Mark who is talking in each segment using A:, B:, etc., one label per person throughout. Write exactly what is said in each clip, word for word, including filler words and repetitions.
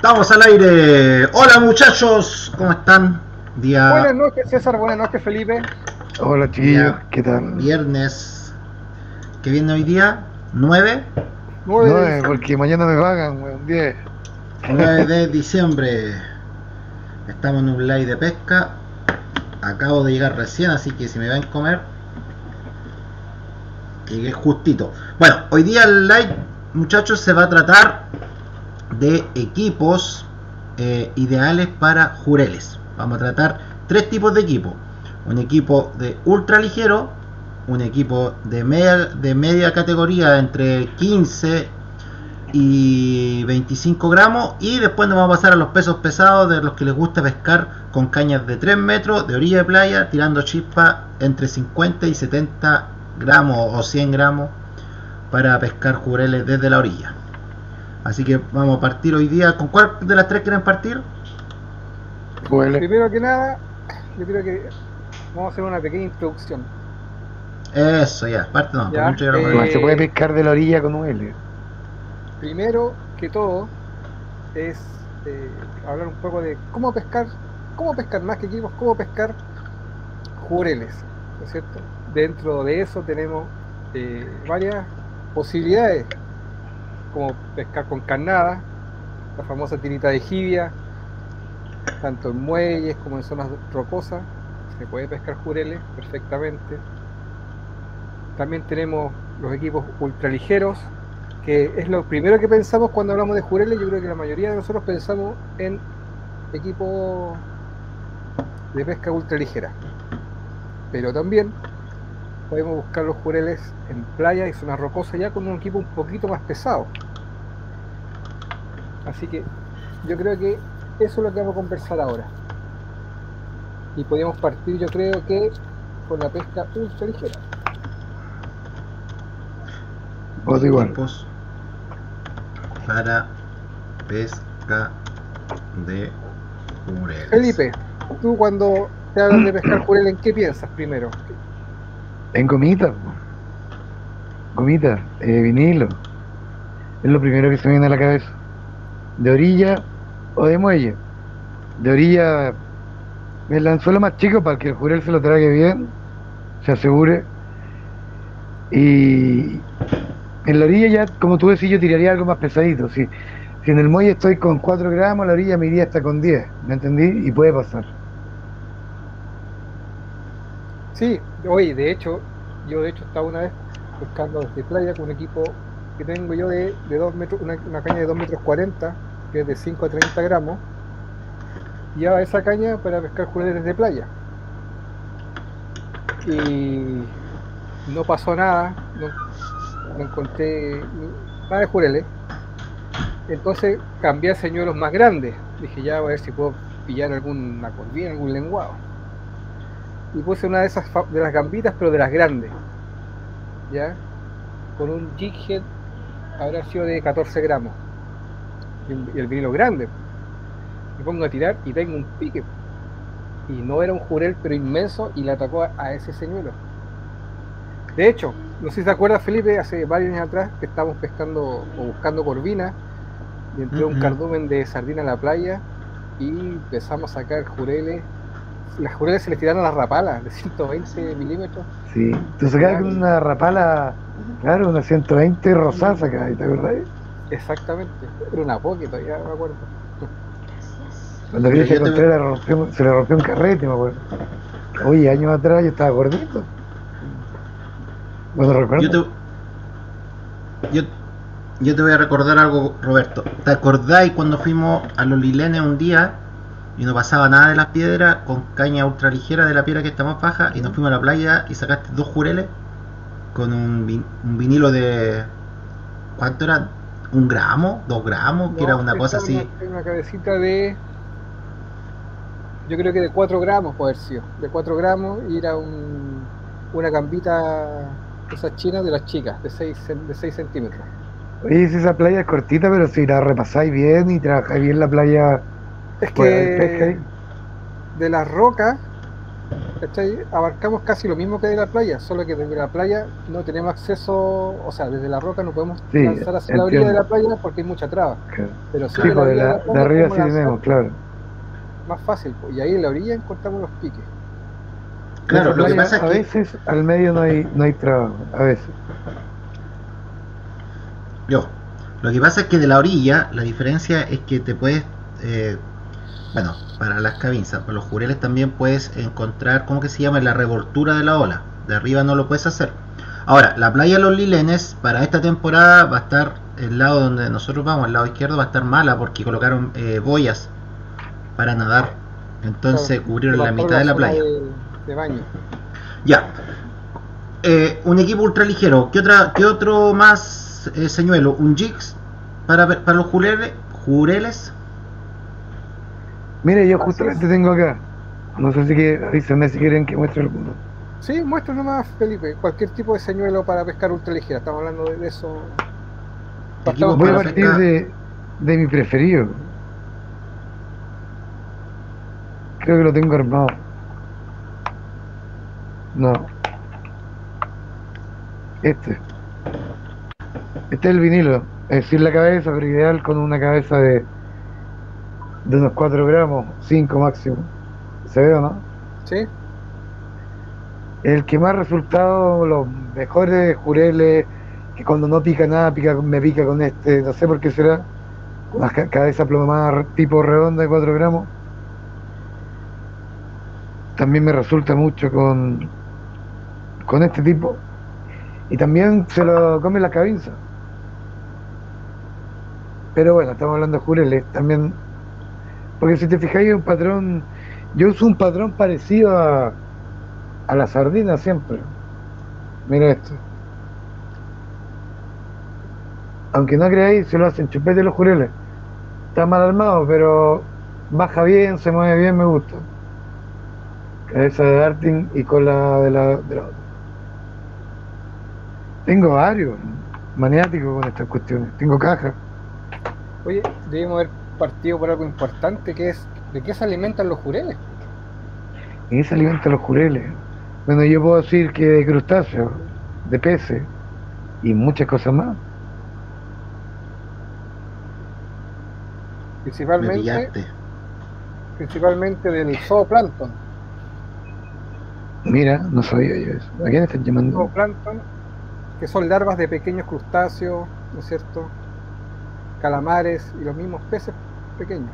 A: Estamos al aire. Hola muchachos, ¿cómo están? Día...
B: Buenas noches César, buenas noches Felipe.
C: Hola chiquillos, ¿qué tal?
A: Viernes. ¿Qué viene hoy día? ¿nueve?
C: nueve, porque mañana me pagan, weón, diez.
A: nueve de diciembre. Estamos en un live de pesca. Acabo de llegar recién, así que si me ven comer, llegué justito. Bueno, hoy día el live, muchachos, se va a tratar de equipos eh, ideales para jureles. Vamos a tratar tres tipos de equipos: un equipo de ultra ligero, un equipo de media, de media categoría entre quince y veinticinco gramos, y después nos vamos a pasar a los pesos pesados de los que les gusta pescar con cañas de tres metros de orilla de playa, tirando chispa entre cincuenta y setenta gramos o cien gramos para pescar jureles desde la orilla. Así que vamos a partir hoy día. ¿Con cuál de las tres quieren partir?
C: Bueno.
B: Primero que nada, yo creo que vamos a hacer una pequeña introducción.
A: Eso, ya, parte no,
B: Ya,
A: mucho
B: eh,
C: No se puede pescar de la orilla con un L.
B: Primero que todo es eh, hablar un poco de cómo pescar, cómo pescar más que equipos, cómo pescar jureles, ¿no es cierto? Dentro de eso tenemos eh, varias posibilidades, como pescar con carnada, la famosa tirita de jibia, tanto en muelles como en zonas rocosas, se puede pescar jureles perfectamente. También tenemos los equipos ultraligeros, que es lo primero que pensamos cuando hablamos de jureles. Yo creo que la mayoría de nosotros pensamos en equipos de pesca ultraligera, pero también podemos buscar los jureles en playa y zonas rocosas ya con un equipo un poquito más pesado. Así que yo creo que eso es lo que vamos a conversar ahora, y podríamos partir, yo creo que con la pesca ultra ligera.
C: Voto igual.
A: Equipos para pesca de jureles.
B: Felipe, tú cuando te hablan de pescar jurel, ¿en qué piensas primero?
C: En gomitas, gomitas, eh, vinilo. Es lo primero que se me viene a la cabeza. De orilla o de muelle. De orilla, el anzuelo más chico para que el jurel se lo trague bien, se asegure. Y en la orilla ya, como tú decís, yo tiraría algo más pesadito. Si, si en el muelle estoy con cuatro gramos, la orilla me iría hasta con diez, ¿me entendí? Y puede pasar.
B: Sí, oye, de hecho, yo de hecho estaba una vez pescando desde playa con un equipo que tengo yo de, de dos metros, una, una caña de dos metros cuarenta, que es de cinco a treinta gramos, y llevaba esa caña para pescar jureles desde playa. Y no pasó nada, no, no encontré nada de jureles. Entonces cambié a señuelos más grandes. Dije, ya voy a ver si puedo pillar alguna corvina, algún lenguado. Y puse una de esas de las gambitas, pero de las grandes, ya, con un jig head, habrá sido de catorce gramos, y el vinilo grande. Me pongo a tirar y tengo un pique, y no era un jurel, pero inmenso, y le atacó a, a ese señuelo. De hecho, no sé si te acuerdas, Felipe, hace varios años atrás que estábamos pescando o buscando corvina, y entró uh-huh. un cardumen de sardina a la playa, y empezamos a sacar jureles. Las jureles se les tiraron las rapalas de ciento veinte milímetros.
C: Sí, tú sacabas con una rapala, claro, una ciento veinte rosada sacabas, ¿te acordás?
B: Exactamente, era una pocket, todavía me acuerdo.
C: Cuando vi que Contreras rompió, se le rompió un carrete, me acuerdo. Oye, años atrás yo estaba gordito. Bueno, recuerdo.
A: Yo te, yo, yo te voy a recordar algo, Roberto. ¿Te acordáis cuando fuimos a los Lilenes un día y no pasaba nada de las piedras, con caña ultra ligera de la piedra que está más baja, y nos fuimos a la playa y sacaste dos jureles con un, vin, un vinilo de... ¿cuánto era? ¿Un gramo? ¿Dos gramos? No, que era una cosa así.
B: Una, una cabecita de... yo creo que de cuatro gramos puede haber sido. De cuatro gramos, y era un, una gambita, esas chinas de las chicas, de seis centímetros.
C: Oye, si esa playa es cortita, pero si la repasáis bien y trabajáis bien la playa...
B: Es que de las rocas ¿cachai? Abarcamos casi lo mismo que de la playa, solo que desde la playa no tenemos acceso, o sea, desde la roca no podemos
C: Sí,
B: lanzar hacia la orilla de
C: entiendo.
B: la playa porque hay mucha traba.
C: Claro.
B: Pero sí,
C: Sí,
B: de la
C: pues de,
B: orilla de
C: la,
B: la
C: de
B: playa
C: arriba
B: podemos
C: sí
B: lanzar
C: tenemos, claro.
B: más fácil, pues, y ahí en la orilla encontramos los piques.
A: Claro, lo que
C: playa,
A: pasa es
C: a
A: que
C: veces al medio no hay, no hay trabajo, a veces.
A: yo, lo que pasa es que de la orilla la diferencia es que te puedes, eh, bueno, para las cabinzas, para los jureles también puedes encontrar, ¿cómo que se llama? La revoltura de la ola. De arriba no lo puedes hacer. Ahora, la playa de los Lilenes para esta temporada va a estar el lado donde nosotros vamos, el lado izquierdo va a estar mala porque colocaron eh, boyas para nadar. Entonces
B: Claro,
A: cubrieron la
B: levantaron
A: mitad
B: la
A: de la
B: zona
A: playa.
B: de, de baño.
A: Ya. Eh, un equipo ultraligero. ¿Qué otra, qué otro más eh, señuelo? Un jigs para, para los jureles. jureles.
C: Mire, yo
B: Así
C: justamente
B: es.
C: tengo acá. No sé si quieren, avísenme si quieren que muestre alguno.
B: Sí, muestra nomás, Felipe, cualquier tipo de señuelo para pescar ultraligera, estamos hablando de, de eso.
A: Equipos
B: Partamos
C: Voy
B: por
C: a
A: para
B: los
C: partir
A: pesca.
C: de, de mi preferido. Creo que lo tengo armado. No, este. Este es el vinilo. Es decir, la cabeza, pero ideal con una cabeza de, de unos cuatro gramos, cinco máximo. ¿Se ve o no?
B: Sí,
C: El que más resultado, los mejores jureles, que cuando no pica nada, pica, me pica con este, no sé por qué será. Una ca- cabeza plomada tipo redonda de cuatro gramos. También me resulta mucho con, con este tipo. Y también se lo come la cabeza. Pero bueno, estamos hablando de jureles. También, porque si te fijáis, hay un patrón. Yo uso un patrón parecido a, a la sardina siempre. Mira esto. Aunque no creáis, se lo hacen chupete los jureles. Está mal armado, pero baja bien, se mueve bien, me gusta. Cabeza de darting y cola de la, de la otra. Tengo varios maniáticos con estas cuestiones. Tengo cajas.
B: oye, debemos haber partido por algo importante, que es de qué se alimentan los jureles.
C: Y se alimentan los jureles. Bueno, yo puedo decir que de crustáceos, de peces y muchas cosas más.
A: Me
B: Principalmente,
A: pillaste.
B: principalmente del zooplancton.
C: Mira, no sabía yo eso. ¿A quién están llamando?
B: Zooplancton, que son larvas de pequeños crustáceos, ¿no es cierto? Calamares y los mismos peces pequeños.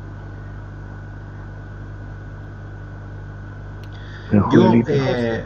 C: Los
A: Yo,
C: jurelitos.
A: eh,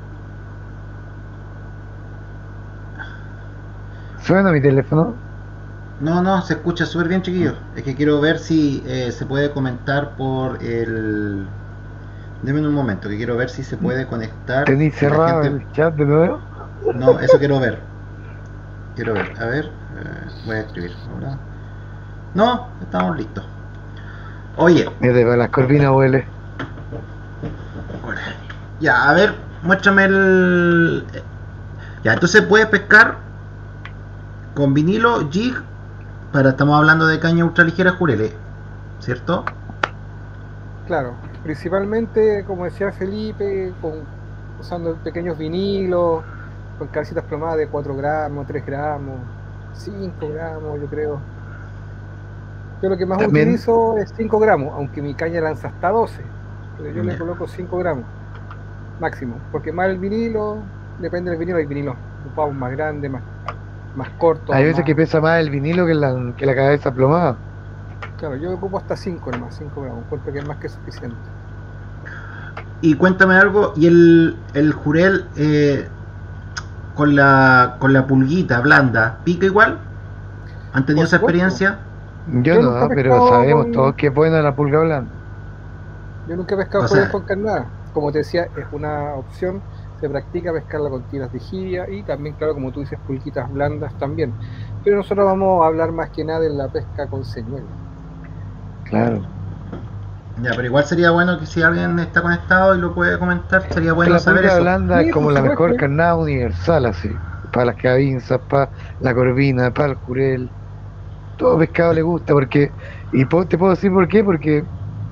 C: ¿Suena mi teléfono?
A: no, no, se escucha súper bien, chiquillos. Es que quiero ver si eh, se puede comentar por el. Deme un momento, que quiero ver si se puede conectar.
C: ¿Tenéis
A: Y la
C: cerrado
A: gente.
C: el chat de nuevo?
A: No, eso quiero ver. Quiero ver, a ver. eh, voy a escribir. ¿Verdad? No, estamos listos. Oye,
C: Mira, para las corvinas huele.
A: hola. Ya, a ver, muéstrame el. Ya, entonces puedes pescar con vinilo, jig, para estamos hablando de caña ultraligera jureles, ¿cierto?
B: Claro, principalmente, como decía Felipe, con, usando pequeños vinilos, con cabecitas plomadas de cuatro gramos, tres gramos, cinco gramos, yo creo. Yo lo que más
C: También,
B: utilizo es cinco gramos, aunque mi caña lanza hasta doce, pero yo le
A: Ya.
B: coloco cinco gramos máximo, porque más el vinilo, depende del vinilo, hay vinilos ocupados más grandes, más, más cortos.
C: hay veces
B: más-
C: que pesa más el vinilo que la, que la cabeza plomada.
B: Claro, yo ocupo hasta cinco nomás, cinco gramos, encuentro que es más que suficiente.
A: Y cuéntame algo, y el, el jurel eh, con la con la pulguita blanda, ¿pica igual? ¿Han tenido
B: Por
A: esa
B: supuesto.
A: experiencia?
C: Yo
B: Yo nunca
C: no,
B: he
C: pero
B: pescado
C: sabemos
B: con-
C: todos que es buena la pulga blanda.
B: Yo nunca he pescado
A: O
B: jureles
A: sea-
B: con carnada. Como te decía, es una opción. Se practica pescarla con tiras de jibia y también, claro, como tú dices, pulquitas blandas también. Pero nosotros vamos a hablar más que nada de la pesca con señuelo.
C: Claro.
A: Ya, pero igual sería bueno que si alguien está conectado y lo puede comentar, sería bueno
C: la
A: saber
C: pulga
A: eso.
C: blanda
B: Sí,
C: es como
B: por
C: la
B: supuesto.
C: mejor carnada universal, así. Para las cabinzas, para la corvina, para el jurel. Todo pescado le gusta, porque. Y po- te puedo decir por qué, porque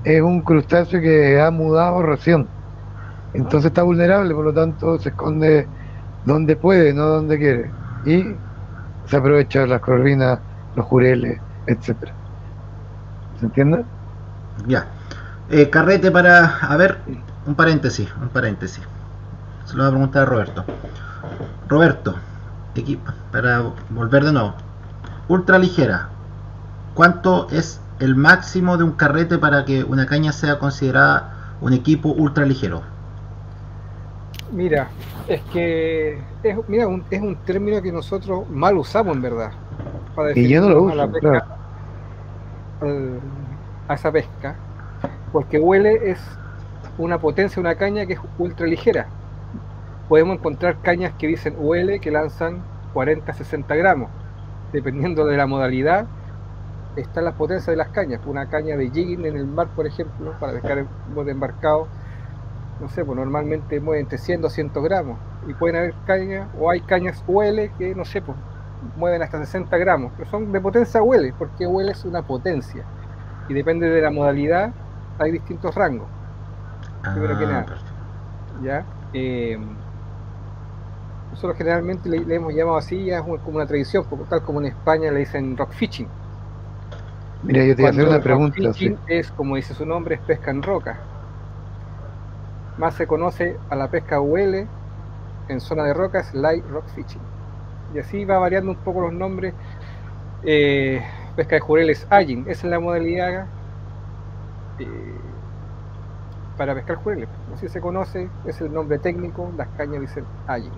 C: es un crustáceo que ha mudado recién. Entonces está vulnerable, por lo tanto se esconde donde puede, no donde quiere. Y se aprovecha las corvinas, los jureles, etcétera. ¿Se entiende?
A: Ya. Eh, carrete para... A ver, un paréntesis, un paréntesis. Se lo voy a preguntar a Roberto. Roberto, equipo, para volver de nuevo. Ultra ligera. ¿Cuánto es el máximo de un carrete para que una caña sea considerada un equipo ultra ligero?
B: Mira, es que es, mira, un, es un término que nosotros mal usamos en verdad. Para
C: Y yo no lo uso,
B: a la pesca,
C: claro.
B: al, a esa pesca. Porque huele es una potencia, una caña que es ultra ligera. Podemos encontrar cañas que dicen huele que lanzan cuarenta a sesenta gramos. Dependiendo de la modalidad, están las potencias de las cañas. Una caña de jigging en el mar, por ejemplo, para pescar en bote embarcado, no sé, pues normalmente mueven entre cien a doscientos gramos. Y pueden haber cañas, o hay cañas U L que, no sé, pues mueven hasta sesenta gramos. Pero son de potencia U L, porque U L es una potencia. Y depende de la modalidad, hay distintos rangos. Primero que nada. ¿Ya? Eh, nosotros generalmente le, le hemos llamado así, ya es como una tradición, porque tal como en España le dicen rock fishing.
C: Mira, yo te voy a hacer una pregunta.
B: Rock fishing
C: Sí.
B: es, como dice su nombre, es pesca en roca. Más se conoce a la pesca U L en zona de rocas, light rock fishing. Y así va variando un poco los nombres. Eh, pesca de jureles, aging, esa es la modalidad eh, para pescar jureles. Así se conoce, es el nombre técnico, las cañas dicen aging.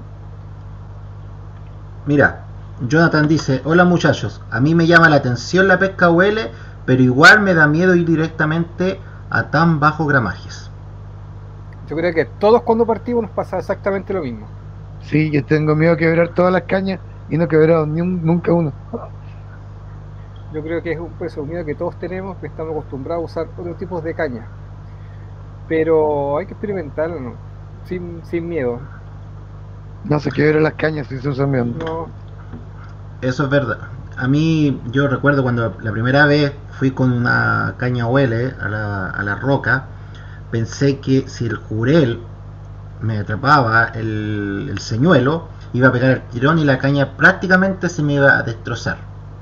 A: Mira, Jonathan dice, hola muchachos, a mí me llama la atención la pesca U L, pero igual me da miedo ir directamente a tan bajos gramajes.
B: Yo creo que todos cuando partimos nos pasa exactamente lo mismo.
C: Sí, yo tengo miedo de quebrar todas las cañas y no he quebrado ni un, nunca uno.
B: Yo creo que es un, pues, un miedo que todos tenemos, que estamos acostumbrados a usar otros tipos de caña. Pero hay que experimentarlo, ¿no? sin, sin miedo.
C: No se quebran las cañas si se usan bien.
B: No,
A: Eso es verdad. A mí, yo recuerdo cuando la primera vez fui con una caña U L a la, a la roca, pensé que si el jurel me atrapaba el, el señuelo, iba a pegar el tirón y la caña prácticamente se me iba a destrozar.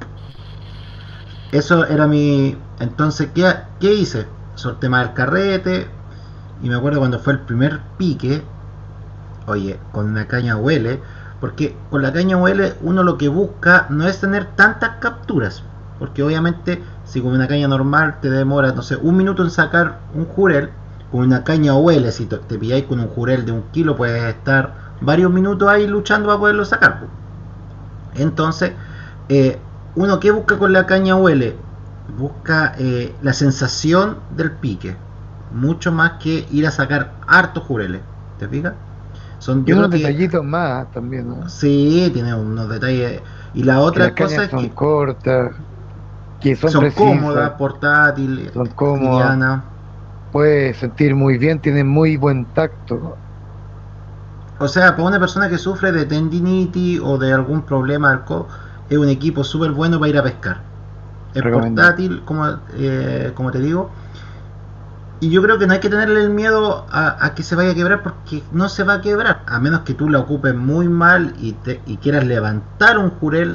A: Eso era mi... Entonces, ¿qué, qué hice? Solté más el carrete y me acuerdo cuando fue el primer pique, oye, con una caña U L, porque con la caña U L uno lo que busca no es tener tantas capturas, porque obviamente si con una caña normal te demora, no sé, un minuto en sacar un jurel, con una caña U L, si te, te pilláis con un jurel de un kilo, puedes estar varios minutos ahí luchando para poderlo sacar. Entonces, eh, uno que busca con la caña U L, busca eh, la sensación del pique, mucho más que ir a sacar hartos jureles, ¿te fijas? Son,
C: Y
A: yo
C: unos
A: creo que-
C: detallitos más también, ¿no?
A: Sí, tiene unos detalles. Y la
C: Que
A: otra
C: las cañas
A: cosa es
C: son
A: que
C: cortas, que son,
A: son
C: precisas,
A: cómodas, portátiles,
C: son cómodas,
A: livianas.
C: puedes sentir muy bien, tienen muy buen tacto.
A: O sea, para una persona que sufre de tendinitis o de algún problema del codo, es un equipo súper bueno para ir a pescar. Es
C: Recomendado.
A: portátil, como, eh, como te digo. Y yo creo que no hay que tenerle el miedo a, a que se vaya a quebrar, porque no se va a quebrar. A menos que tú la ocupes muy mal y, te, y quieras levantar un jurel,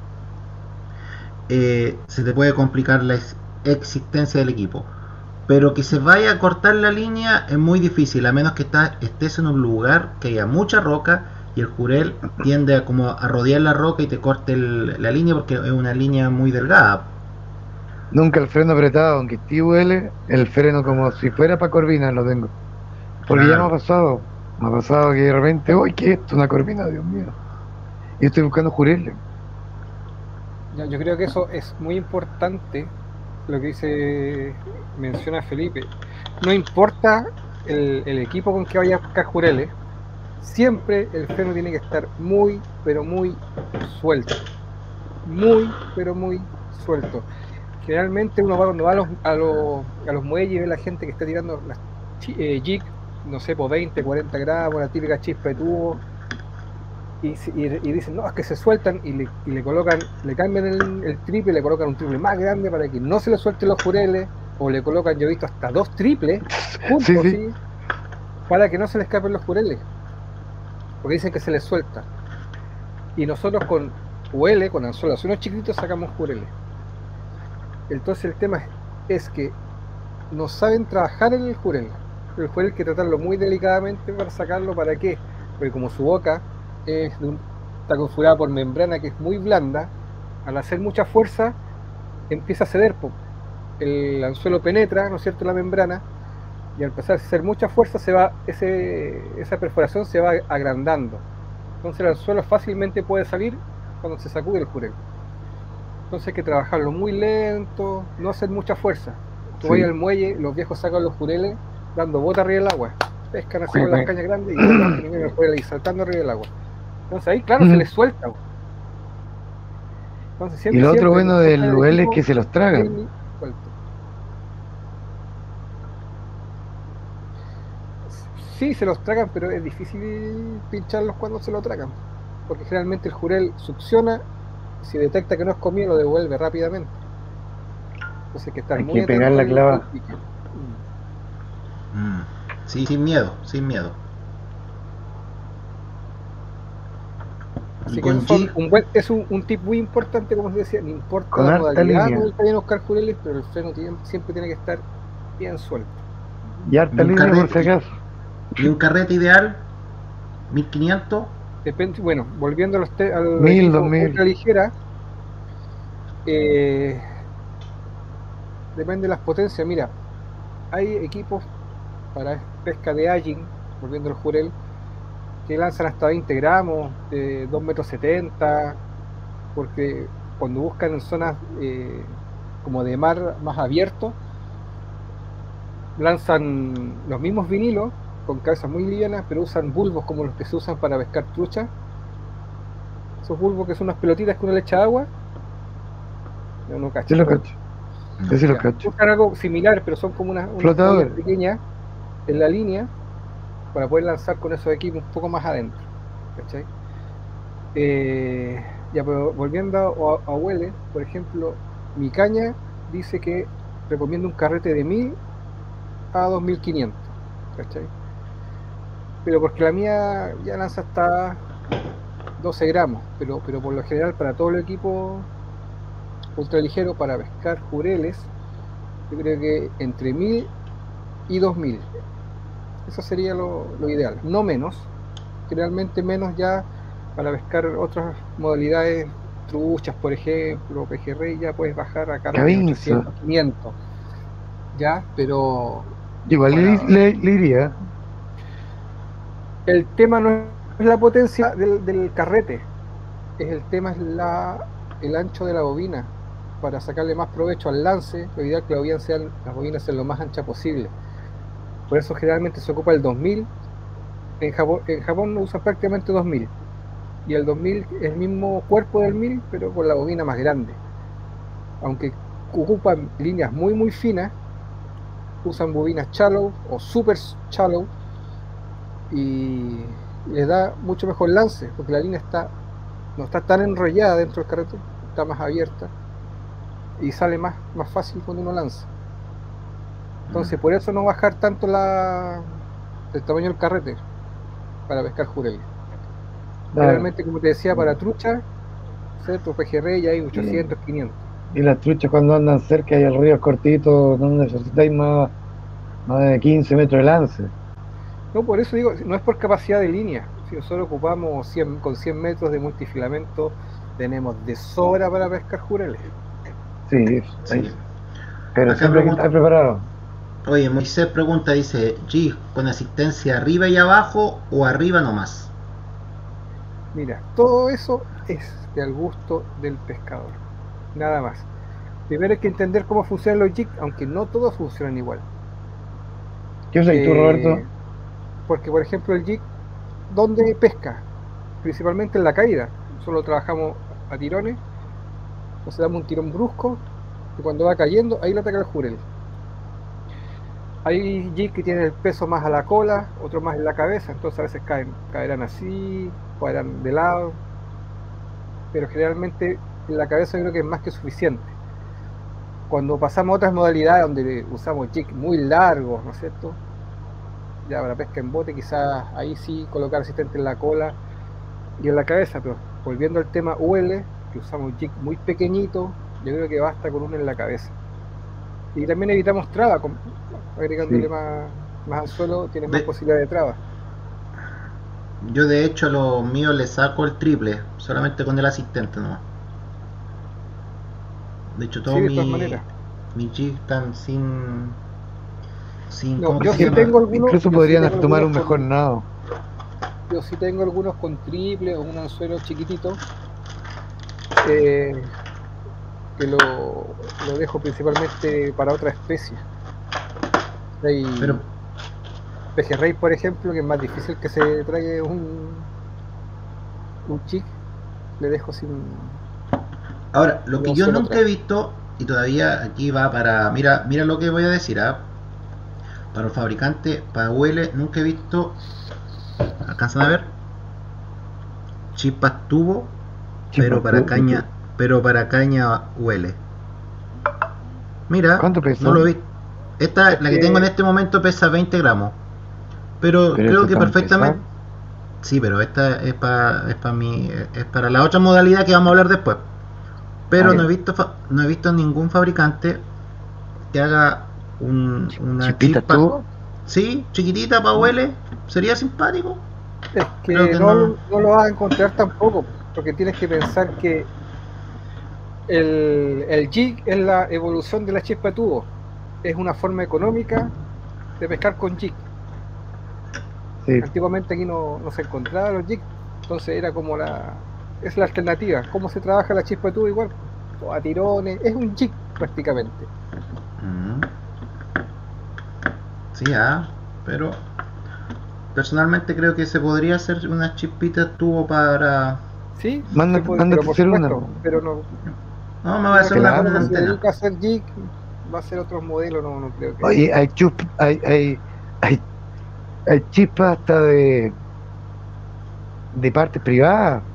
A: eh, se te puede complicar la ex- existencia del equipo. Pero que se vaya a cortar la línea es muy difícil, a menos que está, estés en un lugar que haya mucha roca y el jurel tiende a, como a rodear la roca y te corte el- la línea, porque es una línea muy delgada.
C: Nunca el freno apretado, aunque esté U L, el freno como si fuera para corvina lo tengo. Porque ya me ha
A: Claro.
C: pasado, me ha pasado que de repente, uy, ¿qué es esto? Una corvina, Dios mío. Y estoy buscando jureles.
B: yo, yo creo que eso es muy importante, lo que dice, menciona Felipe. No importa el, el equipo con que vaya a pescar jureles, siempre el freno tiene que estar muy, pero muy suelto. Muy, pero muy suelto. Generalmente uno va cuando va a los, a los, a los muelles y ve a la gente que está tirando las chi- eh, jig, no sé, por veinte, cuarenta gramos, la típica chispa de tubo, y, si- y, y dicen, no, es que se sueltan y le, y le colocan, le cambian el, el triple, le colocan un triple más grande para que no se le suelten los jureles, o le colocan, yo he visto hasta dos triples juntos,
C: Sí, sí.
B: ¿sí? Para que no se le escapen los jureles, porque dicen que se les suelta. Y nosotros con huele, con anzuelos unos chiquitos, sacamos jureles. Entonces el tema es que no saben trabajar en el jurel. El jurel hay que tratarlo muy delicadamente para sacarlo. ¿Para qué? Porque como su boca es de un, está configurada por membrana que es muy blanda, al hacer mucha fuerza empieza a ceder. El anzuelo penetra, ¿no es cierto?, la membrana, y al empezar a hacer mucha fuerza se va ese, esa perforación se va agrandando. Entonces el anzuelo fácilmente puede salir cuando se sacude el jurel. Entonces hay que trabajarlo muy lento, no hacer mucha fuerza. Tú
C: Sí.
B: vas al muelle, los viejos sacan los jureles dando bota arriba del agua, pescan así
C: Jue-
B: con las
C: jue-
B: cañas grandes y los que los jureles y saltando arriba del agua. Entonces ahí, claro, se
C: Ujú.
B: les suelta. Entonces
C: Y
B: siempre,
C: lo otro
B: siempre
C: bueno
B: nosotros
C: del
B: en el
C: Huel es
B: equipo,
C: que se los tragan.
B: bien suelto. Sí, se los tragan, pero es difícil pincharlos cuando se lo tragan, porque generalmente el jurel succiona, si detecta que no es comido lo devuelve rápidamente. Entonces hay que estar
C: Hay
B: muy
C: que pegar
B: atento
C: la
B: al,
C: clava.
B: al pique. Mm.
A: Mm. Sí, sin miedo, sin miedo. Y
B: Así que
A: con
B: esos son
A: jig,
B: un buen, es un, un tip muy importante, como se decía, no importa
C: Con
B: la
C: harta
B: modalidad
C: línea.
B: donde te vayan a buscar jureles, pero el freno tiene- siempre tiene que estar bien suelto.
C: Y harta
A: y un
C: línea por si
A: carrete,
C: acaso.
A: y un carrete ideal, mil quinientos.
B: Depende, bueno, volviendo a los, te- a los
C: Mil, dos
B: equipos
C: mil.
B: ultra ligera, eh, depende de las potencias. Mira, hay equipos para pesca de aging, volviendo al jurel, que lanzan hasta veinte gramos, de dos metros setenta, porque cuando buscan en zonas eh, como de mar más abierto, lanzan los mismos vinilos con cabezas muy livianas, pero usan bulbos como los que se usan para pescar trucha. Esos bulbos que son unas pelotitas que uno le echa agua. No, no
C: Sí
B: cachas.
C: lo
B: Bueno,
C: cacho.
A: No.
C: Yo sí lo
B: ya.
C: cacho.
B: Usan algo similar, pero son como unas, unas bolas
C: Flotadores.
B: pequeñas en la línea para poder lanzar con esos equipos un poco más adentro. ¿Cachai? Eh, ya, pero volviendo a, a Huele, por ejemplo, mi caña dice que recomiendo un carrete de mil a dos mil quinientos, ¿cachai? Pero porque la mía ya lanza hasta doce gramos, pero, pero por lo general para todo el equipo ultraligero para pescar jureles, yo creo que entre mil y dos mil. Eso sería lo, lo ideal, no menos. Generalmente menos ya para pescar otras modalidades, truchas, por ejemplo, pejerrey, ya puedes bajar a carretes de
C: Cabinzo.
B: ochocientos, quinientos, ya, pero
C: Igual le,
B: para...
C: le- le iría.
B: el tema no es la potencia del, del carrete, es el tema es la, el ancho de la bobina. Para sacarle más provecho al lance, lo ideal es que la bobina sean, las bobinas sean lo más ancha posible. Por eso generalmente se ocupa el dos mil. En Japón, en Japón no usan prácticamente dos mil. Y el dos mil es el mismo cuerpo del mil, pero con la bobina más grande. Aunque ocupan líneas muy muy finas, usan bobinas shallow o super shallow y les da mucho mejor lance, porque la línea está no está tan enrollada dentro del carrete, está más abierta y sale más, más fácil cuando uno lanza. Entonces por eso no bajar tanto la, el tamaño del carrete para pescar jureles.
C: Claro.
B: Generalmente, como te decía, para trucha, tu pejerrey ya hay ochocientos, quinientos.
C: Y las truchas cuando andan cerca y el río es cortito, no necesitáis más, más de quince metros de lance.
B: No, por eso digo, no es por capacidad de línea. Si nosotros ocupamos cien, con cien metros de multifilamento, tenemos de sobra para pescar jureles.
C: Sí,
A: Sí.
C: ahí. Pero
A: Acá
C: siempre hay que
A: pregunta-
C: estar preparado.
A: Oye, Moisés pregunta, dice, G, ¿con asistencia arriba y abajo o arriba nomás?
B: Mira, todo eso es al gusto del pescador, nada más. Primero hay que entender cómo funcionan los jigs, aunque no todos funcionan igual.
C: ¿Qué usas tú,
B: Eh,
C: Roberto?
B: Porque, por ejemplo, el jig, ¿dónde pesca? Principalmente en la caída. Solo trabajamos a tirones, entonces damos un tirón brusco y cuando va cayendo, ahí lo ataca el jurel. Hay jigs que tienen el peso más a la cola, otros más en la cabeza, entonces a veces caen, caerán así, caerán de lado, pero generalmente en la cabeza yo creo que es más que suficiente. Cuando pasamos a otras modalidades donde usamos jigs muy largos, ¿no es cierto? Ya para pesca en bote, quizás ahí sí colocar asistente en la cola y en la cabeza, pero volviendo al tema U L, que usamos jig muy pequeñito, yo creo que basta con uno en la cabeza. Y también evitamos traba, con, agregándole
C: Sí.
B: más, más anzuelo, tiene más
A: De-
B: posibilidad de traba.
A: Yo de hecho a los míos les saco el triple, solamente con el asistente nomás. De hecho todos
B: Sí, de todas
A: mis
B: maneras.
A: mis jigs están sin sin
B: No,
A: ¿cómo que
B: yo
A: se
B: sí
A: llama?
B: tengo algunos,
C: Incluso
B: yo sí
C: podrían
B: tengo
C: tomar un
B: algunos
C: mejor
B: con,
C: nado.
B: yo sí tengo algunos con triple o un anzuelo chiquitito, eh, que lo, lo dejo principalmente para otra especie. Hay
A: Pero
B: pejerrey, por ejemplo, que es más difícil que se trague un, un chic, le dejo sin
A: ahora, lo
B: un
A: que yo
B: anzuelo
A: nunca
B: atrás.
A: he visto, y todavía aquí va para. Mira, mira lo que voy a decir, ¿ah? Para el fabricante, para U L, nunca he visto. ¿Alcanzan a ver? Chispas tubo, pero
C: Chispas
A: para
C: tú.
A: caña, pero para caña U L. Mira,
C: ¿Cuánto
A: no
C: pesan?
A: lo vi. Esta,
B: Es
A: la que tengo en
B: que,
A: este momento pesa veinte gramos. Pero
C: Pero
A: creo
C: eso
A: que
C: tan
A: perfectamente.
C: pesado.
A: Sí, pero esta es para es para mi es para la otra modalidad que vamos a hablar después.
C: Ah,
A: Pero no he
C: ya.
A: visto fa- no he visto ningún fabricante que haga un,
C: Chi-
A: una
C: Chispitas
A: chispa,
C: tú.
A: sí, chiquitita para U L, sería simpático.
B: es
A: Creo
B: que
A: que
B: no,
A: no.
B: no lo vas a encontrar tampoco, porque tienes que pensar que el, el jig es la evolución de la chispa de tubo, es una forma económica de pescar con jig.
C: Sí.
B: Antiguamente aquí no, no se encontraban los jigs, entonces era como la es la alternativa. ¿Cómo se trabaja la chispa de tubo? Igual, a tirones, es un jig prácticamente.
A: Mm. Sí, ah, pero personalmente creo que se podría hacer unas chispitas tubo para.
B: Sí, se
C: Mándate,
B: puede,
C: mándate
B: pero por
C: hacer una.
B: supuesto, pero no,
A: No, me voy a hacer
B: una
A: una con
B: persona
A: una
B: que se
A: antena.
B: dedica a hacer jig va a hacer otros modelos, no, no creo que.
C: Oye, hay chup, hay, hay, hay, hay chispas hasta de, de partes privadas.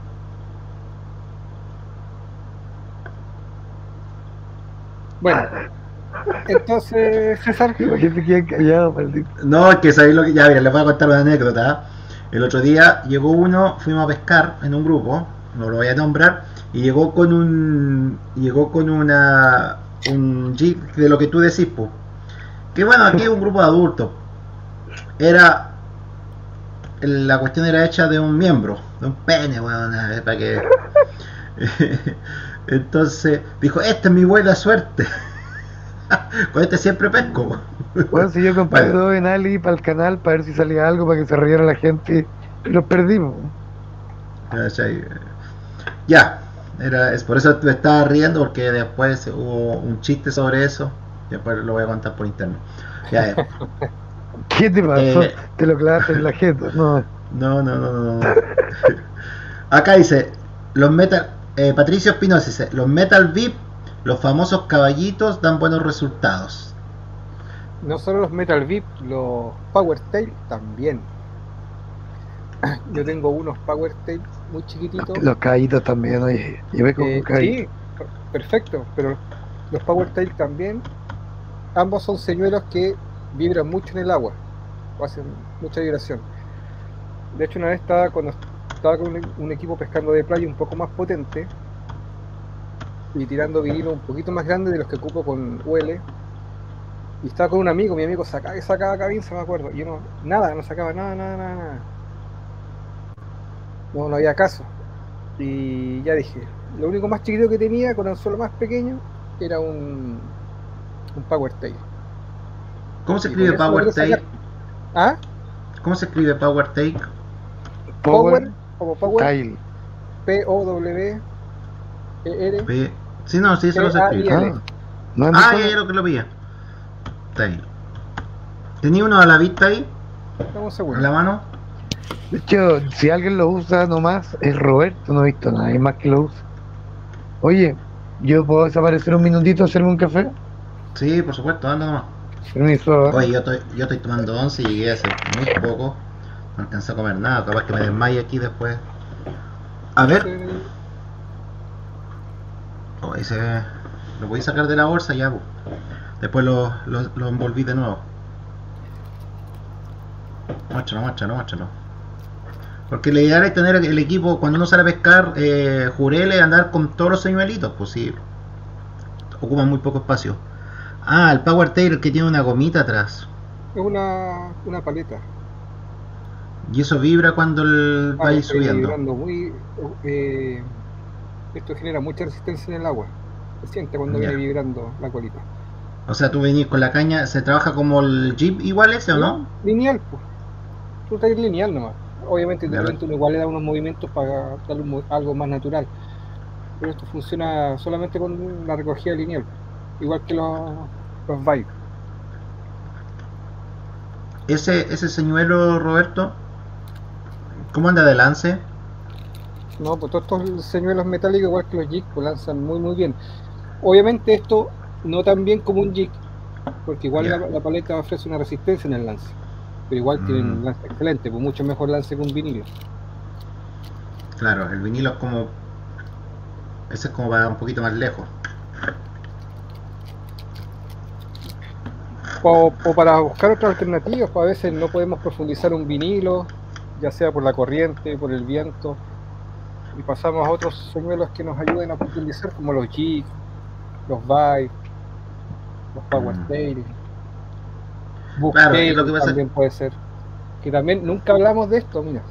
B: Bueno, entonces, César,
C: La gente queda callado, maldito.
A: No, es que sabéis lo que. Ya, mira, les voy a contar una anécdota. El otro día llegó uno, fuimos a pescar en un grupo, no lo voy a nombrar, y llegó con un. Llegó con una. Un jig de lo que tú decís, pues. Que bueno, aquí es un grupo de adultos. Era. La cuestión era hecha de un miembro, de un pene, bueno, para que. Entonces dijo: Esta es mi buena suerte. Con este siempre pesco.
C: Bueno, si yo compré
A: Bueno,
C: dos en Ali para el canal para ver si salía algo para que se riera la gente, y los perdimos.
A: ¿cachai? Ya, era, es por eso me estaba riendo, porque después hubo un chiste sobre eso. Y después lo voy a contar por interno. Ya, eh.
C: ¿Qué te pasó?
A: Eh,
C: Te lo clavaste en la jeta. No,
A: no, no, no, no, no. Acá dice: los metal. Eh, Patricio Espinosa dice: los Metal V I P, los famosos caballitos, dan buenos resultados.
B: no solo los Metal V I P, los Power Tail también. Yo tengo unos Power Tail muy
C: los,
B: chiquititos.
C: los caballitos también, oye. Yo me como
B: Eh,
C: un caballito.
B: sí, perfecto, pero los Power Tail también, ambos son señuelos que vibran mucho en el agua, o hacen mucha vibración. De hecho, una vez estaba, cuando estaba con un, un equipo pescando de playa un poco más potente y tirando vinilo un poquito más grande de los que ocupo con U L, y estaba con un amigo, mi amigo sacaba y sacaba cabinza, me acuerdo, y yo no, nada, no sacaba nada, nada, nada, nada. No, no había caso. Y ya dije, lo único más chiquito que tenía con anzuelo más pequeño era un, un Power Tail.
A: ¿Cómo se
B: Y
A: escribe
B: con eso
A: Power
B: logré
A: Tail?
B: sacar. ¿Ah?
A: ¿Cómo se escribe Power Tail?
B: Power,
C: Power
B: como Power,
C: Tail.
B: P O W E R
A: P- Sí, no, sí, eso lo se
B: T A I
A: escribe.
B: L.
C: Ah, ¿no han
A: Ah,
C: visto?
A: ya, ya lo que lo pilla. Tail. ¿Tenía uno a la vista ahí?
B: Dame un
A: ¿En
B: segundo.
A: la mano?
C: De hecho, si alguien lo usa nomás, es Roberto, no he visto nadie más que lo usa. Oye, ¿yo puedo desaparecer un minutito a hacerme un café?
A: Sí, por supuesto, anda nomás.
C: Permiso. ¿eh?
A: Oye, yo estoy, yo estoy tomando once y llegué hace muy poco. No alcancé a comer nada, capaz que me desmaye aquí después. A ver. Oh, ahí se ve. Lo podéis sacar de la bolsa ya, pues. Después lo, lo, lo envolví de nuevo. Muéstralo, muéstralo, muéstralo. Porque la idea es tener el equipo, cuando uno sale a pescar, eh, jureles, andar con todos los señuelitos, pues sí. Ocupan muy poco espacio. Ah, el Power Tail que tiene una gomita atrás.
B: Es una, una paleta.
A: Y eso vibra cuando el
B: Ah,
A: va a ir
B: está
A: subiendo.
B: vibrando muy, eh, esto genera mucha resistencia en el agua. Se siente cuando
A: Ya.
B: viene vibrando la colita.
A: O sea, tú venís con la caña, ¿se trabaja como el Jeep igual ese o no?
B: Lineal, pues. Tú estás lineal nomás. Obviamente de
A: Ya.
B: repente uno igual le da unos movimientos para darle un mo- algo más natural. Pero esto funciona solamente con la recogida lineal. Igual que los, los Vibe.
A: Ese, ese señuelo, Roberto, ¿cómo anda de lance?
B: No, pues todos estos señuelos metálicos, igual que los jigs, pues lanzan muy muy bien. Obviamente esto no tan bien como un jig, porque igual
A: Ya.
B: la, la paleta ofrece una resistencia en el lance. Pero igual tienen un
A: Mm,
B: lance excelente, pues mucho mejor lance que un vinilo.
A: claro, el vinilo es como... Ese es como para un poquito más lejos.
B: O, o para buscar otras alternativas, pues a veces no podemos profundizar un vinilo, ya sea por la corriente, por el viento, y pasamos a otros señuelos que nos ayuden a profundizar, como los jigs, los Vibe, los Power
A: Mm.
B: Tail,
A: Claro,
B: Bucktail
A: es lo que pasa.
B: también puede ser. Que también nunca hablamos de esto, mira.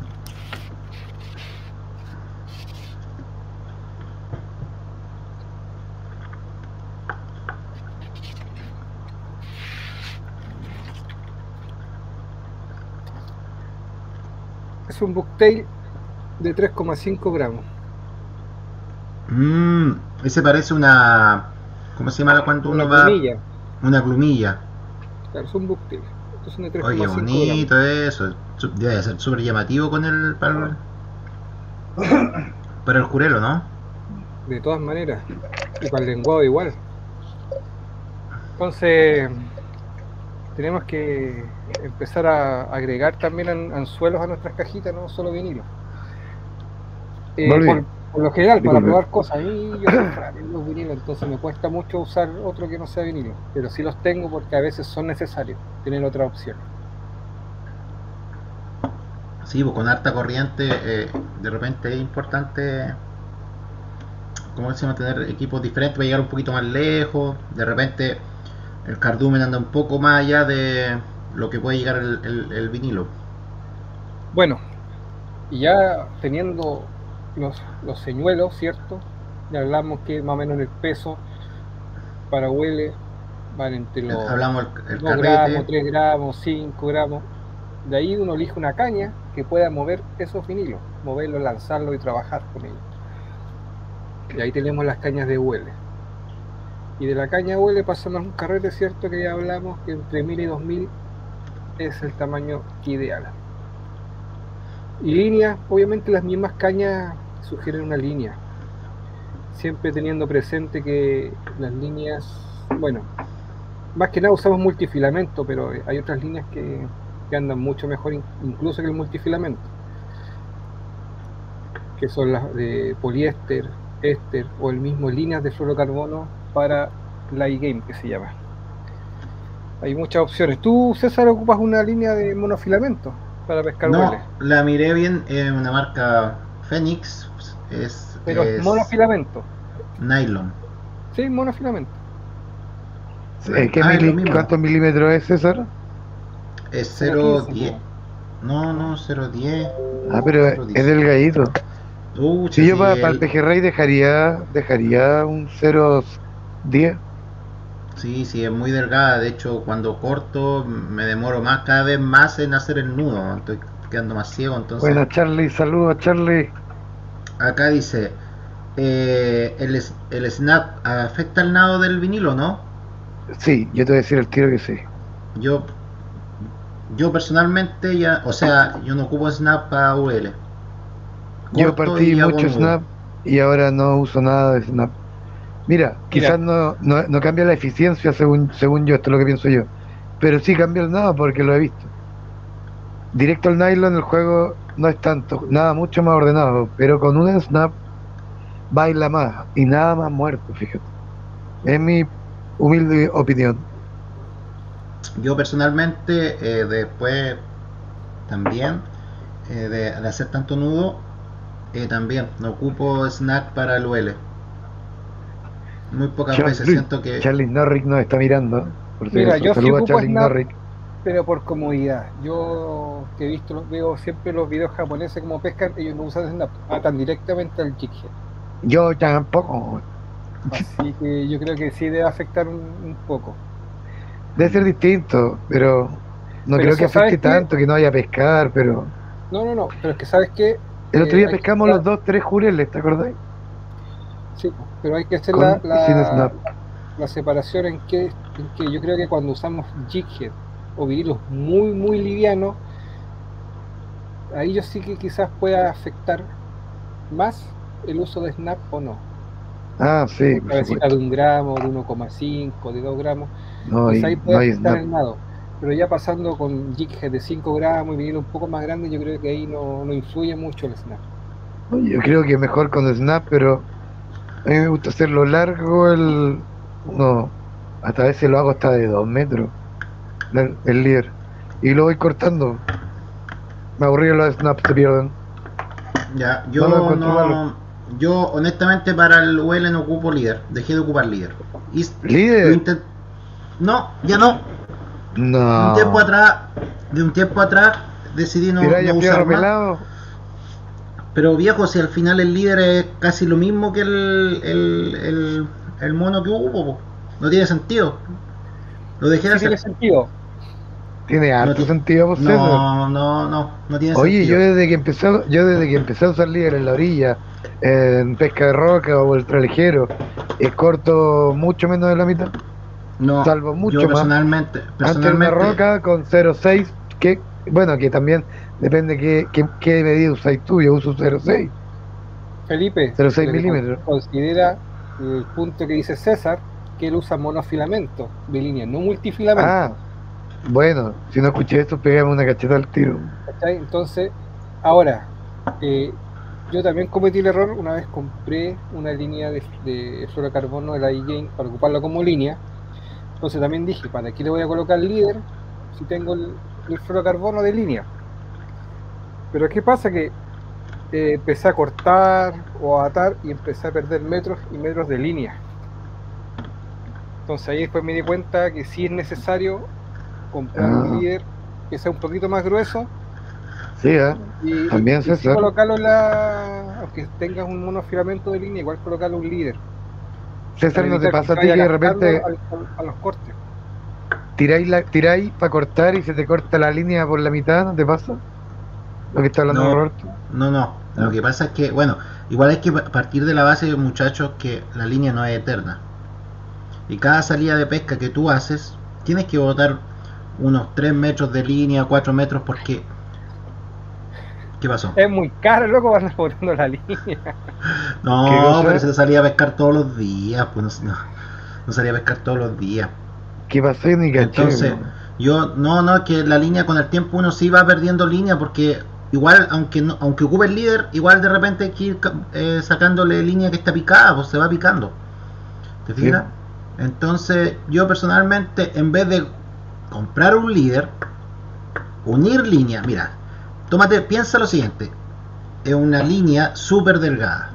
B: Es un Bucktail de tres coma cinco gramos.
A: Mm, ese parece una... ¿Cómo se llama la cuando
B: Una
A: uno va?
B: plumilla.
A: Una plumilla.
B: Claro, es un Bucktail. Estos son de tres
A: Oye,
B: coma cinco gramos.
A: bonito eso. Su- Debe ser súper llamativo con el... Para el, para el jurelo, ¿no?
B: De todas maneras. Y para el lenguado igual. Entonces, tenemos que empezar a agregar también an- anzuelos a nuestras cajitas, no solo vinilo. Eh,
C: Volví.
B: por, por lo general, para
C: Disculpe.
B: probar cosas, a mí yo soy fanático de los vinilos, entonces me cuesta mucho usar otro que no sea vinilo. Pero sí los tengo porque a veces son necesarios, tienen otra opción.
A: Sí, pues con harta corriente, eh, de repente es importante, ¿cómo se llama? Tener equipos diferentes para llegar un poquito más lejos. De repente el cardumen anda un poco más allá de lo que puede llegar el, el- el vinilo.
B: Bueno, y ya teniendo los, los señuelos, ¿cierto? Ya hablamos que más o menos el peso para huele van entre los
A: Hablamos el, el
B: dos gramos,
A: carrete.
B: tres gramos, cinco gramos. De ahí uno elige una caña que pueda mover esos vinilos, moverlo, lanzarlo y trabajar con ellos. Y ahí tenemos las cañas de huele. Y de la caña de huele pasamos a un carrete, ¿cierto? Que ya hablamos que entre mil y dos mil es el tamaño ideal. Y línea, obviamente las mismas cañas sugieren una línea. Siempre teniendo presente que las líneas, bueno, más que nada usamos multifilamento, pero hay otras líneas que, que andan mucho mejor in- incluso que el multifilamento, que son las de poliéster, éster o el mismo líneas de fluorocarbono para light game, que se llama. Hay muchas opciones. ¿Tú, César, ocupas una línea de monofilamento para pescar
A: No,
B: hueles?
A: la miré bien, es una marca Phoenix, es,
B: Pero
A: es
B: monofilamento.
A: nylon.
B: Sí, monofilamento.
C: Eh, ¿qué
A: Ah, es lo
C: mili-
A: mismo.
C: ¿Cuántos milímetros es, César?
A: Es
B: cero
A: cero
B: quince,
A: diez. No, no, cero diez.
C: Ah, pero
A: cero
C: es
A: diez.
C: delgadito.
A: Uh,
C: Si yo
A: sí,
C: para,
A: el-
C: el pejerrey dejaría, dejaría un cero diez.
A: Sí, sí, es muy delgada. De hecho, cuando corto me demoro más, cada vez más en hacer el nudo. Estoy quedando más ciego. Entonces,
C: Bueno, Charlie, saludos, Charlie.
A: acá dice: eh, el, es- el snap afecta el nado del vinilo, ¿no?
C: Sí, yo te voy a decir el tiro que sí.
A: Yo, yo personalmente ya, o sea, yo no ocupo snap para U L.
C: Yo
A: Corto
C: partí
A: y hago
C: mucho
A: nudo.
C: snap y ahora no uso nada de snap. Mira, quizás no, no, no cambia la eficiencia según, según yo, esto es lo que pienso yo. Pero sí cambia el nada porque lo he visto. Directo al nylon el juego no es tanto, nada mucho más ordenado, pero con un snap baila más y nada más muerto, fíjate. Es mi humilde opinión.
A: Yo personalmente, eh, después también eh, de, de hacer tanto nudo, eh, también no ocupo snack para el U L. Muy pocas veces
C: Charlie,
A: siento que...
C: Charlie Norrick nos está mirando. Por si
B: Mira,
C: acaso.
B: yo sí
C: Saluda a
B: ocupo
C: Charlie
B: Snap,
C: Norrick.
B: pero por comodidad. Yo que he visto, los- veo siempre los videos japoneses como pescan, ellos no usan Snap, atan directamente al jig head.
C: Yo tampoco.
B: Así que yo creo que sí debe afectar un, un poco.
C: Debe ser distinto, pero no
B: Pero
C: creo que
B: eso, ¿sabes
C: afecte
B: qué?
C: tanto, que no vaya a pescar, pero...
B: No, no, no, pero es que sabes que
C: El otro día
B: hay que
C: pescamos
B: hacer
C: los dos, tres jureles, ¿te acordás?
B: la- sí, pero hay que hacer
C: Con
B: la,
C: y sin
B: la,
C: snap.
B: la separación en que, en que yo creo que cuando usamos jig head o vinilos muy, muy livianos, ahí yo sí que quizás pueda afectar más el uso de snap o no.
C: Ah, sí, por
B: Cabecita
C: supuesto.
B: de un gramo, de uno coma cinco, de dos gramos,
C: No
B: quizá ahí
C: hay,
B: puede
C: no hay
B: afectar
C: snap.
B: el nado. Pero ya pasando con jig head de cinco gramos y vinilo un poco más grande, yo creo que ahí no, no influye mucho el snap.
C: Yo creo que mejor con snap, pero a mí me gusta hacerlo largo, el... No, hasta a veces lo hago hasta de dos metros, el, el líder. Y lo voy cortando. Me aburrí los snaps, se pierden.
A: Ya,
C: No lo
A: yo
C: encuentro
A: no...
C: malo.
A: Yo honestamente para el U L no ocupo líder. Dejé de ocupar líder. Y s- lo
C: ¿Líder?
A: intent- No, ya no. De
C: No.
A: un tiempo atrás, de un tiempo atrás decidí no,
C: Piraya
A: no usar
C: fierro
A: más.
C: pelado.
A: Pero viejo, si al final el líder es casi lo mismo que el, el, el, el mono que ocupo, po. No tiene sentido. Lo dejé de
B: Sí tiene
A: hacer.
B: sentido.
C: Tiene harto
A: ti-
C: sentido, pues, César.
A: No, no, no, no tiene
C: Oye, yo
A: sentido.
C: desde que empecé, yo desde que empecé a usar líder en la orilla, en pesca de roca o ultraligero, es corto mucho menos de la mitad.
A: No,
C: salvo mucho
A: yo
C: más.
A: personalmente,
C: Antes una
A: personalmente,
C: roca con cero coma seis, que bueno, que también depende qué, qué, qué medida usáis tú. Yo uso cero coma seis,
B: Felipe,
C: cero coma seis
B: pero que
C: milímetros.
B: con- considera el punto que dice César, que él usa monofilamento de línea, no multifilamento.
C: Ah, bueno, si no escuché esto, pegame una cacheta al tiro.
B: ¿Cachai? Entonces, ahora, eh, yo también cometí el error, una vez compré una línea de, de fluorocarbono de la iGain para ocuparla como línea. Entonces también dije, ¿para qué le voy a colocar líder si tengo el, el fluorocarbono de línea? Pero ¿qué pasa? Que eh, empecé a cortar o a atar y empecé a perder metros y metros de línea. Entonces ahí después me di cuenta que sí es necesario comprar
C: Ah.
B: un líder que sea un poquito más grueso
C: Sí, ¿eh?
B: y,
C: También,
B: y sí
C: César.
B: colocarlo en la, aunque tengas un monofilamento de línea, igual colocarle un líder.
C: César,
B: para
C: ¿no te
B: evitar
C: pasa a
B: se
C: ti que
B: vaya
C: de
B: gastando
C: repente
B: al- al- a los cortes?
C: tiráis la, tiráis para cortar y se te corta la línea por la mitad? ¿No te pasa? Lo que está hablando
A: no,
C: Roberto.
A: no, no. Lo que pasa es que, bueno, igual hay que pa- partir de la base, muchachos, que la línea no es eterna. Y cada salida de pesca que tú haces, tienes que botar unos tres metros de línea, cuatro metros, porque... ¿Qué pasó?
B: Es muy caro, loco, van botando la línea.
C: ¿Qué
A: No,
C: cosa?
A: pero se salía a pescar todos los días, pues no, no, no salía a pescar todos los días.
C: ¿Qué pasó? Ni caché.
A: Entonces,
C: weón.
A: yo, no, no, que la línea con el tiempo uno sí va perdiendo línea, porque igual, aunque no, aunque ocupe el líder, igual de repente hay que ir ca- eh, sacándole línea que está picada, pues se va picando. ¿Te
C: Sí.
A: fijas? Entonces, yo personalmente, en vez de comprar un líder, unir línea, mira, tómate, piensa lo siguiente, es una línea súper delgada.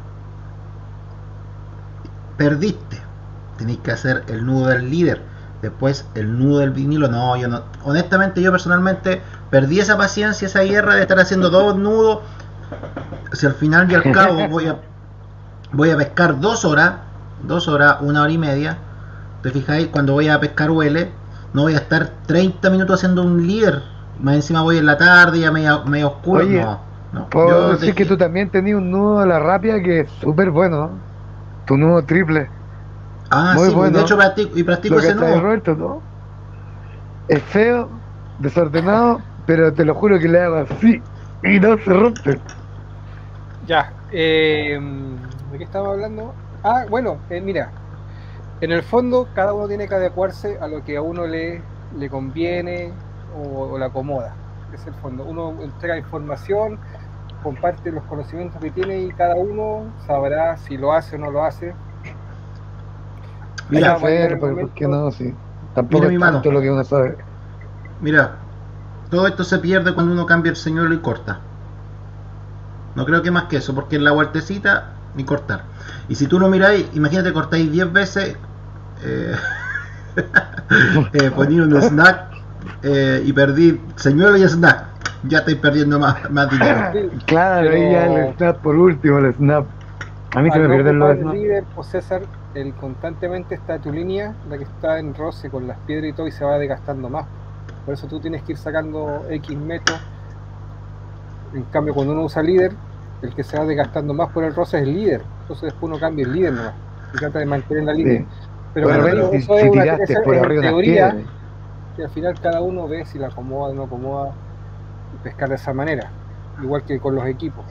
A: Perdiste, tenéis que hacer el nudo del líder, después el nudo del vinilo. No, yo no, honestamente, yo personalmente perdí esa paciencia, esa guerra de estar haciendo dos nudos. Si al final y al cabo voy a voy a pescar dos horas, dos horas, una hora y media. ¿Te fijáis? Cuando voy a pescar huele, no voy a estar treinta minutos haciendo un líder. Más encima voy en la tarde, ya medio, medio oscuro.
C: Oye,
A: no, no.
C: Puedo
A: Yo
C: decir
A: dejé-
C: que tú también tenías un nudo a la rápida que es súper bueno, ¿no? Tu nudo triple.
A: Ah,
C: muy
A: sí, pues,
C: bueno.
A: de hecho practico, y practico
C: Lo que
A: ese
C: está de
A: nudo.
C: Roberto, ¿no? Es feo, desordenado, pero te lo juro que le hago así y no se rompe.
B: Ya, eh, ¿de qué estaba hablando? Ah, bueno, eh, mira, en el fondo cada uno tiene que adecuarse a lo que a uno le, le conviene o, o le acomoda. Ese es el fondo. Uno entrega información, comparte los conocimientos que tiene y cada uno sabrá si lo hace o no lo hace.
A: Mira,
B: Vamos a llegar al
C: ¿por, por
B: momento.
C: qué no? Sí. Tampoco
A: Mira mi
C: es
A: mano.
C: tanto lo que uno sabe.
A: Mira, todo esto se pierde cuando uno cambia el señuelo y corta. No creo que más que eso, porque en la vueltecita ni cortar. Y si tú lo miráis, imagínate cortáis diez veces, eh, eh, poní un snack eh, y perdí señuelo y snack. Ya estáis perdiendo más, más dinero.
B: Sí,
C: Claro,
B: pero-
C: ahí ya el snap por último, el snap. A mí se
B: Al
C: me
B: no
C: pierden los
B: ocupar el
C: snaps.
B: líder, pues César, el constantemente está tu línea, la que está en roce con las piedras y todo, y se va desgastando más. Por eso tú tienes que ir sacando X metros. En cambio, cuando uno usa líder, el que se va desgastando más por el roce es el líder. Entonces después uno cambia el líder nomás y trata de mantener la línea.
C: Sí.
B: Pero
A: Bueno,
B: como
A: pero
B: digo,
C: si,
B: eso
C: si
B: es una
C: tiraste
B: esa
C: por
B: es
C: arriba unas
B: teoría,
C: piedras.
B: que al final cada uno ve si la acomoda o no acomoda y pescar de esa manera, igual que con los equipos.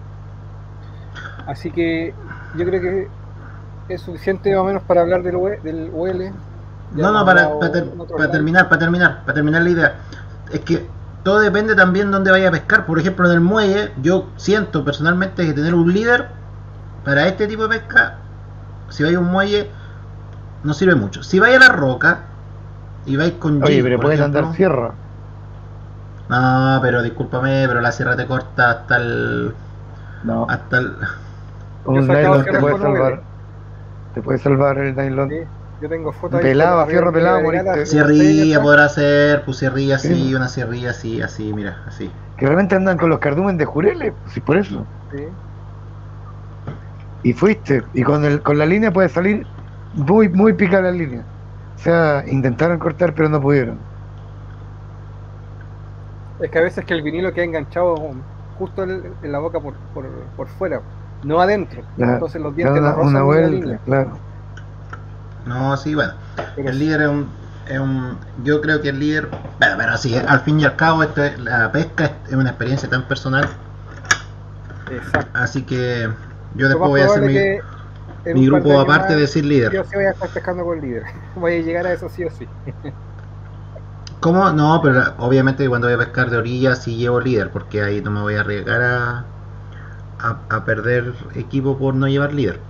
B: Así que yo creo que es suficiente más o menos para hablar del, U E- del U L. Ya
A: No, no,
B: hemos
A: para,
B: hablado
A: para, ter-
B: en otros
A: para
B: lives.
A: terminar, para terminar, para terminar la idea. Es que todo depende también de dónde vaya a pescar. Por ejemplo, en el muelle, yo siento personalmente que tener un líder para este tipo de pesca, si vais a un muelle, no sirve mucho. Si vais a la roca y vais con
C: Oye,
A: jig,
C: pero
A: por
C: pueden
A: ejemplo,
C: andar sierra.
A: no, pero discúlpame, pero la sierra te corta hasta el.
C: No,
A: Hasta el.
B: Yo
C: un
B: he sacado
C: nylon te
B: sierra
C: puede
B: con U L.
C: salvar. Te puede salvar el nylon.
B: Sí, yo tengo fotos ahí
C: Pelado,
B: con la
C: fierro
B: River-
C: pelado,
B: River
C: moriste.
B: Regatas,
A: Sierrilla
B: seis
A: podrá ser, pues sierrilla así,
C: Sí.
A: una sierrilla así, así, mira, así.
C: Que realmente andan con los cardumen de Jureles, pues sí, por eso.
B: sí.
C: Y fuiste. Y con el con la línea puede salir muy, muy picada la línea. O sea, intentaron cortar, pero no pudieron.
B: Es que a veces que el vinilo queda enganchado justo en, en la boca por, por, por fuera, no adentro.
C: La-
B: Entonces los
C: da
B: dientes
C: una,
B: la rozan
C: una
B: en la
C: vuelta,
B: línea.
C: claro.
A: No, sí, bueno.
B: Pero
A: El líder es un, es un. Yo creo que el líder. Bueno, pero sí, al fin y al cabo, esto es- la pesca es una experiencia tan personal.
B: exacto.
A: Así que yo
B: Lo
A: después
B: más
A: voy a hacer
B: probable
A: mi,
B: que en
A: mi
B: un par de
A: grupo
B: años
A: aparte de
B: más,
A: decir líder.
B: Yo sí voy a estar pescando con líder. Voy a llegar a eso sí o sí.
A: ¿Cómo? No, pero la- obviamente cuando voy a pescar de orilla sí llevo líder, porque ahí no me voy a arriesgar a, a, a perder equipo por no llevar líder.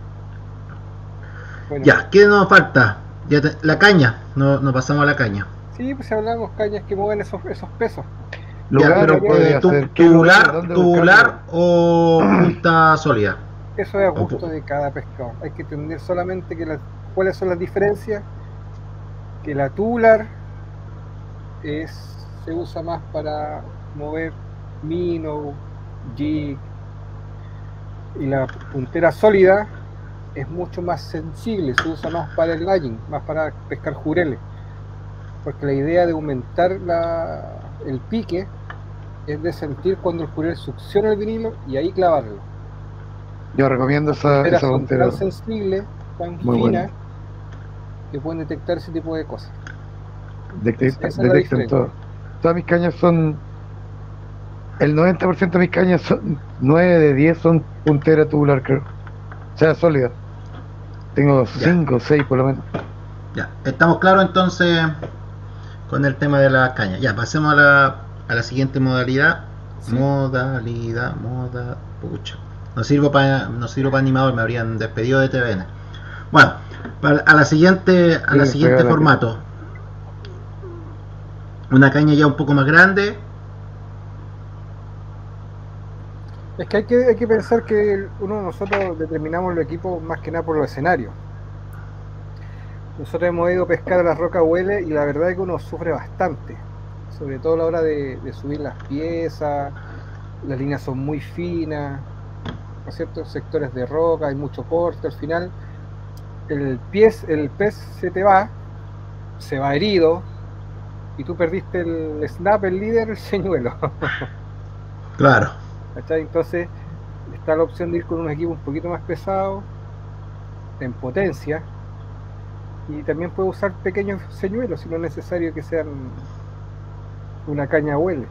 B: Bueno,
A: Ya, ¿qué nos falta? Ya te- la caña, no, nos pasamos a la caña.
B: sí, pues hablamos cañas que mueven esos, esos pesos.
A: Ya,
C: Lugar
A: pero
C: podría
A: eh, tu-
C: ser. ¿Qué lugar?
A: tubular,
C: ¿Dónde
A: tubular o punta sólida.
B: Eso es a
A: Opo.
B: gusto de cada pescador. Hay que entender solamente que las, cuáles son las diferencias. Que la tubular es, se usa más para mover minnow, jig, y la puntera sólida es mucho más sensible, se usa más para el laying, más para pescar jureles, porque la idea de aumentar la, el pique es de sentir cuando el jurel succiona el vinilo y ahí clavarlo.
C: Yo recomiendo esa,
B: Punteras
C: esa
B: son
C: puntera.
B: tan sensibles, tan
C: Muy
B: finas,
C: buena.
B: que pueden detectar ese tipo de cosas.
C: Detecta-
B: Esa es la
C: detectan
B: diferencia.
C: todo. Todas mis cañas son. El noventa por ciento de mis cañas son. nueve de diez son puntera tubular, creo. O sea, sólida. Tengo
A: Ya.
C: cinco o seis por lo menos.
A: Ya, estamos claros entonces con el tema de la caña. Ya, pasemos a la, a la siguiente modalidad.
B: Sí.
A: Modalidad, moda, pucha. No sirvo para no sirvo para animador, me habrían despedido de T V N. Bueno, para- a la siguiente, a la
C: Sí,
A: siguiente
C: pégala.
A: formato. Una caña ya un poco más grande.
B: Es que hay que, hay que pensar que uno de nosotros determinamos los equipos más que nada por los escenarios. Nosotros hemos ido a pescar a las rocas Huele y la verdad es que uno sufre bastante, sobre todo a la hora de, de subir las piezas, las líneas son muy finas, ¿no es cierto? Sectores de roca, hay mucho corte, al final el, pies, el pez se te va, se va herido y tú perdiste el snap, el líder, el señuelo.
A: Claro.
B: ¿Cachai? Entonces está la opción de ir con un equipo un poquito más pesado, en potencia, y también puede usar pequeños señuelos si no es necesario que sean una caña huele.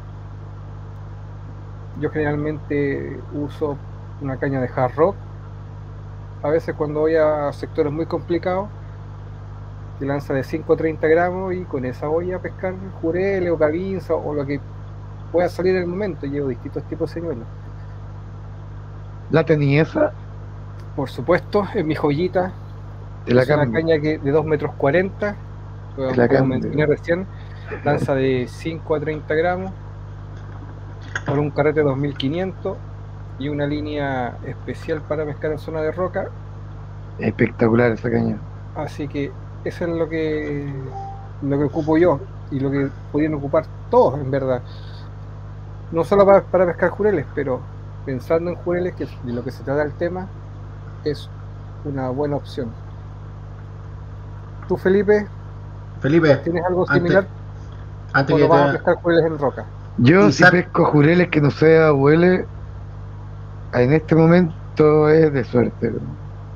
B: Yo generalmente uso una caña de hard rock, a veces cuando voy a sectores muy complicados, que lanza de cinco a treinta gramos y con esa voy a pescar jureles o cabinza o lo que pueda salir en el momento. Llevo distintos tipos de señuelos.
C: La tenía esa.
B: Por supuesto, es mi joyita.
C: Te la
B: Es una
C: cambio.
B: caña que de dos metros cuarenta,
C: Te la
B: como
C: cambio.
B: mencioné recién, lanza de cinco a treinta gramos, con un carrete de dos mil quinientos y una línea especial para pescar en zona de roca.
C: Espectacular esa caña.
B: Así que eso es lo que lo que ocupo yo y lo que podían ocupar todos, en verdad. No solo para, para pescar jureles, pero pensando en jureles, que de lo que se trata el tema, es una buena opción. ¿Tú, Felipe,
A: Felipe,
B: tienes algo
A: antes,
B: similar
A: antes
B: o
A: que
B: no vas a
A: te...
B: pescar jureles en roca?
C: Yo
A: Isaac-
C: si pesco jureles que no sea huele, en este momento es de suerte. ¿no?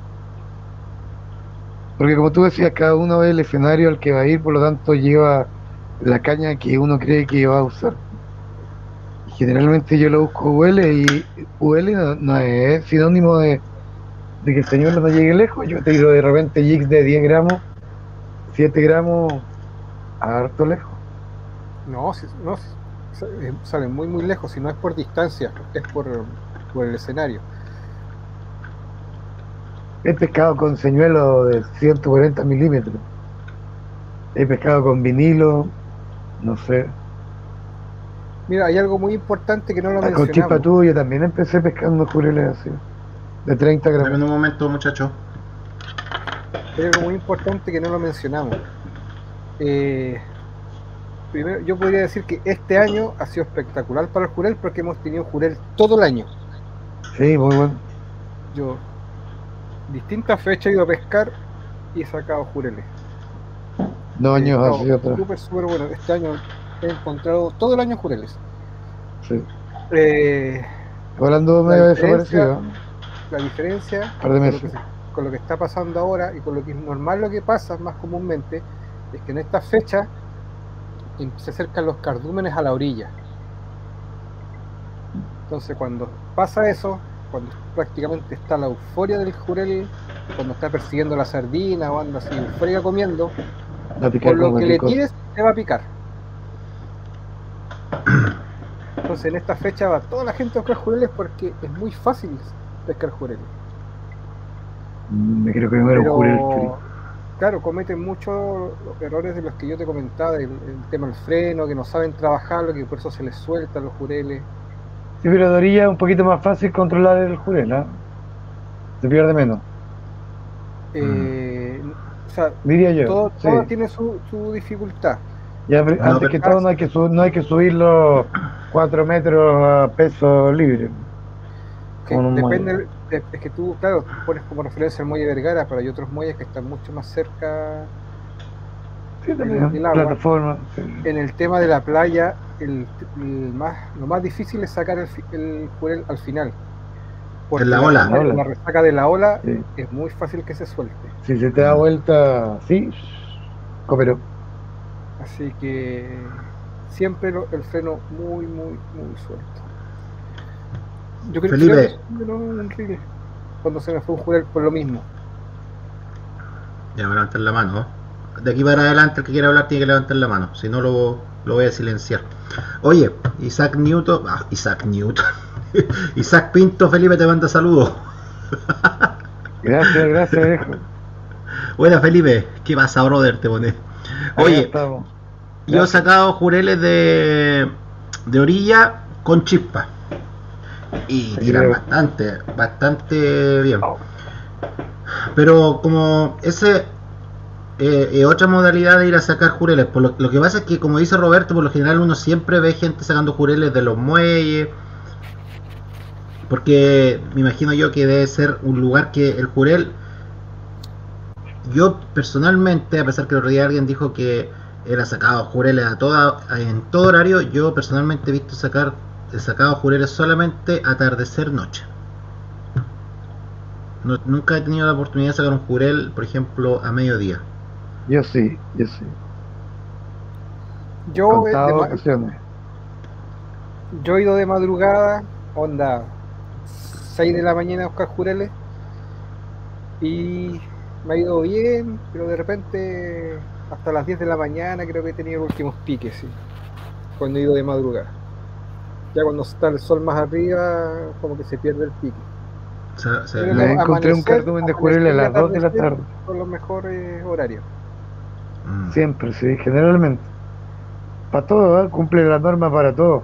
C: Porque como tú decías, cada uno ve el escenario al que va a ir, por lo tanto lleva la caña que uno cree que va a usar. Y generalmente yo lo busco huele y huele no, no es sinónimo de, de que el señor no llegue lejos. Yo tiro de repente jigs de diez gramos, siete gramos, a harto lejos.
B: No, si- no si- sa- eh, salen muy muy lejos, si no es por distancia, es por, por el escenario.
C: He pescado con señuelo de ciento cuarenta milímetros. He pescado con vinilo, no sé.
B: Mira, hay algo muy importante que no lo
C: Ah, con chispa
B: mencionamos.
C: tuya también empecé pescando jureles así, de treinta
A: Dame
C: gramos.
A: un momento, muchacho.
B: Hay algo muy importante que no lo mencionamos. Eh, primero, yo podría decir que este año ha sido espectacular para el jurel porque hemos tenido jurel todo el año.
C: Sí, muy bueno.
B: Yo, distintas fechas he ido a pescar y he sacado jureles.
C: Dos
B: He
C: años
B: estado
C: así atrás.
B: súper, súper bueno. Este año he encontrado todo el año jureles.
C: Sí.
B: Eh,
C: Hablando
B: La
C: medio
B: diferencia-
C: desaparecido.
B: la diferencia
C: Par de
B: con lo,
C: meses.
B: que se- con lo que está pasando ahora y con lo que es normal, lo que pasa más comúnmente, es que en estas fechas em- se acercan los cardúmenes a la orilla. Entonces cuando pasa eso, cuando prácticamente está la euforia del jurel, cuando está persiguiendo la sardina o anda así eufórica comiendo,
C: La picar
B: con lo
C: como
B: que le
C: rico.
B: tires te va a picar. Entonces en esta fecha va toda la gente a buscar jureles porque es muy fácil pescar jureles.
C: Me creo que me muero un
B: Pero,
C: jurel free.
B: claro, cometen muchos errores de los que yo te comentaba, el, el tema del freno, que no saben trabajarlo, que por eso se les sueltan los jureles.
C: Sí, pero de orilla es un poquito más fácil controlar el jurel, ¿ah? Se pierde menos,
B: Eh, o sea,
C: diría yo.
B: todo,
C: Sí.
B: todo tiene su, su dificultad.
C: Ya, pero
A: No,
C: antes
A: pero-
C: que todo no hay que, su- no hay que subir los cuatro metros a peso libre.
B: Que
C: Como en un
B: depende,
C: muelle.
B: de- es que tú, claro, pones como referencia el muelle Vergara, pero hay otros muelles que están mucho más cerca.
C: Sí, también.
B: el agua.
C: Plataforma. Sí.
B: En el tema de la playa, el, el más, lo más difícil es sacar el, fi- el jurel al final. Porque
A: En la ola.
B: La, la resaca de la ola
C: Sí.
B: es muy fácil que se suelte.
C: Si se te da vuelta, sí, cooperó.
B: Así que siempre lo- el freno muy, muy, muy suelto. Yo creo
A: Felipe.
B: que no, un reel cuando se me fue un jurel por lo mismo.
A: Ya me levantar la mano, ¿no? De aquí para adelante el que quiera hablar tiene que levantar la mano, si no lo, lo voy a silenciar. Oye, Isaac Newton, ah, Isaac Newton, Isaac Pinto, Felipe te manda saludos.
C: Gracias, gracias, viejo.
A: Buena Felipe, ¿qué pasa, brother? Te pone.
C: Ahí
A: Oye,
C: estamos.
A: yo he
C: Gracias.
A: sacado jureles de, de orilla con chispa y tiran
C: Creo.
A: bastante, bastante bien. Pero como ese eh, eh, otra modalidad de ir a sacar jureles, por lo, lo que pasa es que, como dice Roberto, por lo general uno siempre ve gente sacando jureles de los muelles, porque me imagino yo que debe ser un lugar que el jurel, yo personalmente, a pesar que el otro día alguien dijo que era sacado jureles a toda, en todo horario, yo personalmente he visto sacar, he sacado jureles solamente atardecer noche. No, nunca he tenido la oportunidad de sacar un jurel, por ejemplo, a mediodía.
C: Yo sí, yo sí.
B: Yo, he- de
C: Contado
B: ma-
C: ocasiones.
B: yo he ido de madrugada, onda seis de la mañana a buscar jureles y me ha ido bien, pero de repente hasta las diez de la mañana creo que he tenido los últimos piques, sí, cuando he ido de madrugada. Ya cuando está el sol más arriba, como que se pierde el pique.
A: Se- se-
B: Pero
C: Me
B: los
C: encontré un
B: amanecer,
C: cardumen de
B: amanecer
C: jurel a
B: y
C: las dos de la
B: atardecer
C: tarde.
B: son los mejores horarios.
A: Mm.
C: Siempre, sí, generalmente. Para todo, ¿eh? Cumple la norma para todo.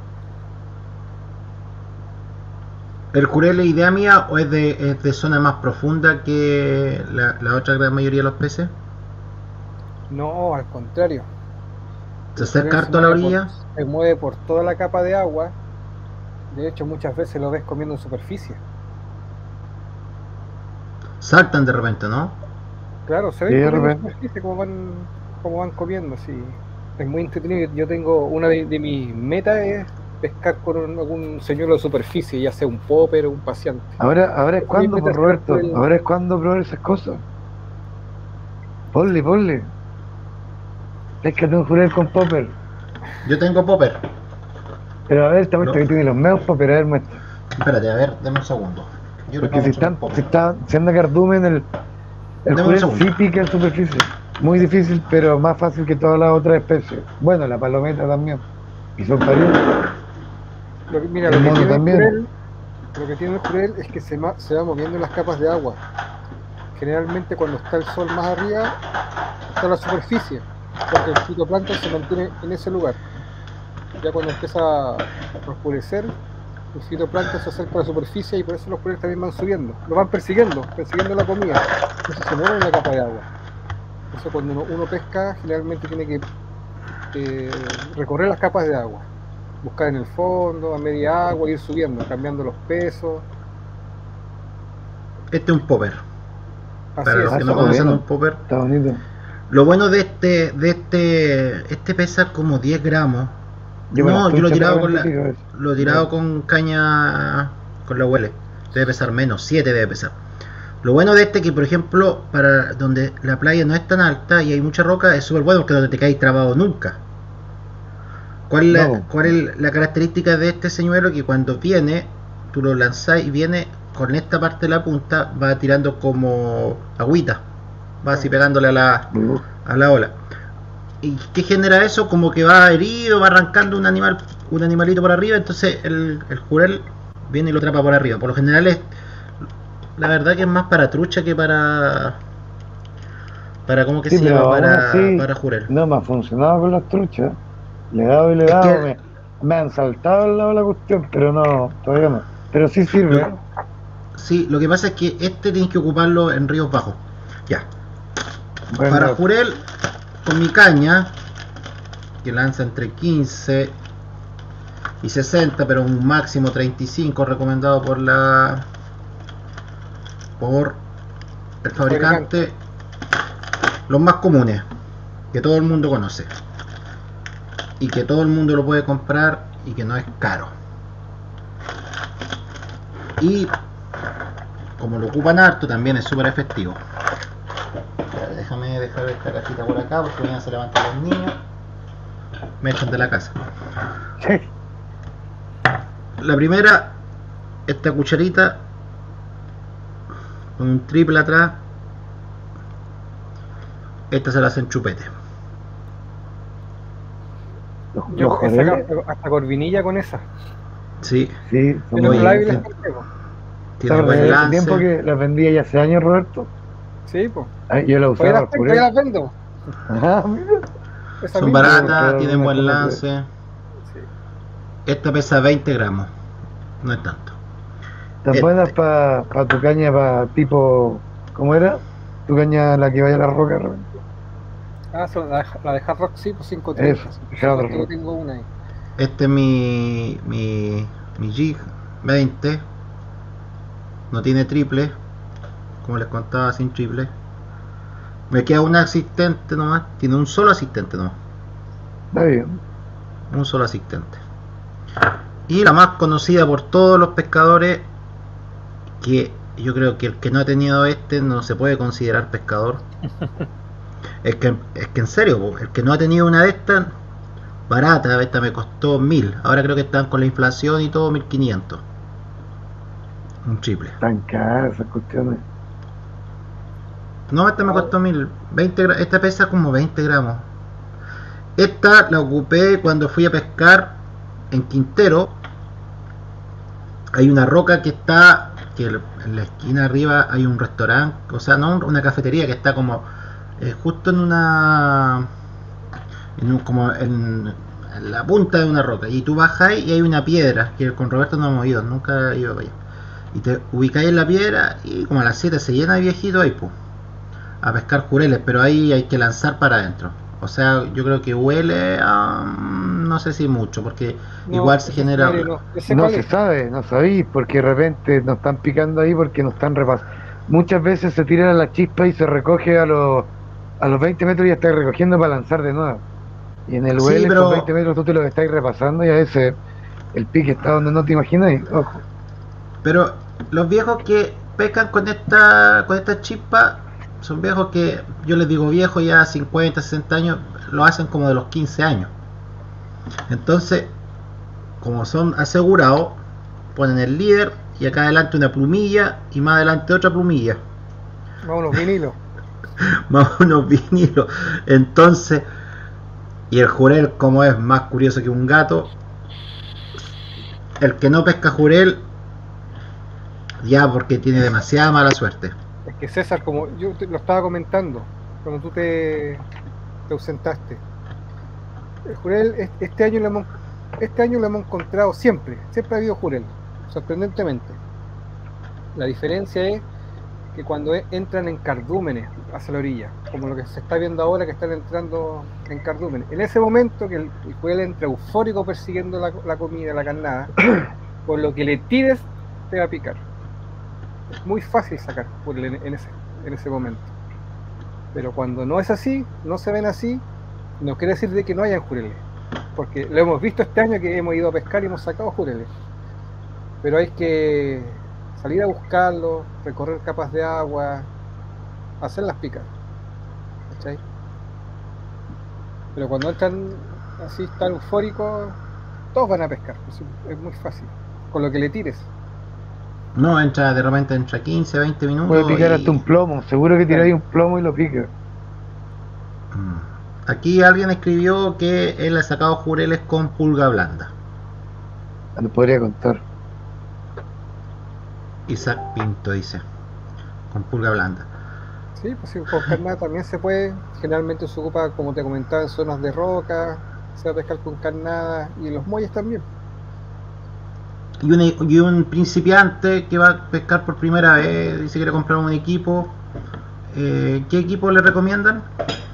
A: ¿El jurel es idea mía o es de, es de zona más profunda que la, la otra gran mayoría de los peces?
B: No, al contrario.
A: ¿Se
B: El
A: acerca
B: jurel se
A: harto a la
B: mueve por,
A: orilla?
B: se mueve por toda la capa de agua. De hecho, muchas veces lo ves comiendo en superficie.
A: Saltan de repente, ¿no?
B: Claro, se
C: Sí,
B: ven
C: de
B: comiendo en
C: repente.
B: superficie como van, como van comiendo, sí. Es muy entretenido. Yo tengo, una de, de mis metas es pescar con un- algún señuelo de superficie, ya sea un popper o un paseante.
C: Ahora, ahora es
B: Mi
C: cuando,
B: meta
C: por
B: es tirar
C: Roberto.
B: por el-
C: Ahora es cuando probar esas cosas. Ponle, ponle. Péscate un jurel con popper.
A: Yo tengo popper.
C: Pero a ver, esta muestra
A: No.
C: que tiene los meos popper, a ver, muestra.
A: Espérate, a ver, dame un segundo. Yo le
C: Porque
A: pongo
C: si
A: un
C: están,
A: popper.
C: si está siendo cardumen, el, el
A: Deme un
C: jurel
A: segundo.
C: sí pica en superficie. Muy difícil, pero más fácil que todas las otras especies. Bueno, la palometa también. Y son parientes.
B: Lo que- mira,
C: El
B: lo que
C: mono
B: tiene el
C: también.
B: jurel, lo que tiene el jurel es que se, ma- se va moviendo en las capas de agua. Generalmente cuando está el sol más arriba, está la superficie, porque el fitoplancton se mantiene en ese lugar. Ya cuando empieza a oscurecer, el fitoplancton se acerca a la superficie y por eso los jureles también van subiendo. Lo van persiguiendo, persiguiendo la comida. Entonces se mueven en la capa de agua. Por eso cuando uno, uno pesca, generalmente tiene que eh, recorrer las capas de agua. Buscar en el fondo, a media agua, ir subiendo, cambiando los pesos.
A: Este es un popper.
B: Así
A: Para
B: es.
A: los que
C: eso
A: no
C: está
A: conocen
C: bueno.
A: un popper.
C: Está bonito.
A: Lo bueno de este, de este, este pesa como diez gramos.
C: Yo con
A: No,
C: las
A: yo lo he
C: truchas
A: tirado
C: de
A: con la,
C: repente pico eso.
A: lo he tirado
C: No.
A: con caña, con la huele. Debe pesar menos, siete debe pesar. Lo bueno de este que, por ejemplo, para donde la playa no es tan alta y hay mucha roca, es súper bueno porque no te caes trabado nunca. ¿Cuál es, la,
C: No.
A: cuál es la característica de este señuelo? Que cuando viene, tú lo lanzás y viene con esta parte de la punta, va tirando como agüita. Va así pegándole a la, a la ola. ¿Y qué genera eso? Como que va herido, va arrancando un animal, un animalito por arriba, entonces el, el jurel viene y lo atrapa por arriba. Por lo general es, la verdad que es más para trucha que para, para ¿cómo que
C: Sí,
A: se
C: pero
A: llama?
C: aún
A: Para,
C: así,
A: para jurel.
C: no me ha funcionado con las truchas. Le he dado y le he
A: Es
C: dado,
A: que-
C: me, me han saltado al lado de la cuestión, pero no, todavía no. Pero sí sirve.
A: Lo- Sí, lo que pasa es que este tienes que ocuparlo en ríos bajos. Ya.
C: Bueno,
A: Para jurel, con mi caña, que lanza entre quince y sesenta, pero un máximo treinta y cinco recomendado por la por el fabricante, los más comunes que todo el mundo conoce y que todo el mundo lo puede comprar y que no es caro, y como lo ocupan harto también es súper efectivo. Ya, déjame dejar esta cajita por acá porque mañana se levantan los niños, me echan de la casa.
C: sí,
A: La primera, esta cucharita con un triple atrás. Esta se la hacen chupete.
C: los,
B: Yo
C: los
B: he
C: joreles,
B: sacado hasta corvinilla con esa.
A: Sí,
C: sí, son
B: Pero
C: muy
A: Oye,
B: la Biblia
A: sí.
B: es consejo.
A: tiene
C: ¿Sabes?
A: buen
C: Hace
A: lance.
C: tiempo que las vendía ya hace años, Roberto.
B: Sí, pues.
C: Ay, yo la
B: Todavía
C: usaba
B: las
C: por
B: tengo,
C: jurel.
B: todavía las vendo.
C: Ajá, mira.
B: Esa
A: Son
B: misma.
A: baratas,
C: Claro,
A: tienen
C: una
A: buen
C: cosa
A: lance.
B: Sí.
A: Esta pesa veinte gramos, no es tanto.
C: Están
A: Este.
C: buenas para pa tu caña, para tipo, ¿cómo era? Tu caña la que vaya a la roca, Roberto.
B: Ah, son la, la de Hard Rock, sí, pues cinco treinta.
C: Eso,
B: Sí,
C: Hard
B: justo
C: Rock.
B: tengo una ahí.
A: Este es mi, mi, mi jig veinte. No tiene triple, como les contaba, sin triple. Me queda un asistente nomás. Tiene un solo asistente nomás.
C: Está bien.
A: Un solo asistente. Y la más conocida por todos los pescadores, que yo creo que el que no ha tenido este no se puede considerar pescador. Es que, es que en serio, po, el que no ha tenido una de estas, barata, esta me costó mil. Ahora creo que están con la inflación y todo, mil quinientos. Un triple.
C: Tan caras esas cuestiones.
A: No, esta me costó mil. veinte gra- esta pesa como veinte gramos. Esta la ocupé cuando fui a pescar en Quintero. Hay una roca que está que el- en la esquina arriba hay un restaurante, o sea, no un- una cafetería que está como eh, justo en una, en un- como en, en la punta de una roca, y tú bajas y hay una piedra que con Roberto no hemos ido, nunca he ido para allá, y te ubicáis en la piedra y como a las siete se llena de viejitos ahí, pues, a pescar jureles, pero ahí hay que lanzar para adentro. O sea, yo creo que huele a... no sé si mucho, porque
B: No,
A: igual se
B: ese
A: genera...
B: escenario no. ¿Ese
C: No
B: cuál
C: se
B: es?
C: sabe, no sabéis, porque de repente nos están picando ahí porque nos están repasando. Muchas veces se tiran a la chispa y se recoge a los, a los veinte metros y ya estáis recogiendo para lanzar de nuevo. Y en el
A: Sí,
C: U L esos
A: pero
C: veinte metros tú te los estáis repasando y a veces el pique está donde no te imaginas. Ojo,
A: pero los viejos que pescan con esta con esta chispa son viejos que yo les digo viejos ya cincuenta, sesenta años, lo hacen como de los quince años. Entonces, como son asegurados, ponen el líder y acá adelante una plumilla y más adelante otra plumilla,
B: Vámonos, vinilo.
A: más unos vinilos. Entonces, y el jurel, como es más curioso que un gato, el que no pesca jurel, ya porque tiene demasiada mala suerte.
B: Es que César, como yo te lo estaba comentando, cuando tú te, te ausentaste, el jurel es- este año lo hemos este año lo hemos encontrado siempre, siempre ha habido jurel, sorprendentemente. La diferencia es que cuando e- entran en cardúmenes hacia la orilla, como lo que se está viendo ahora que están entrando en cardúmenes, en ese momento que el, el jurel entra eufórico persiguiendo la, la comida, la carnada, por lo que le tires te va a picar. Es muy fácil sacar jurel en, en ese, en ese momento. Pero cuando no es así, no se ven así, no quiere decir de que no hayan jureles. Porque lo hemos visto este año que hemos ido a pescar y hemos sacado jureles. Pero hay que salir a buscarlos, recorrer capas de agua, hacerlas picar. ¿Cachai? Pero cuando entran así tan eufóricos, todos van a pescar. Es, es muy fácil. Con lo que le tires.
A: No, entra de repente entra quince, veinte minutos.
C: puede picar
A: y...
C: hasta un plomo. Seguro que tiráis un plomo y lo pica.
A: Mm. Aquí alguien escribió que él ha sacado jureles con pulga blanda.
C: No podría contar.
A: Isaac Pinto dice, con pulga blanda.
B: Sí, pues sí, con carnada también se puede. Generalmente se ocupa, como te comentaba, en zonas de roca. Se va a pescar con carnada y en los muelles también.
A: Y un, y un principiante que va a pescar por primera vez y se quiere comprar un equipo, eh, ¿qué equipo le recomiendan?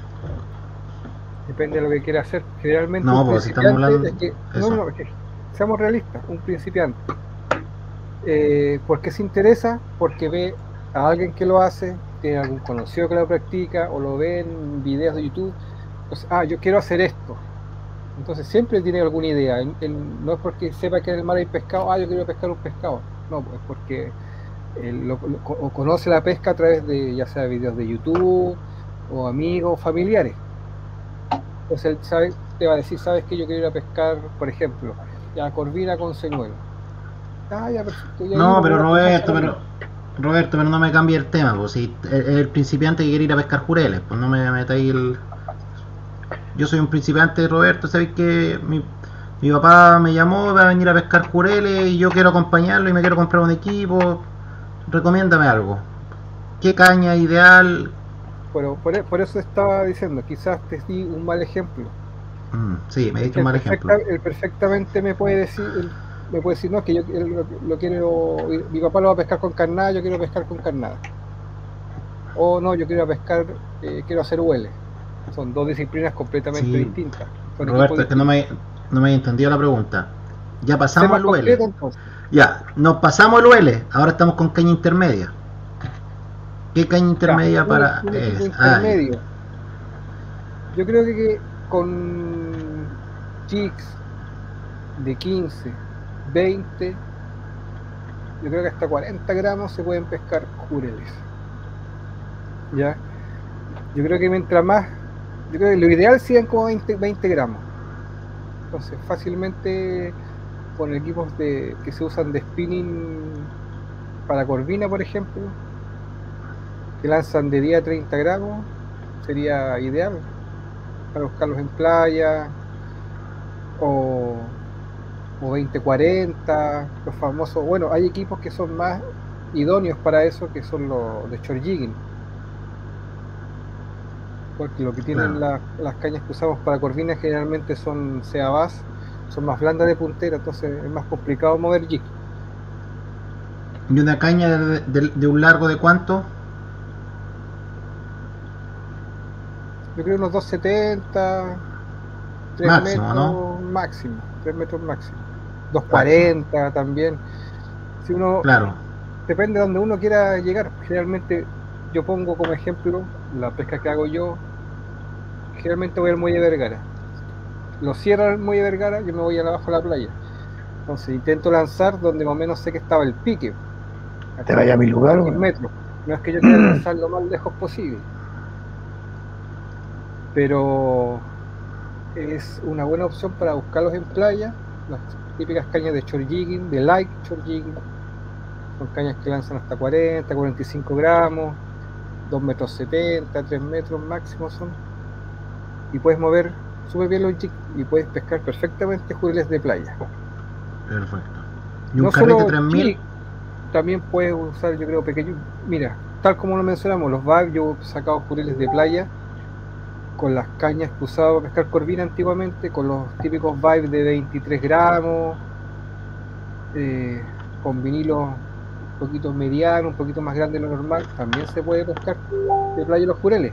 B: Depende de lo que quiera hacer. Generalmente
A: No,
B: un
A: pues si estamos
B: principiante
A: hablando
B: es que, no,
A: eso.
B: no, es que seamos realistas, un principiante. Eh, ¿por qué se interesa? Porque ve a alguien que lo hace, tiene algún conocido que lo practica, o lo ve en videos de YouTube. Entonces, ah, yo quiero hacer esto. Entonces siempre tiene alguna idea. En- en- no es porque sepa que en el mar hay pescado, ah, yo quiero pescar un pescado. No, pues porque él lo- lo- o conoce la pesca a través de ya sea videos de YouTube, o amigos, o familiares. Entonces él sabe, te va a decir, sabes que yo quiero ir a pescar, por ejemplo, ya corvina con señuelo. Ah, ya, perfecto. Y ahí
A: No,
B: lo
A: pero
B: voy a
A: Roberto,
B: pescar.
A: pero Roberto, pero no me cambie el tema, pues si es el principiante que quiere ir a pescar jureles, pues no me metáis el... Yo soy un principiante, Roberto, sabéis que mi, mi papá me llamó, va a venir a pescar jureles y yo quiero acompañarlo y me quiero comprar un equipo, recomiéndame algo. ¿Qué caña ideal?
B: Pero por, e- por eso estaba diciendo, quizás te di un mal ejemplo.
A: Mm, sí, me
B: Es
A: diste
B: que
A: un
B: él,
A: mal
B: perfecta-
A: ejemplo.
B: él perfectamente me puede decir, él me puede decir, no, que yo él lo, lo quiero, mi papá lo va a pescar con carnada, yo quiero pescar con carnada. O no, yo quiero pescar, eh, quiero hacer U L. Son dos disciplinas completamente
A: Sí,
B: distintas. Son
A: Roberto,
B: equipos
A: es que no
B: distintos.
A: me, no me he entendido la pregunta. Ya
B: Sé
A: pasamos
B: más
A: el
B: concreto
A: U L.
B: entonces.
A: Ya, nos pasamos el U L, ahora estamos con caña intermedia. ¿Qué caña
B: Ya,
A: intermedia
B: un,
A: para...?
B: un equipo
A: Es, ah, ya.
B: intermedio. Yo creo que, que con jigs de quince, veinte, yo creo que hasta cuarenta gramos se pueden pescar jureles. ¿Ya? Yo creo que mientras más, yo creo que lo ideal serían como veinte, veinte gramos. Entonces, fácilmente con equipos de, que se usan de spinning para corvina, por ejemplo, que lanzan de diez a treinta gramos, sería ideal para buscarlos en playa, o, o veinte cuarenta, los famosos. Bueno, hay equipos que son más idóneos para eso, que son los de short jigging. Porque lo que tienen
A: Claro.
B: la- las cañas que usamos para corvinas generalmente son sea bass, son más blandas de puntera, entonces es más complicado mover jig.
A: ¿Y una caña de, de- de un largo de cuánto?
B: Yo creo unos doscientos setenta, tres
A: Máximo,
B: metros
A: ¿no?
B: máximo, tres metros máximo. doscientos cuarenta también. Si uno,
A: Claro.
B: depende de donde uno quiera llegar. Generalmente yo pongo como ejemplo la pesca que hago yo. Generalmente voy al muelle Vergara. Lo cierra el muelle Vergara, yo me voy abajo a la playa. Entonces intento lanzar donde más o menos sé que estaba el pique.
C: Te vaya a mi lugar,
B: diez
C: weón.
B: metros. No es que yo quiera lanzar lo más lejos posible. Pero es una buena opción para buscarlos en playa. Las típicas cañas de short jigging, de light short jigging. Son cañas que lanzan hasta cuarenta, cuarenta y cinco gramos, dos metros setenta, tres metros máximo son. Y puedes mover súper bien los jigs y puedes pescar perfectamente jureles de playa.
A: Perfecto. ¿Y un
B: No
A: carrete
B: solo
A: tres mil?
B: jig, también puedes usar, yo creo, pequeños. Mira, tal como lo mencionamos, los vibes, yo he sacado jureles de playa con las cañas que usaba para pescar corvina antiguamente, con los típicos vibes de veintitrés gramos, eh, con vinilos un poquito medianos, un poquito más grande de lo normal. También se puede pescar de playa los jureles.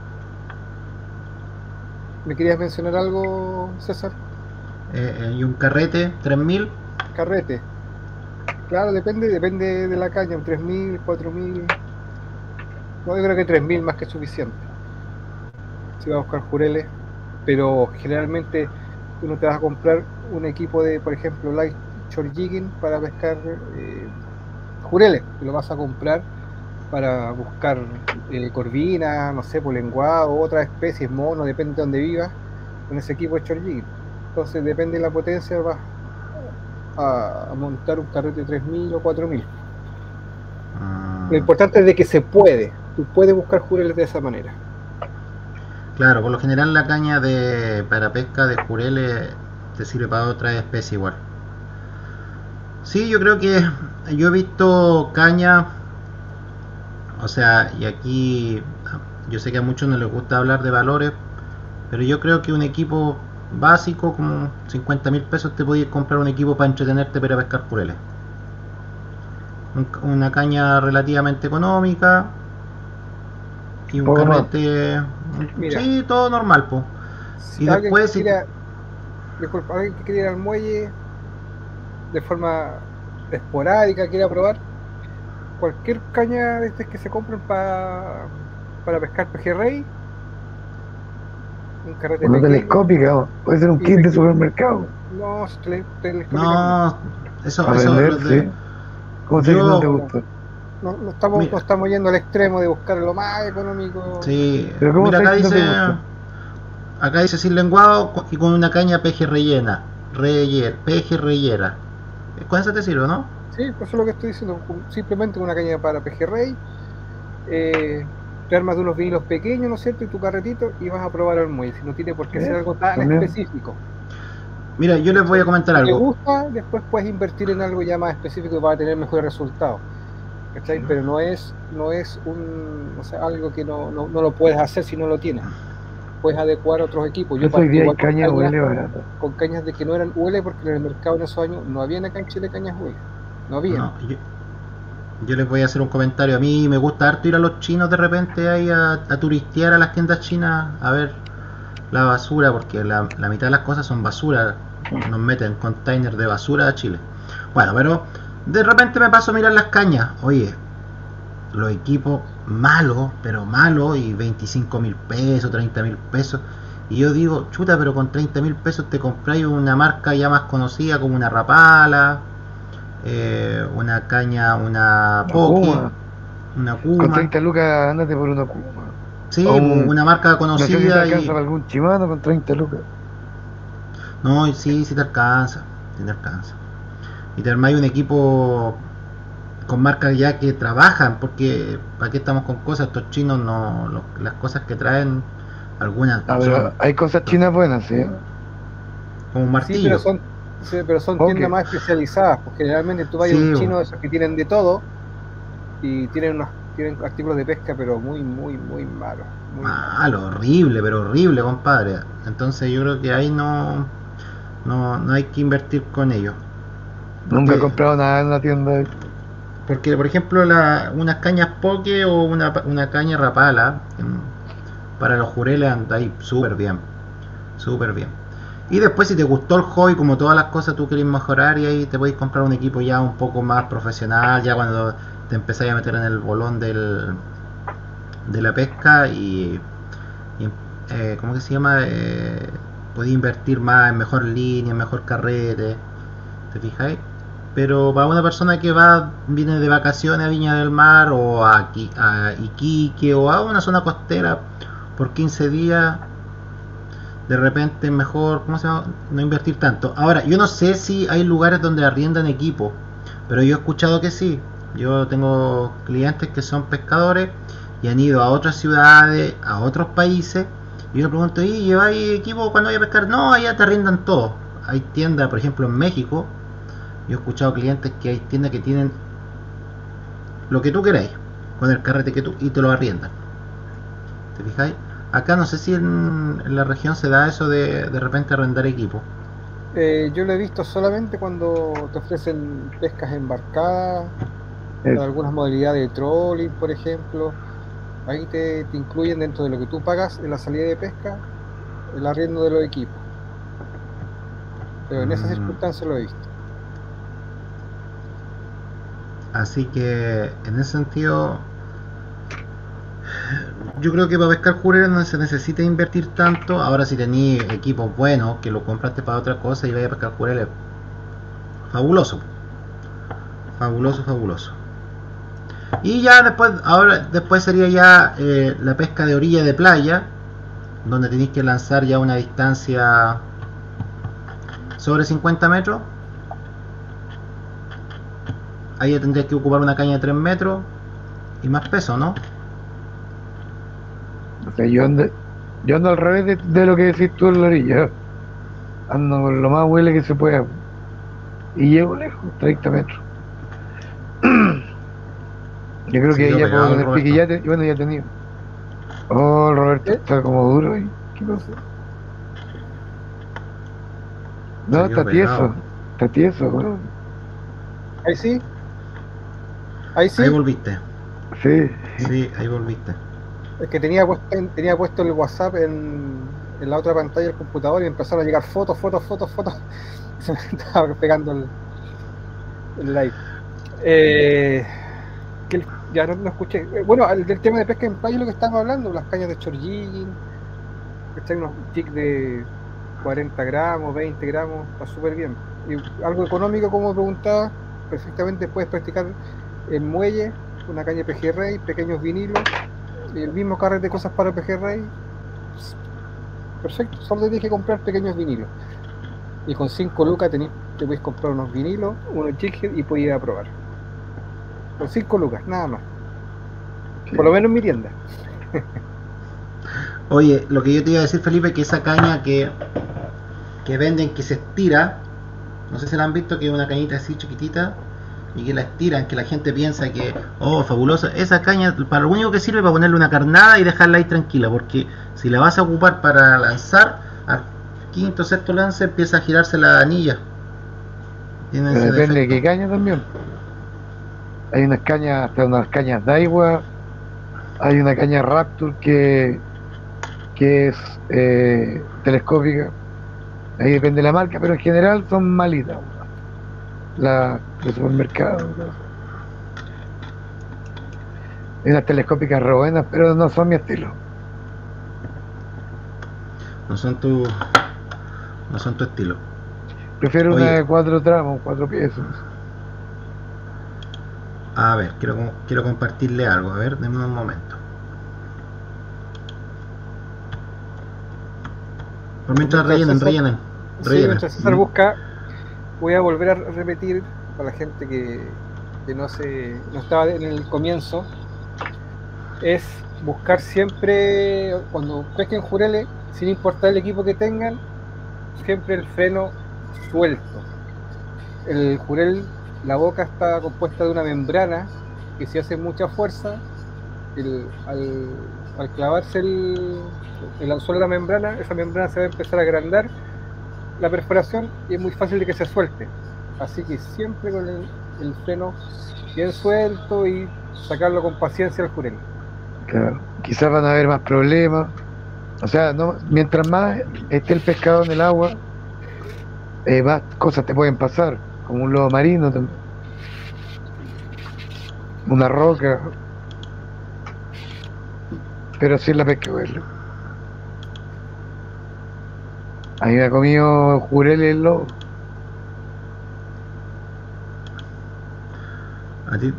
B: ¿Me querías mencionar algo, César?
A: Eh, eh, ¿Y un carrete tres mil?
B: Carrete. Claro, depende, depende de la caña, un tres mil, cuatro mil. No, yo creo que tres mil más que suficiente. Si vas a buscar jureles, pero generalmente uno te vas a comprar un equipo de, por ejemplo, light short jigging para pescar eh, jureles, que lo vas a comprar para buscar eh, corvina, no sé, polenguado, otras especies, mono, depende de donde vivas, con ese equipo de short jigging. Entonces, depende de la potencia, vas a, a montar un carrete tres mil o cuatro mil.
A: Mm,
B: Lo importante es de que se puede, tú puedes buscar jureles de esa manera.
A: claro, por lo general la caña de para pesca de jureles te sirve para otra especie igual. Sí, yo creo que yo he visto caña, o sea, y aquí yo sé que a muchos no les gusta hablar de valores, pero yo creo que un equipo básico como cincuenta mil pesos te podías comprar un equipo para entretenerte para pescar jureles. Un- una caña relativamente económica y un
C: Poco más.
A: carrete,
B: Mira.
A: sí, todo normal, po.
B: Si
A: Y
B: alguien
A: después,
B: que
A: si-
B: quiera, disculpa, alguien que quiera ir al muelle de forma esporádica, quiera probar cualquier caña de estas que se compran para para pescar pejerrey, un carrete
C: Una
B: pequeño,
C: telescópica, o puede ser un
B: y
C: kit de
B: pequeño.
C: supermercado.
B: No, tele- telescópicas no.
A: no, eso,
C: Para
A: eso
C: vender,
A: los de,
C: sí. ¿Cómo sé que no te
A: yo,
C: gustó?
B: No, no estamos, no
A: mira,
B: estamos yendo al extremo de buscar lo más económico.
A: sí,
C: Pero ¿cómo
A: mira
C: sé
A: acá
C: que no te
A: dice,
C: gustó?
A: acá dice sin lenguado co- y con una caña peje rellena, reyer, peje reyera. Con esa te sirve, ¿no?
B: Sí, pues eso es lo que estoy diciendo. Simplemente una caña para pejerrey. Eh, te armas de unos vinilos pequeños, ¿no es cierto? Y tu carretito y vas a probar al muelle. Si no tiene por qué ser
C: Eso,
B: algo tan
C: también.
B: específico.
A: Mira, yo les voy a comentar
B: Si te
A: algo.
B: gusta, después puedes invertir en algo ya más específico y vas a tener mejores resultados. ¿Cachai? Pero no es, no es un, o sea, algo que no, no, no lo puedes hacer si no lo tienes. Puedes adecuar otros equipos. Yo
C: Eso hoy
B: partí
C: día hay
B: igual con
C: caña
B: cañas,
C: huele barata.
B: con cañas de que no eran U L porque en el mercado en esos años no habían acá en Chile cañas U L. No había.
A: No, yo, yo les voy a hacer un comentario. A mí me gusta harto ir a los chinos de repente ahí a, a turistear a las tiendas chinas a ver la basura, porque la, la mitad de las cosas son basura. Nos meten containers de basura a Chile. Bueno, pero de repente me paso a mirar las cañas. Oye, los equipos malos, pero malos, y veinticinco mil pesos, treinta mil pesos. Y yo digo, chuta, pero con treinta mil pesos te compráis una marca ya más conocida como una Rapala, eh, una caña, una Poke,
C: Kuma.
A: una
C: Con
A: Kuma.
C: treinta lucas andate por una Kuma.
A: Sí,
C: o un-
A: una marca
C: No sé si te
A: conocida.
C: alcanza
A: Y
C: para algún Shimano con treinta lucas.
A: no, y sí, sí te alcanza, sí te alcanza. Y te armáis un equipo con marcas ya que trabajan, porque para qué estamos con cosas, estos chinos no, lo- las cosas que traen, algunas
C: Ah,
A: no
C: pero
A: son,
C: hay cosas chinas buenas, sí.
A: como un
B: Sí,
A: martillo.
B: pero son, sí, pero son
C: Ok.
B: tiendas más especializadas. Pues generalmente tú vas a
A: Sí,
B: un
A: bo.
B: chino de esos que tienen de todo y tienen unos tienen artículos de pesca, pero muy, muy, muy malos. Muy
A: Malo, horrible, pero horrible, compadre. Entonces yo creo que ahí no, no, no hay que invertir con ellos.
C: Nunca he
A: Porque,
C: comprado nada en una tienda.
A: porque por ejemplo, la, unas cañas poke o una, una caña rapala, em, para los jureles anda ahí súper bien. Súper bien. Y después, si te gustó el hobby, como todas las cosas, tú querés mejorar y ahí te podéis comprar un equipo ya un poco más profesional, ya cuando te empezáis a meter en el bolón del, de la pesca y, y eh, ¿cómo que se llama? Eh, podéis invertir más en mejor línea, en mejor carrete, ¿te fijáis? Pero para una persona que va, viene de vacaciones a Viña del Mar o a, Qui- a Iquique o a una zona costera por quince días, de repente es mejor, ¿cómo se llama? No invertir tanto. Ahora, yo no sé si hay lugares donde arriendan equipo, pero yo he escuchado que sí. Yo tengo clientes que son pescadores y han ido a otras ciudades, a otros países, y yo le pregunto, ¿y lleváis equipo cuando vaya a pescar? No, allá te arriendan todo. Hay tiendas, por ejemplo, en México, yo he escuchado clientes que hay tiendas que tienen lo que tú queráis, con el carrete que tú, y te lo arriendan. ¿Te fijáis? Acá no sé si en, en la región se da eso de de repente arrendar equipo.
B: Eh, yo lo he visto solamente cuando te ofrecen pescas embarcadas,
C: Es-
B: para algunas modalidades de trolling, por ejemplo. Ahí te, te incluyen dentro de lo que tú pagas en la salida de pesca, el arriendo de los equipos. Pero en esas
A: Mm,
B: circunstancias lo he visto.
A: así que en ese sentido, yo creo que para pescar jureles no se necesita invertir tanto. Ahora, si tenéis equipos buenos que lo compraste para otra cosa y vais a pescar jureles, fabuloso, fabuloso, fabuloso. Y ya después, ahora después sería ya eh, la pesca de orilla de playa, donde tenéis que lanzar ya una distancia sobre cincuenta metros. Ahí ya tendrías que ocupar una caña de tres metros y más peso, ¿no?
C: o sea, yo ando, yo ando al revés de, de lo que decís tú en la orilla. Ando con lo más huele que se pueda. Y llego lejos, treinta metros. Yo creo
A: Se
C: que ahí
A: quedó
C: ya puedo
A: pegado el
C: tener
A: Roberto.
C: pique. Ya te- bueno, ya he tenido. Oh, el Roberto
B: ¿Eh?
C: está como duro ahí. ¿Qué pasa? No,
A: Se
C: está
A: quedó
C: tieso.
A: pegado.
C: Está tieso, weón.
B: Ahí sí, ahí sí.
A: Ahí volviste.
C: Sí.
A: Sí, ahí volviste.
B: Es que tenía puesto, tenía puesto el WhatsApp en, en la otra pantalla del computador y empezaron a llegar fotos, fotos, fotos, fotos. Se me estaba pegando el, el live. Eh, que el- ya no, no escuché. Eh, Bueno, el del tema de pesca en playa es lo que estábamos hablando, las cañas de chorlín, que unos jigs de cuarenta gramos, veinte gramos, está súper bien. Y algo económico, como preguntaba, perfectamente puedes practicar en muelle, una caña P G Rey, pequeños vinilos, y el mismo carrete de cosas para P G Rey. Perfecto, solo tienes que comprar pequeños vinilos. Y con cinco lucas tenés, te puedes comprar unos vinilos, unos jighead y puedes ir a probar. Con cinco lucas, nada más. Por lo menos en mi tienda.
A: Oye, lo que yo te iba a decir, Felipe, que esa caña que, que venden, que se estira, no sé si la han visto, que es una cañita así chiquitita y que la estiran, que la gente piensa que, oh, fabulosa. Esa caña para lo único que sirve para ponerle una carnada y dejarla ahí tranquila, porque si la vas a ocupar para lanzar, al quinto sexto lance empieza a girarse la anilla. Tiene
C: Pero
A: ese
C: depende de
A: defecto.
C: qué caña también. Hay unas cañas, hasta unas cañas Daiwa, hay una caña Raptor que, que es eh, telescópica. Ahí depende de la marca, pero en general son malitas. La de supermercado. Hay unas telescópicas re buenas, pero no son mi estilo.
A: No son tu, no son tu estilo.
C: Prefiero una
A: Oye.
C: de cuatro tramos, cuatro piezas.
A: A ver, quiero, quiero compartirle algo. A ver, denme un momento. Por mientras
B: Mientras
A: rellenen,
B: César-
A: rellenen.
B: Sí,
A: rellenen.
B: mientras César
A: Mm.
B: busca, voy a volver a repetir para la gente que, que no se no estaba en el comienzo, es buscar siempre, cuando pesquen jureles, sin importar el equipo que tengan, siempre el freno suelto. El jurel, la boca está compuesta de una membrana porque si hace mucha fuerza, el, al, al clavarse el, el anzuelo de la membrana, esa membrana se va a empezar a agrandar la perforación y es muy fácil de que se suelte. Así que siempre con el, el freno bien suelto y sacarlo con paciencia al jurel.
C: Claro. Quizás van a haber más problemas. O sea, no, mientras más esté el pescado en el agua, eh, más cosas te pueden pasar, como un lobo marino, una roca. Pero sí la pesca, verlo. A mí me ha comido jurel el lobo.
A: A ti.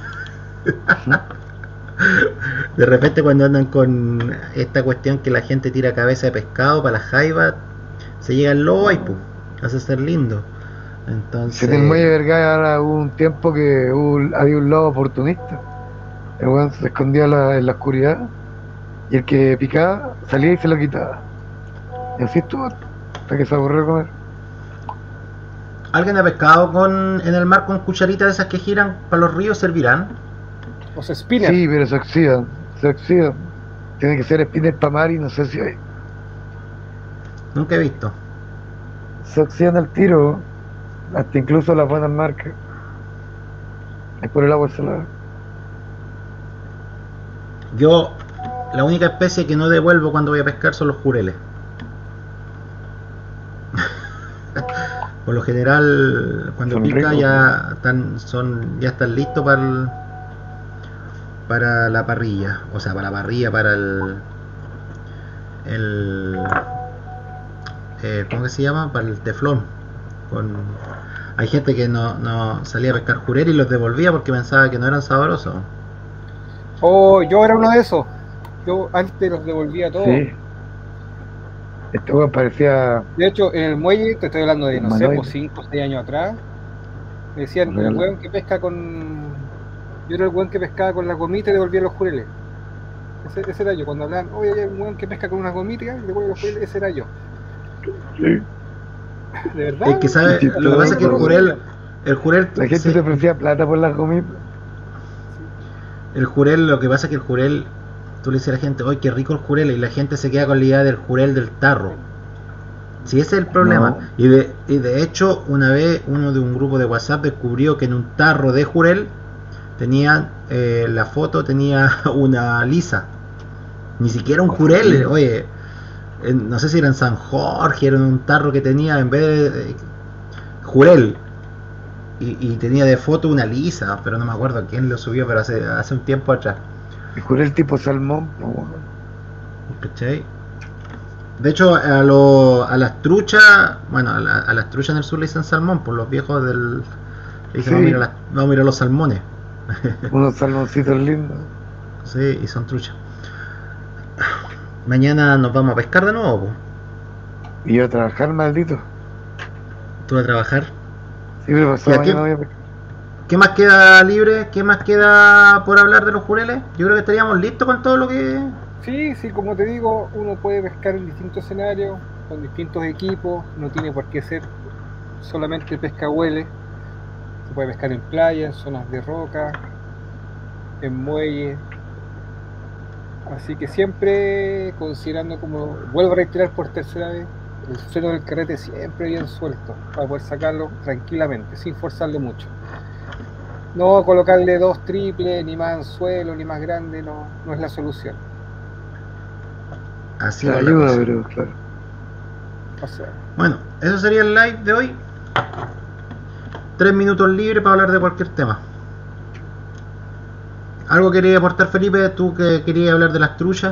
A: De repente cuando andan con esta cuestión que la gente tira cabeza de pescado para las jaivas, se llega el lobo y pum, hace ser lindo. Entonces...
C: En el muelle de Vergara hubo un tiempo que hubo, había un lobo oportunista. El weón se escondía la, en la oscuridad y el que picaba salía y se lo quitaba. Y así estuvo hasta que se aburrió de comer.
A: ¿Alguien ha pescado con, en el mar con cucharitas de esas que giran para los ríos? ¿Servirán?
B: Los spinners.
C: Sí, pero se oxidan, se oxidan. Tiene que ser spinner para mar y no sé si hay.
A: Nunca he visto.
C: Se oxidan al tiro, hasta incluso las buenas marcas. Es por el agua salada.
A: Yo, la única especie que no devuelvo cuando voy a pescar son los jureles. Por lo general, cuando
C: Son
A: pica
C: ricos,
A: ya están, son, ya están listos para el, para la parrilla, o sea, para la parrilla, para el, el eh, ¿cómo que se llama? Para el teflón. Con, hay gente que no, no salía a pescar jurel y los devolvía porque pensaba que no eran sabrosos.
B: Oh, yo era uno de esos. Yo antes los devolvía todos.
C: Sí. Este weón parecía...
B: De hecho, en el muelle, te estoy hablando de, no sé,
C: humanoide.
B: pues cinco o seis años atrás, me decían,
C: Real.
B: el weón que pesca con... Yo era el weón que pescaba con la gomita y devolvía los jureles. Ese, ese era yo. Cuando hablaban, oye, hay un weón que pesca con una gomita y devuelve los jureles, ese era yo.
C: Sí.
B: ¿De verdad?
A: El que sabe,
C: Sí,
A: lo que pasa es que el jurel, el jurel,
C: La gente
A: se-
C: se ofrecía plata por las gomitas.
A: el jurel, lo que pasa es que el jurel, tú le dices a la gente, oye, qué rico el jurel, y la gente se queda con la idea del jurel del tarro. Si ese es el problema.
C: No.
A: Y, de, y de hecho, una vez uno de un grupo de WhatsApp descubrió que en un tarro de jurel tenía eh, la foto, tenía una lisa. Ni siquiera un jurel, oye, en- no sé si era en San Jorge, era en un tarro que tenía en vez de, de jurel. Y, y tenía de foto una lisa, pero no me acuerdo quién lo subió, pero hace, hace un tiempo atrás.
C: Y jurel tipo salmón, po, weón.
A: ¿Cachai? De hecho, a, lo, a las truchas, bueno, a, la- a las truchas en el sur le dicen salmón, por los viejos del... Le dicen,
C: Sí.
A: vamos, a mirar las- vamos a mirar los salmones.
C: Unos salmoncitos lindos.
A: Sí, y son truchas. Mañana nos vamos a pescar de nuevo, po.
C: Y yo a trabajar, maldito.
A: Tú a trabajar.
C: Sí, pero pasado
A: ¿Y a qué?
C: mañana voy a pescar.
A: ¿Qué más queda libre? ¿Qué más queda por hablar de los jureles? Yo creo que estaríamos listos con todo lo que...
B: Sí, sí, como te digo, uno puede pescar en distintos escenarios, con distintos equipos, no tiene por qué ser solamente pescahuele. Se puede pescar en playa, en zonas de roca, en muelle. Así que siempre considerando, como vuelvo a reiterar por tercera vez, el freno del carrete siempre bien suelto, para poder sacarlo tranquilamente, sin forzarlo mucho. No colocarle dos triples, ni más anzuelo, ni más grande, no, no es la solución.
A: Así
C: Se
A: va la
C: ayuda,
A: cosa.
C: pero claro.
B: O sea,
A: Bueno, eso sería el live de hoy. Tres minutos libres para hablar de cualquier tema. ¿Algo quería aportar, Felipe? ¿Tú que querías hablar de las truchas?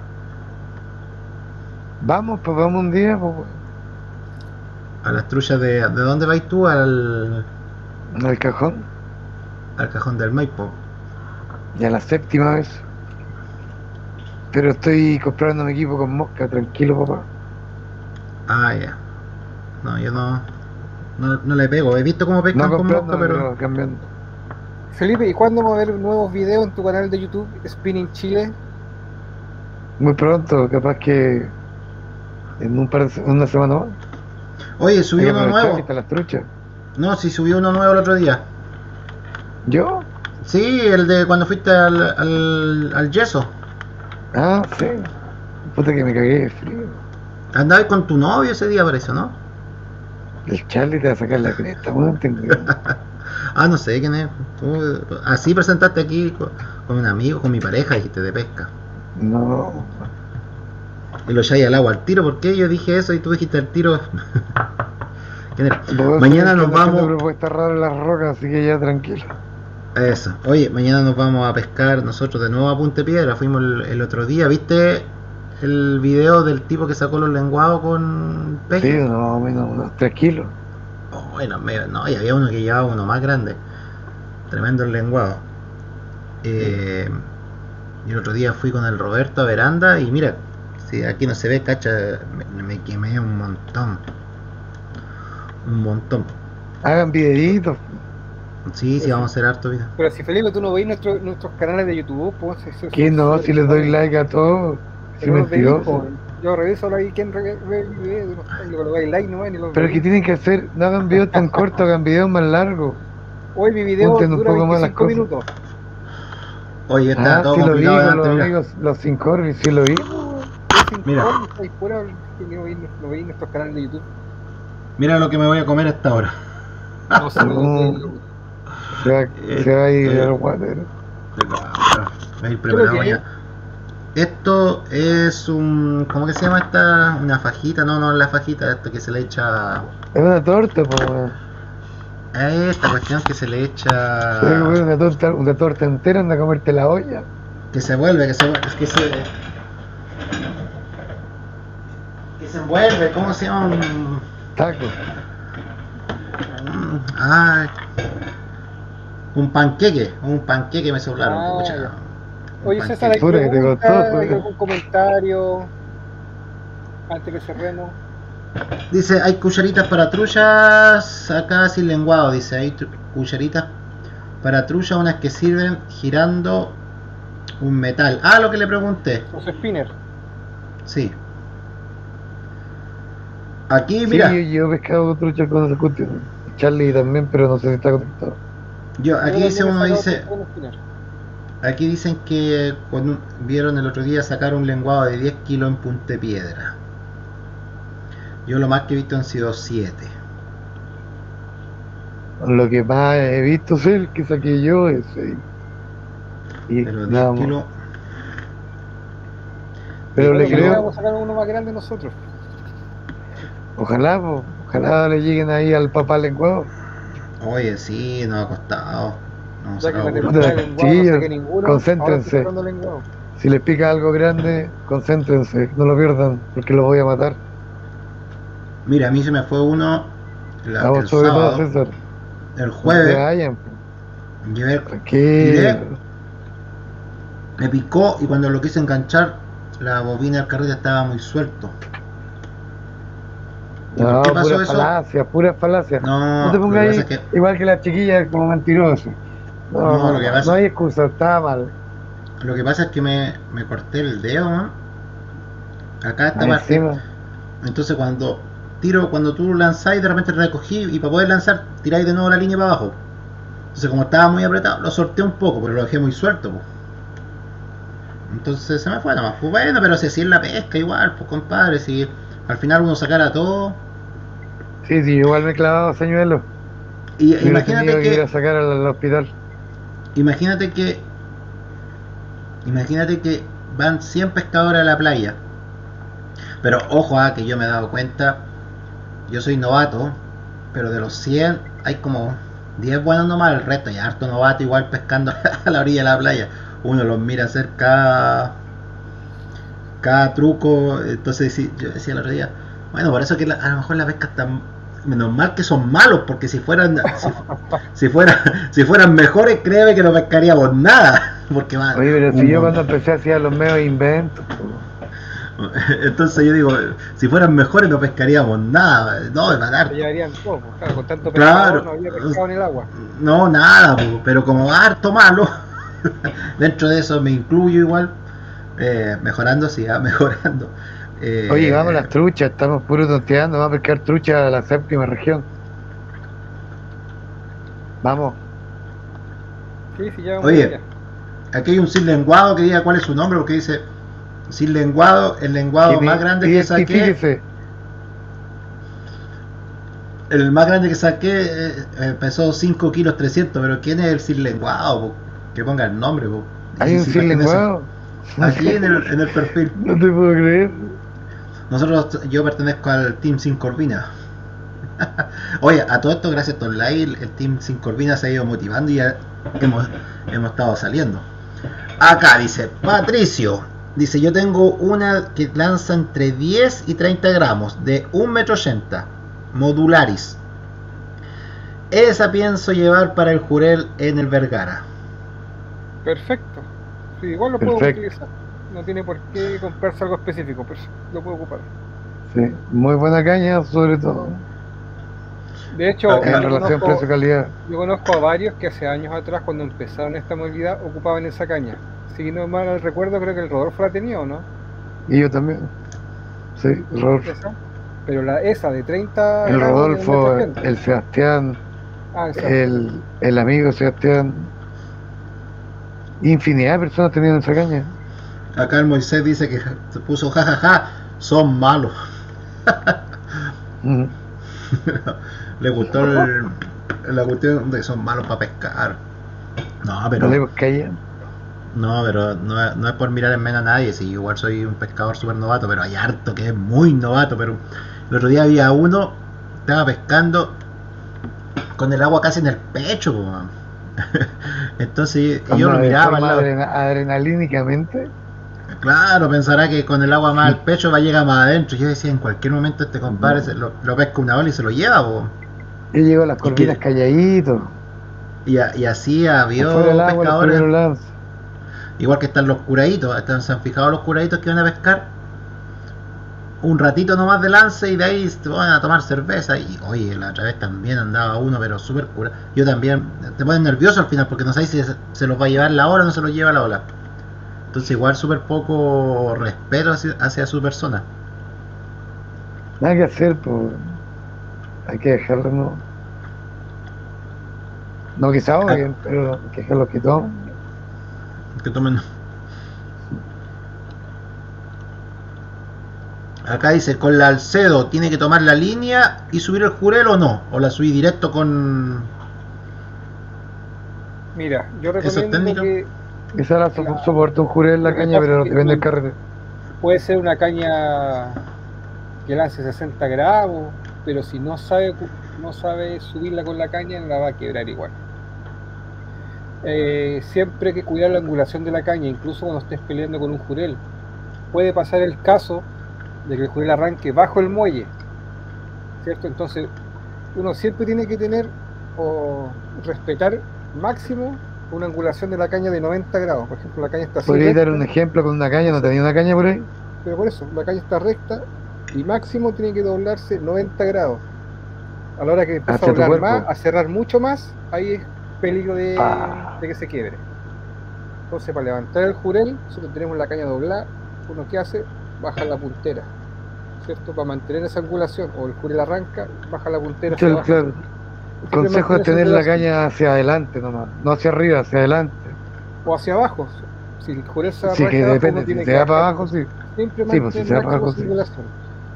C: Vamos, pues vamos un día, pues,
A: A las truchas de... ¿De dónde vais tú? Al,
C: al cajón.
A: al cajón del Maipo.
C: Ya la séptima vez. Pero estoy comprando mi equipo con mosca, tranquilo, papá.
A: Ah, ya. No, yo no, no... No le pego. He visto cómo pescan
C: No
A: con
C: comprando,
A: mosca, pero...
C: pero cambiando.
B: Felipe, ¿y cuándo vamos a ver nuevos videos en tu canal de YouTube, Spinning Chile?
C: Muy pronto, capaz que en un par de, se- una semana más.
A: Oye, subí
C: Hay que
A: uno
C: aprovechar
A: nuevo.
C: que están las truchas.
A: No, sí, subí uno nuevo el otro día.
C: ¿Yo?
A: Sí, el de cuando fuiste al, al, al yeso.
C: Ah, sí. Puta que me cagué de frío.
A: Andabas con tu novio ese día, parece, ¿no?
C: El Charlie te va a sacar la cresta, weón, tengo que-
A: Ah, no sé quién es. Tú, así presentaste aquí con, con un amigo, con mi pareja, dijiste de pesca.
C: No.
A: Y lo echáis al agua al tiro, ¿por qué yo dije eso y tú dijiste al tiro? ¿Quién era?
C: Vos
A: Mañana
C: sabés que
A: nos
C: ando haciendo
A: vamos.
C: propuestas raras en las rocas, así que ya tranquilo.
A: Eso. Oye, mañana nos vamos a pescar nosotros de nuevo a Punta Piedra. Fuimos el, el otro día. ¿Viste el video del tipo que sacó los lenguados con
C: Sí,
A: peje?
C: no, menos unos tres kilos.
A: Oh, bueno, me- no, y había uno que llevaba uno más grande. Tremendo el lenguado. Eh, y el otro día fui con el Roberto a Veranda y mira, si aquí no se ve, cacha, me, me quemé un montón. Un montón.
C: Hagan videitos.
A: Sí, sí, vamos a hacer harto video.
B: Pero si Felipe, tú no veis nuestro, nuestros canales de YouTube, pues eso-
C: Que
B: eso-
C: no,
B: eso-
C: si les doy like a todos. Si
B: pero no los veis,
C: mentiroso.
B: pues. Yo reviso ahí quién re- ve el video, y no le dais like nomás ni los
C: Pero
B: veis.
C: que tienen que hacer, no hagan videos tan cortos, hagan videos más largos.
B: Hoy mi video
C: Junten un
B: dura
C: poco más las
B: veinticinco
C: cosas.
B: minutos.
A: Oye, está
C: Ah,
A: todo
C: sí lo vi
A: complicado
C: con
A: delante,
C: los
A: mira.
C: amigos, los sin Corby, sí lo vi.
A: Mira.
B: Ahí fuera, que no veis no veis nuestros canales de YouTube.
A: Mira lo que me voy a comer hasta ahora.
B: No sé,
C: Mm. Se va, se va a ir al water.
A: Va a ir
B: ¿Qué
A: preparado
B: es lo que
A: mañana. Esto es un. ¿Cómo que se llama esta? Una fajita, no, no es la fajita, esto que se le echa.
C: Es una torta, po, weón.
A: Esta cuestión que se le
C: Tienes que
A: echa.
C: comer una torta, una torta entera, anda a comerte la olla.
A: Que se vuelve, que se vuelve. Es que se. Que se envuelve, ¿cómo se llama? Un.
C: Taco.
A: un- Ay. Un panqueque, un panqueque me soplaron,
B: Ah,
A: pucha.
B: ya.
A: Un
B: Oye,
A: panqueque.
B: César, ¿hay,
C: Pura que te
B: pregunta,
C: costó,
B: ¿hay
C: pues.
B: algún comentario antes que cerremos?
A: Dice, hay cucharitas para truchas acá sin lenguado, dice, hay tru- cucharitas para trucha, unas que sirven girando un metal. Ah, lo que le pregunté.
B: Los spinners.
A: Sí. Aquí,
C: Sí,
A: mira,
C: yo, yo he pescado con trucha con esa cuestión. Charlie también, pero no sé si está conectado.
A: yo, aquí
B: Yo
A: dice
B: también he
A: uno,
B: sacado
A: dice,
B: con spinner.
A: aquí dicen que cuando vieron el otro día sacar un lenguado de diez kilos en Punta Piedra. Yo lo más que he visto han sido siete.
C: Lo que más he visto ser que saqué yo es seis. Y
A: Pero
C: nada
A: diez
C: más.
A: kilos.
C: Pero
B: Bueno,
C: le
B: mañana
C: creo,
B: vamos a sacar uno más grande nosotros.
C: ojalá, po, ojalá le lleguen ahí al papá lenguado.
A: Oye, sí, nos ha costado. Nos hemos
B: Ya que
A: sacado
B: la
A: puro-
C: Puta,
B: temporada de lenguado no
C: chiquillos,
B: saqué ninguno.
C: concéntrense.
B: Ahora estoy sacando lenguado.
C: Si les pica algo grande, concéntrense, no lo pierdan, porque los voy a matar.
A: Mira, a mí se me fue uno la-
C: A vos
A: el
C: sobre todo,
A: sábado,
C: César.
A: el
C: No se
A: jueves.
C: vayan,
A: Llevé,
C: tranquilo.
A: me picó y cuando lo quise enganchar, la bobina del carrete estaba muy suelto. ¿Y por
C: No,
A: qué pasó
C: puras
A: eso?
C: falacias, puras falacias.
A: No,
C: No te
A: lo
C: pongas
A: que
C: ahí
A: pasa es que-
C: igual que la chiquilla como mentiroso. No,
A: No,
C: no,
A: lo que pasa-
C: no hay excusa, estaba mal.
A: Lo que pasa es que me, me corté el dedo, ¿no? Acá esta
C: Ahí
A: parte.
C: encima.
A: Entonces cuando tiro, cuando tú lanzáis, de repente recogí y para poder lanzar tiráis de nuevo la línea para abajo. Entonces como estaba muy apretado, lo solté un poco, pero lo dejé muy suelto, pues. Entonces se me fue nomás. Pues bueno, pero si así es la pesca igual, pues compadre, si al final uno sacara todo.
C: Sí, sí, igual me he clavado señuelo.
A: Y
C: Hubiera
A: imagínate
C: tenido que ir
A: que,
C: a sacar al, al hospital.
A: imagínate que, imagínate que van cien pescadores a la playa. Pero ojo, ah, que yo me he dado cuenta, yo soy novato, pero de los cien hay como diez buenos nomás, el resto hay harto novato igual pescando a la orilla de la playa. Uno los mira hacer cada, cada truco, entonces sí, yo decía el otro día, bueno, por eso que la- a lo mejor la pesca está menos mal que son malos, porque si fueran si, si fuera, si fueran mejores, créeme que no pescaríamos nada, porque van
C: Oye, pero si
A: un
C: yo cuando
A: montón.
C: empecé hacía los medios inventos. po.
A: Entonces yo digo, si fueran mejores no pescaríamos nada, no, de matar.
B: Se llevarían todo, pues, claro, con tanto
A: Claro.
B: pescado no había pescado en el agua.
A: No, nada, po, pero como harto malo, dentro de eso me incluyo igual, eh, mejorando, sí, ah, mejorando. Eh,
C: Oye, vamos a las truchas, estamos puro tonteando, vamos a pescar truchas a la séptima región. Vamos.
B: Sí, sí, ya.
A: Oye, aquí hay un sin lenguado que diga cuál es su nombre, porque dice sin lenguado, el lenguado más grande que saqué.
C: Identifíquese.
A: El más grande que saqué eh, eh, pesó cinco kilos trescientos, pero ¿quién es el sin lenguado? Po? Que ponga el nombre. Po.
C: ¿Hay un
A: si
C: sin lenguado?
A: Aquí en el, en el perfil.
C: No te puedo creer.
A: Nosotros, yo pertenezco al Team Sin Corvina. Oye, a todo esto, gracias a Tom Lai, el, el Team Sin Corvina se ha ido motivando y ya hemos, hemos estado saliendo. Acá dice Patricio, dice yo tengo una que lanza entre diez y treinta gramos de un metro ochenta, modularis. Esa pienso llevar para el Jurel en el Vergara.
B: Perfecto. Sí, igual lo puedo
C: Perfecto.
B: utilizar. No tiene por qué comprarse algo específico, pero lo puedo ocupar.
C: Sí, muy buena caña, sobre todo.
B: De hecho,
A: Acá,
C: En
B: yo
C: relación
B: conozco,
C: precio-calidad.
B: yo conozco a varios que hace años atrás, cuando empezaron esta movilidad, ocupaban esa caña. Si no mal recuerdo, creo que el Rodolfo la tenía, ¿o no?
C: Y yo también. Sí, el Rodolfo.
B: Esa. Pero la esa de treinta
C: El
B: gramos de
C: Rodolfo,
B: un metro ochenta.
C: el Sebastián,
B: Ah, esa.
C: el, el amigo Sebastián. Infinidad de personas tenían esa caña.
A: acá el Moisés dice que se puso jajaja, ja, ja, son malos.
C: Mm.
A: Le gustó el, la cuestión de que son malos para pescar. No, pero
C: No le caña.
A: no, pero no, es- no es por mirar en menos a nadie. Si igual soy un pescador súper novato, pero hay harto que es muy novato. Pero el otro día había uno, estaba pescando con el agua casi en el pecho, po, man. Entonces yo lo
C: Anda de
A: miraba al
C: forma
A: lado.
C: adrena- adrenalínicamente.
A: Claro, pensará que con el agua más al pecho va a llegar más adentro. Yo decía, en cualquier momento este compadre se lo, lo pesca una ola y se lo lleva, po.
C: Yo llego a las
A: ¿Y
C: corvinas
A: qué?
C: calladito.
A: Y, a- y así había
C: Afuera del agua, los
A: pescadores,
C: primeros lances.
A: igual que están los curaditos, están, se han fijado los curaditos que van a pescar un ratito nomás de lance y de ahí se van a tomar cerveza. Y oye, la otra vez también andaba uno, pero súper cura. Yo también, te pones nervioso al final porque no sabes si se, se los va a llevar la ola o no se los lleva la ola. Entonces igual súper poco respeto hacia, hacia su persona.
C: Nada que hacer, pues. Hay que dejarlo, no. No que se ahoguen, pero hay que dejarlo que tomen.
A: Que tomen. Acá dice, con la Alcedo, ¿tiene que tomar la línea y subir el Jurel o no? ¿O la subí directo con...?
B: Mira, yo
A: ¿Eso es
B: recomiendo
A: técnica?
B: que
C: Esa la so- soporta un jurel en la
B: Lo que
C: caña,
B: pasa
C: pero
B: es que
C: depende del
B: no-
C: carrete.
B: puede ser una caña que lance sesenta gramos, pero si no sabe cu- no sabe subirla con la caña, la va a quebrar igual. Eh, siempre hay que cuidar la angulación de la caña, incluso cuando estés peleando con un jurel. Puede pasar el caso de que el jurel arranque bajo el muelle, ¿cierto? Entonces, uno siempre tiene que tener o respetar máximo una angulación de la caña de noventa grados. Por ejemplo, la caña está así
C: ¿Podrías dar
B: recta,
C: un ejemplo con una caña? ¿No tenía una caña por ahí?
B: pero por eso, la caña está recta y máximo tiene que doblarse noventa grados. A la hora que empieza
C: Hacia
B: a
C: tu
B: doblar
C: cuerpo.
B: más, a cerrar mucho más, ahí es peligro de,
C: Ah.
B: de que se quiebre. Entonces, para levantar el jurel, nosotros tenemos la caña doblada, uno que hace, baja la puntera, ¿cierto? Para mantener esa angulación, o el jurel arranca, baja la puntera hacia
C: Claro,
B: abajo.
C: claro. El
B: Siempre
C: consejo es
B: mantener
C: tener
B: esa
C: la
B: angulación.
C: caña hacia adelante nomás, no hacia arriba, hacia adelante.
B: O hacia abajo. Si el jurel se va
C: Sí,
B: para
C: que
B: abajo,
C: depende,
B: uno tiene
C: si
B: que
C: se va para
B: bajar.
C: abajo, sí.
B: Siempre
C: Sí, pues, si
B: mantener
C: se va para
B: máxima
C: abajo, sí.
B: angulación.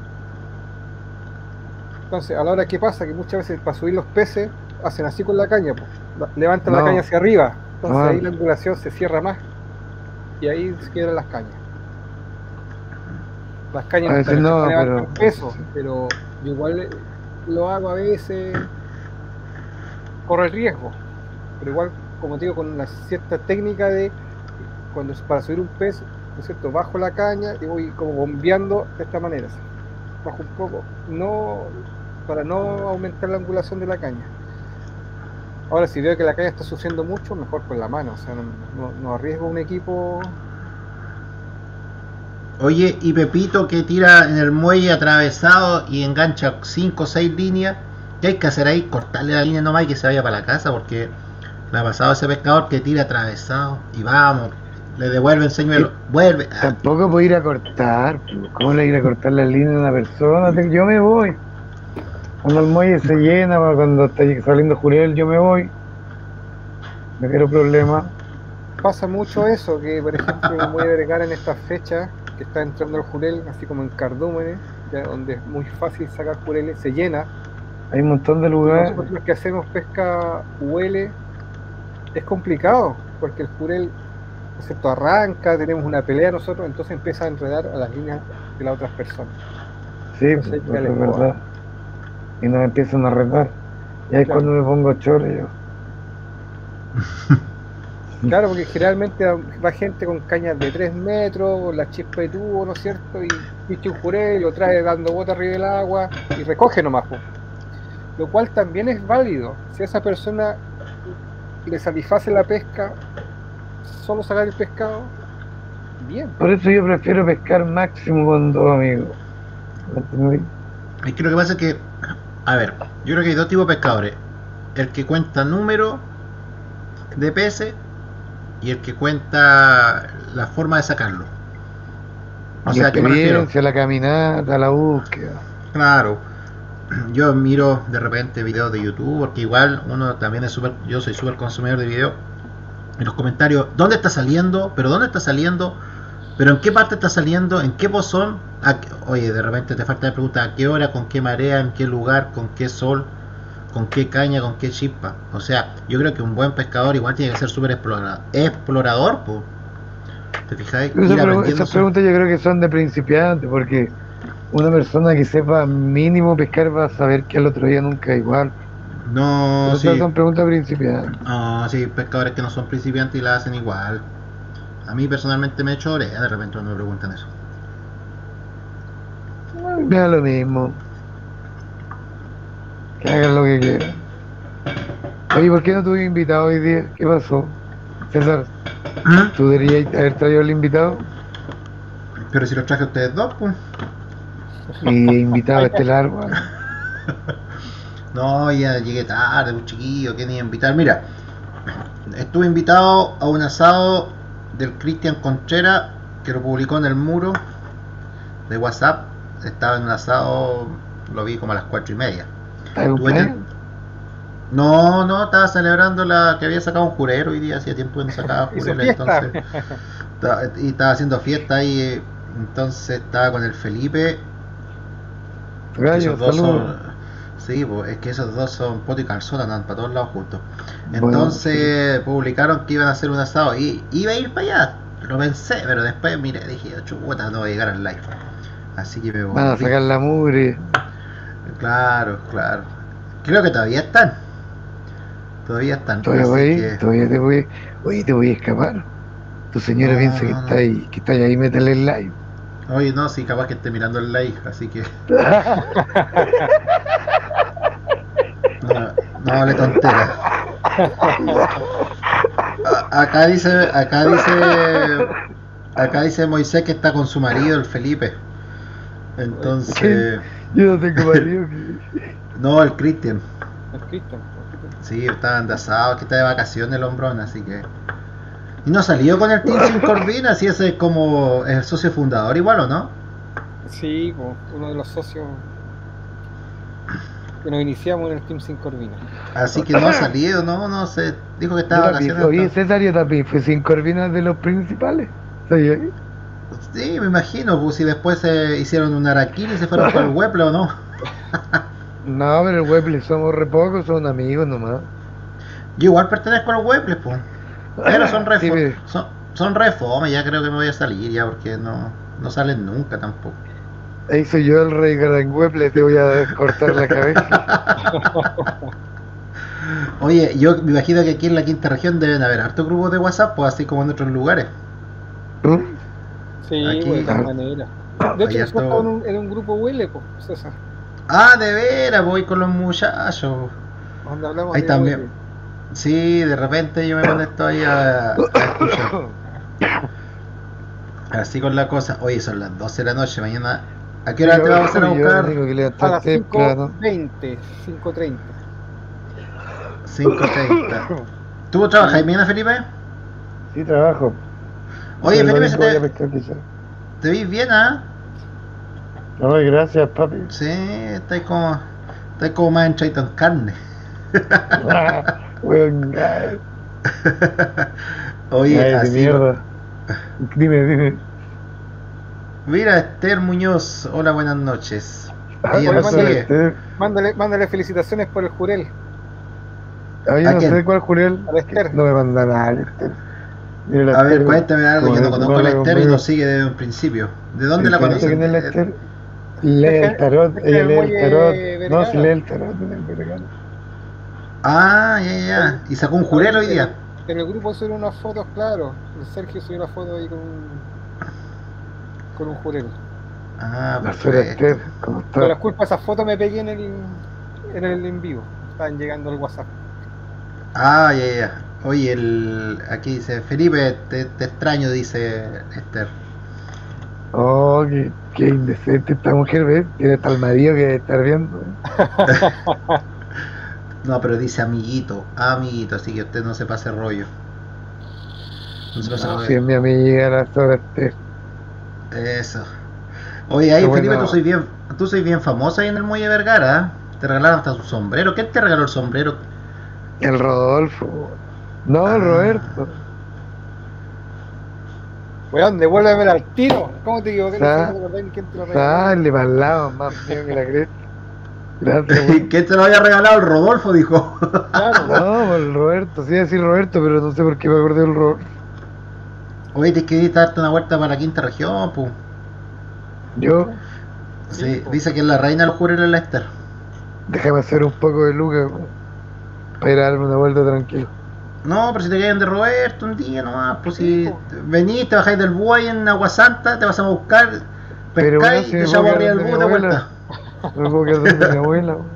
B: Entonces, a la hora que pasa, que muchas veces para subir los peces, hacen así con la caña, pues. La- levantan la
C: No.
B: caña hacia arriba, entonces
C: Ah.
B: ahí la angulación se cierra más y ahí se quedan las cañas. Las cañas
C: A veces
B: están hechas
C: no,
B: para levantar
C: pero-
B: peso, pero yo igual eh, lo hago a veces, corro el riesgo, pero igual, como te digo, con una cierta técnica de cuando para subir un pez, ¿no es cierto? Bajo la caña y voy como bombeando de esta manera, así. Bajo un poco, no para no aumentar la angulación de la caña. Ahora, si veo que la caña está sufriendo mucho, mejor con la mano, o sea, no, no, no arriesgo un equipo.
A: Oye, y Pepito que tira en el muelle atravesado y engancha cinco o seis líneas, ¿qué hay que hacer ahí? Cortarle la línea nomás y que se vaya para la casa, porque le ha pasado a ese pescador que tira atravesado y vamos, le devuelven señuelo, vuelve. Ah,
C: Tampoco puedo ir a cortar. pues. ¿Cómo le ir a cortar la línea a una persona? Te- Yo me voy. Cuando el muelle se llena, cuando está saliendo Jurel, yo me voy. no quiero problemas.
B: Pasa mucho eso, que por ejemplo en Muelle Vergara en estas fechas, que está entrando el jurel, así como en Cardúmenes, ya donde es muy fácil sacar jureles, se llena.
C: Hay un montón de
B: Y
C: lugares.
B: nosotros que hacemos pesca huele, es complicado, porque el jurel, excepto arranca, tenemos una pelea nosotros, entonces empieza a enredar a las líneas de las otras personas.
C: Sí,
B: Entonces,
C: pues,
B: ya
C: eso es
B: les puedo-
C: verdad. Y nos empiezan a retar. Y ahí es
B: Claro.
C: cuando me pongo choro yo.
B: Claro, porque generalmente va gente con cañas de tres metros, con la chispa de tubo, ¿no es cierto? Y picha un jurel, lo trae dando botas arriba del agua y recoge nomás, po. Lo cual también es válido. Si a esa persona le satisface la pesca, solo sacar el pescado, bien.
C: Por eso yo prefiero pescar máximo con dos amigos. ¿Me entendí?
A: Es que lo que pasa es que, a ver, yo creo que hay dos tipos de pescadores. El que cuenta número de peces y el que cuenta la forma de sacarlo. O
C: La
A: sea, ¿a qué me refiero?
C: experiencia, la caminata, la búsqueda.
A: Claro, yo miro de repente videos de YouTube, porque igual uno también es súper, yo soy súper consumidor de videos. En los comentarios, ¿dónde está saliendo? ¿Pero dónde está saliendo? ¿Pero en qué parte está saliendo? ¿En qué pozón? ¿A qué- Oye, de repente te falta de pregunta, ¿a qué hora? ¿Con qué marea? ¿En qué lugar? ¿Con qué sol? ¿Con qué caña? ¿Con qué chispa? O sea, yo creo que un buen pescador igual tiene que ser súper explora- explorador, po. ¿Te fijáis?
C: Esa
A: Ir
C: pregu-
A: aprendiendo
C: esas
A: so-
C: preguntas yo creo que son de principiante, porque una persona que sepa mínimo pescar va a saber que al otro día nunca es igual.
A: No,
C: Pero esas
A: sí.
C: son preguntas principiantes.
A: No, sí, pescadores que no son principiantes y la hacen igual. A mí personalmente me chorea de repente cuando me preguntan eso.
C: Me da lo mismo. Que hagan lo que quieran. Oye, ¿por qué no tuve invitado hoy día? ¿Qué pasó? César,
A: ¿Mm?
C: ¿tú deberías haber traído al invitado?
A: Pero si los traje a ustedes dos, pues.
C: Y invitado estelar, weón.
A: No, ya llegué tarde, un chiquillo, ¿quién iba a invitar? Mira, estuve invitado a un asado del Cristian Conchera, que lo publicó en el muro de WhatsApp. Estaba en un asado, lo vi como a las cuatro y media.
C: ¿Está de
A: Tuve
C: cumpleaños?
A: que- No, no, estaba celebrando la que había sacado un jurero hoy día, hacía tiempo que no sacaba
B: Hizo
A: jurero,
B: fiesta.
A: entonces estaba- y estaba haciendo fiesta ahí, eh, entonces estaba con el Felipe. que
C: Gallo,
A: esos dos
C: saludos.
A: son, sí, pues, es que esos dos son poto y calzón, andan para todos lados juntos.
C: Bueno,
A: Entonces publicaron que iban a hacer un asado y iba a ir para allá, lo pensé, pero después miré, dije, chuta, no voy a llegar al live. Así que me
C: Van a
A: volví.
C: sacar la mugre.
A: Claro, claro. Creo que todavía están. Todavía están.
C: Todavía
A: así
C: voy,
A: que-
C: todavía te voy. Oye, te voy a escapar. Tu señora
A: No,
C: piensa que
A: no,
C: está
A: no.
C: ahí, que está ahí, métele el live.
A: Oye, no, sí, capaz que esté mirando el live, así que no, no hable tontera. A- Acá dice, acá dice, acá dice Moisés que está con su marido, el Felipe. Entonces,
C: Yo no tengo marido que.
A: no, el Cristian.
B: El Cristian.
A: Sí, estaban de asado, que está de vacaciones el hombrón, así que. Y no salió con el Team Sin Corvina, así ese es como el socio fundador igual, ¿o no?
B: Sí, po, uno de los socios que nos iniciamos en el Team Sin Corvina.
A: Así que no ha salido, no, no sé. Dijo que
C: Yo
A: estaba de
C: también,
A: vacaciones.
C: oye,
A: hasta-
C: César, yo también fui sin corvinas de los principales. ¿Sabía?
A: Sí, me imagino, pues si después se hicieron un araquín y se fueron para el Weble o no.
C: No, pero el Weble somos re pocos, son amigos nomás.
A: Yo igual pertenezco al Weble, pues. Pero son re,
C: Sí,
A: fo-
C: pero-
A: son, son re fome, ya creo que me voy a salir ya porque no, no salen nunca tampoco.
C: Ahí soy yo el rey gran Weble, te voy a cortar la cabeza.
A: Oye, yo me imagino que aquí en la quinta región deben haber hartos grupos de WhatsApp, pues así como en otros lugares.
C: ¿Mm?
B: Sí,
A: Aquí-
B: pues, de todas maneras. De hecho,
A: Allá
B: nosotros
A: todo-
B: estamos en un, en un grupo Huele, pues, César,
A: Ah, de veras, voy con los muchachos.
B: donde hablamos
A: Ahí
B: de
A: también.
B: Huele.
A: Sí, de repente yo me conecto ahí a, a escuchar. Así con la cosa. Oye, son las doce de la noche, mañana. ¿A qué hora te vamos a hacer a
C: Yo
A: buscar?
C: tengo que
B: A
C: levantar
B: las
C: temprano.
B: cinco veinte, cinco treinta.
A: cinco treinta. ¿Tú trabajas mañana, Felipe?
C: Sí, trabajo.
A: Oye,
C: El
A: Felipe, se
C: domingo voy a
A: te,
C: pescar quizás.
A: te vi bien, ¿ah?
C: Ay, gracias, papi.
A: Sí, estás como, estás como más entraído en carne.
C: Weón, ay.
A: Oye,
C: Ay, de
A: así.
C: mierda. Dime, dime.
A: Mira, Esther Muñoz, hola, buenas noches. Ella
B: Oye,
A: nos
B: mándale-
A: sigue.
C: Este,
B: Mándale, mándale felicitaciones por el jurel
C: ah, yo
A: ¿A
C: no
A: quién?
C: sé cuál Juriel.
B: a la Esther.
C: No me manda nada, el Esther. Mira, la
A: A ver,
C: Esther,
A: cuéntame algo,
C: como
A: yo no
C: que
A: conozco a la
C: habla
A: Esther y
C: conmigo.
A: nos sigue desde un principio. ¿De dónde
C: ¿Y
A: la
C: cuenta
A: conocen?
C: quién es la
A: De-
C: Esther? Lee el tarot,
B: Cerca
C: ella
B: del
C: lee el
B: muelle
C: tarot. No, si
B: Vergara.
C: lee el tarot en el Vergara.
A: Ah, ya, ya, ya. Y sacó un jurel hoy
B: En
A: día.
B: el, en el grupo subieron unas fotos, claro. El Sergio subió una foto ahí con un, con un jurel.
A: Ah,
C: La suena
A: perfecto.
C: Esther, ¿cómo
B: Con las
C: está?
B: culpas de esas fotos me pegué en el en el en vivo. Estaban llegando al WhatsApp.
A: Ah, ya, ya. Oye, el, aquí dice, Felipe, te, te extraño, dice Esther.
C: Oh, qué, qué indecente esta mujer, ¿ves? Tiene tal marido que debe estar viendo. ¿eh?
A: No, pero dice amiguito, amiguito, así que usted no se pase rollo. No se pase
C: No,
A: rollo.
C: si es mi amiga, la Sora Esther.
A: Eso. Oye, ahí
C: Qué
A: Felipe,
C: bueno.
A: tú soy bien, tú soy bien famosa ahí en el Muelle Vergara. ¿Eh? Te regalaron hasta su sombrero. ¿Quién te regaló el sombrero?
C: El Rodolfo. No, el
A: Ah,
C: Roberto.
B: Weón, devuélvemela al tiro. ¿Cómo te equivoqué? No sé, no
C: Sa-
B: te acordás ni quién te lo regaló.
C: Sale para el lado, más mío que la cresta. Gracias, weón.
A: ¿quién te lo había regalado? El Rodolfo, dijo.
B: Claro,
C: No, el Roberto, sí iba a decir Roberto, pero no sé por qué me acordé del Roberto.
A: Oye, tienes que ir a darte una vuelta para la quinta región, pu.
C: Yo,
B: sí,
A: Sí,
B: po.
A: dice que es la reina de los jureles es la Esther.
C: déjame hacer un poco de lucas, weón, para ir a darme una vuelta tranquilo.
A: No, pero si te caen de Roberto un día nomás, pues
B: Sí,
A: si
B: po.
A: venís, te bajáis del búho ahí en Agua Santa, te vas a buscar,
C: Pero bueno,
A: pescáis
C: si
A: y te
C: me
A: echamos
C: puedo
A: arriba
C: quedar
A: del
C: donde mi
A: búho de
C: abuela,
A: vuelta.
C: me puedo quedar donde mi abuela, weón.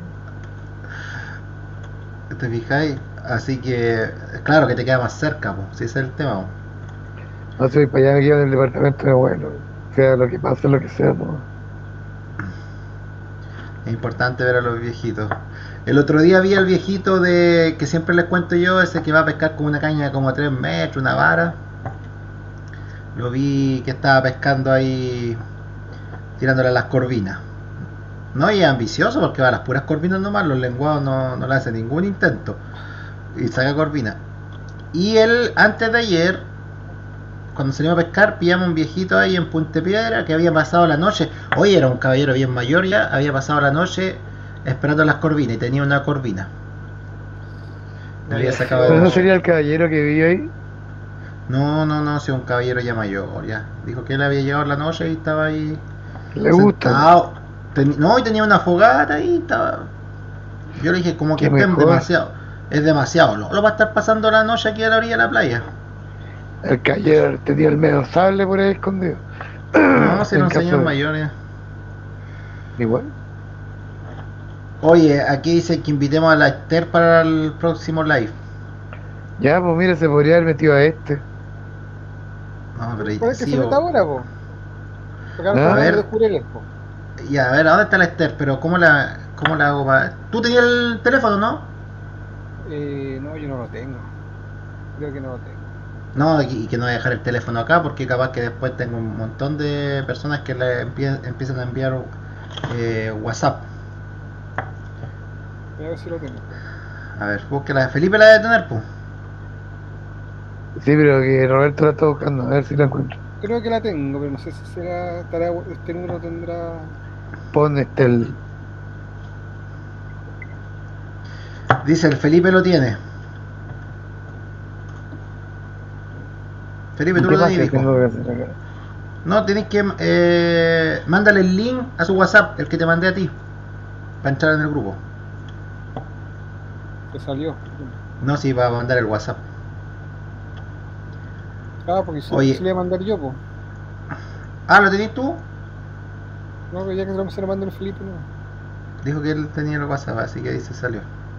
A: ¿Te fijáis? Así que, claro que te queda más cerca, pues, si ese es el tema. Po.
C: No sé, para allá me quedo en el departamento de mi abuelo, weón. Sea lo que pase, lo que sea, no.
A: Es importante ver a los viejitos. El otro día vi al viejito de que siempre les cuento yo, ese que va a pescar con una caña de como tres metros, una vara. Lo vi que estaba pescando ahí, tirándole a las corvinas. No, y es ambicioso porque va a las puras corvinas nomás, los lenguados no, no le hacen ningún intento. Y saca corvina. Y él, antes de ayer, cuando salimos a pescar, pillamos un viejito ahí en Puente Piedra que había pasado la noche. Oye, era un caballero bien mayor ya, había pasado la noche esperando las corvinas y tenía una corvina. Le había sacado de
C: Pero no
A: noche.
C: sería el caballero que vive ahí.
A: No, no, no, si un caballero ya mayor, ya. Dijo que él había llegado en la noche y estaba ahí
C: Le gusta.
A: sentado. Ten- no, y tenía una fogata ahí, estaba. Yo le dije, como que
C: Qué
A: estén
C: mejor.
A: demasiado. Es demasiado. Lo, lo va a estar pasando la noche aquí a la orilla de la playa.
C: El caballero tenía el medio sable por ahí escondido.
A: No, si era
C: En
A: un
C: caso
A: señor
C: de-
A: mayor. ya.
C: Igual.
A: Oye, aquí dice que invitemos a la Esther para el próximo live.
C: Ya, pues mira, se podría haber metido a este.
A: No, pero
B: ¿Cuál es que
A: sí,
B: se meta
A: o-
B: ahora, po? Porque ahora
C: A
B: estamos
A: ver.
B: hablando de jureles, po.
A: Ya, a ver, ¿a dónde está la Esther? Pero ¿cómo la, cómo la hago para...? ¿Tú tenías el teléfono, no?
B: Eh, no, yo no lo tengo. Creo que no lo tengo.
A: No, y y que no voy a dejar el teléfono acá porque capaz que después tengo un montón de personas que le empie- empiezan a enviar eh, WhatsApp.
B: Voy a ver si lo tengo.
A: A ver, búsquela. Felipe la debe tener, pues.
C: Sí, pero que Roberto la está buscando, a ver si la encuentro.
B: Creo que la tengo, pero no sé si será, estará, este número tendrá.
C: Pon este el.
A: Dice, el Felipe lo tiene. Felipe, tú
C: ¿Qué
A: lo
C: más
A: tienes,
C: que
A: hijo.
C: tengo que hacer acá?
A: No, tenés que... Eh, mándale el link a su WhatsApp, el que te mandé a ti. Para entrar en el grupo.
B: Que salió.
A: No, sí, va a mandar el WhatsApp.
B: Ah, porque se,
A: Oye.
B: se le iba a mandar yo, po.
A: Ah, ¿lo tenés tú?
B: No, pero ya que se lo mandó el Felipe, no.
A: Dijo que él tenía el WhatsApp, así que ahí se salió.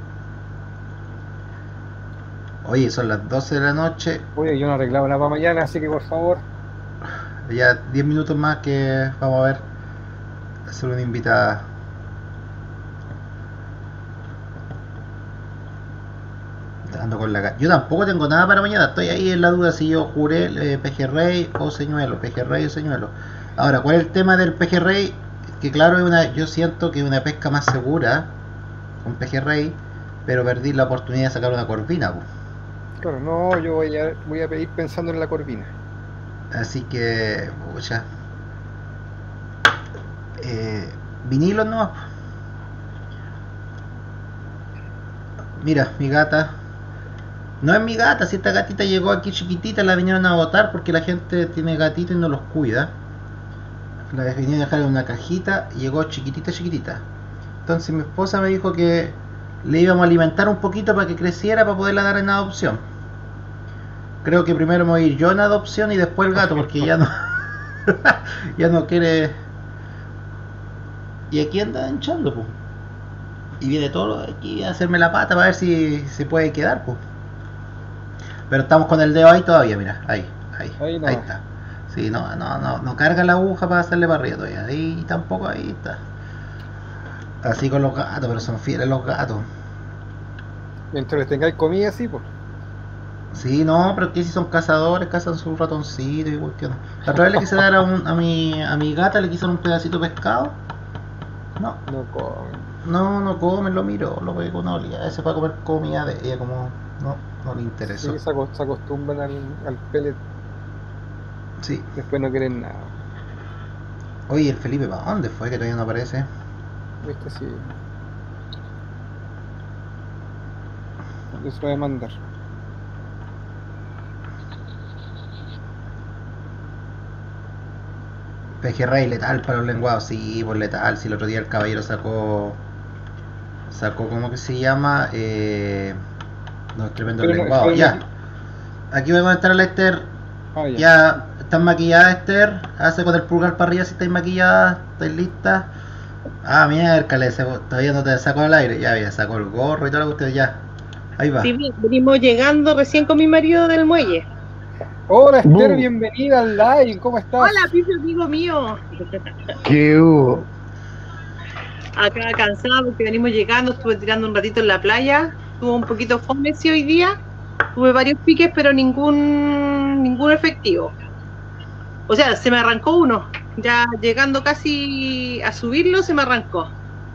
A: Oye, son las doce de la noche.
B: Oye, yo no arreglaba nada para mañana, así que por favor.
A: Ya diez minutos más que vamos a ver. Hacer una invitada. Ando con la ca- Yo tampoco tengo nada para mañana. Estoy ahí en la duda si yo juré eh, pejerrey o señuelo. Pejerrey o señuelo. Ahora, ¿cuál es el tema del pejerrey? Que claro, es una, yo siento que es una pesca más segura con pejerrey, pero perdí la oportunidad de sacar una corvina. Po.
B: Claro, no, yo voy a, voy a pedir pensando en la corvina.
A: Así que, pucha. Eh, vinilos no. Mira, mi gata. No es mi gata, si esta gatita llegó aquí chiquitita, la vinieron a botar porque la gente tiene gatitos y no los cuida. La vinieron a dejar en una cajita y llegó chiquitita, chiquitita. Entonces mi esposa me dijo que le íbamos a alimentar un poquito para que creciera para poderla dar en adopción. Creo que primero me voy a ir yo en adopción y después el gato porque ya no ya no quiere. Y aquí anda hinchando, pues. Y viene todo aquí a hacerme la pata para ver si se puede quedar, pues. Pero estamos con el dedo ahí todavía, mira, ahí, ahí,
B: Ahí no.
A: ahí está. Sí, no, no, no, no carga la aguja para hacerle para arriba todavía. Ahí tampoco, ahí está. Así con los gatos, pero son fieles los gatos.
B: Mientras les tengáis comida, sí, pues.
A: Sí, no, pero que si son cazadores, cazan sus ratoncitos y cuestiones. La otra vez le quise dar a, un, a, mi, a mi gata, le quise dar un pedacito de pescado. No,
B: No comen.
A: no, no comen, lo miro, lo veo con Oli. Ese para comer comida de ella, como no, no le interesó.
B: Sí, se, acos- se acostumbran al, al pellet,
A: Sí.
B: después no quieren nada.
A: Oye, el Felipe, ¿para dónde fue que todavía no aparece?
B: ¿Viste? Sí. Eso voy a mandar.
A: Pejerrey letal para los lenguados, sí, pues letal. Si el otro día el caballero sacó. Sacó, ¿cómo que se llama? Eh, no, tremendo
B: Pero no,
A: lenguado.
B: pero
A: Ya.
B: no-
A: Aquí voy a comentar a la Esther.
B: Ah, ya.
A: Ya, ¿estás maquillada, Esther? Hace con el pulgar para arriba si estáis maquillada, estáis lista. Ah, miércoles, todavía no te sacó el aire. Ya, ya sacó el gorro y todo lo que usted ya. Ahí va.
D: Sí, bien, venimos llegando recién con mi marido del muelle.
B: Hola Esther,
C: Bu.
B: bienvenida al live, ¿cómo estás?
D: Hola, Piso, amigo mío.
C: ¿Qué hubo?
D: Acá cansado porque venimos llegando, estuve tirando un ratito en la playa, estuvo un poquito fome sí, hoy día, tuve varios piques pero ningún ningún efectivo. O sea, se me arrancó uno, ya llegando casi a subirlo se me arrancó.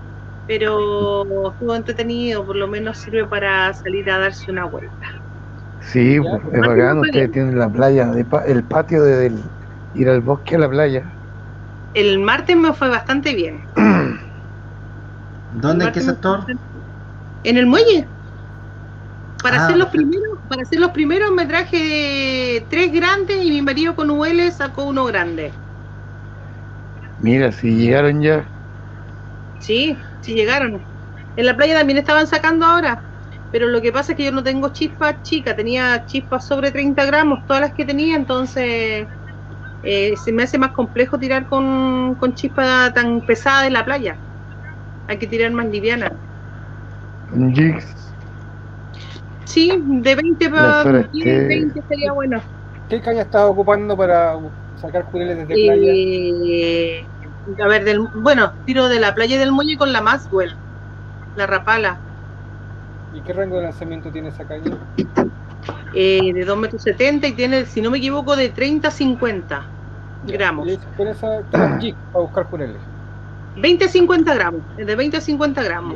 D: Pero estuvo entretenido, por lo menos sirve para salir a darse una vuelta.
C: Sí,
B: Ya.
C: pues, es bacán, ustedes tienen la playa, de pa- el patio de del- ir al bosque a la playa.
D: El martes me fue bastante bien.
A: ¿Dónde? ¿En qué
D: Martín,
A: sector?
D: En el muelle. Para
A: Ah,
D: hacer los
A: perfecto.
D: primeros, para hacer los primeros me traje tres grandes y mi marido con U L sacó uno grande.
C: Mira, si llegaron ya.
D: Sí, sí llegaron. En la playa también estaban sacando ahora, pero lo que pasa es que yo no tengo chispas chicas, tenía chispas sobre treinta gramos, todas las que tenía, entonces eh, se me hace más complejo tirar con, con chispas tan pesadas en la playa. Hay que tirar más liviana.
C: Un jigs.
D: Sí, de veinte
C: Las
D: para
C: horas
D: diez,
C: que-
D: veinte sería bueno.
B: ¿Qué caña estás ocupando para sacar jureles desde playa?
D: Eh, a ver, del, bueno, tiro de la playa del muelle con la Maxwell, la Rapala,
B: ¿Y qué rango de lanzamiento tiene esa caña?
D: eh, de dos metros setenta y tiene, si no me equivoco, de treinta a cincuenta gramos.
B: Y con esa tiras jig para buscar jureles.
D: veinte a cincuenta gramos, es de veinte a cincuenta gramos.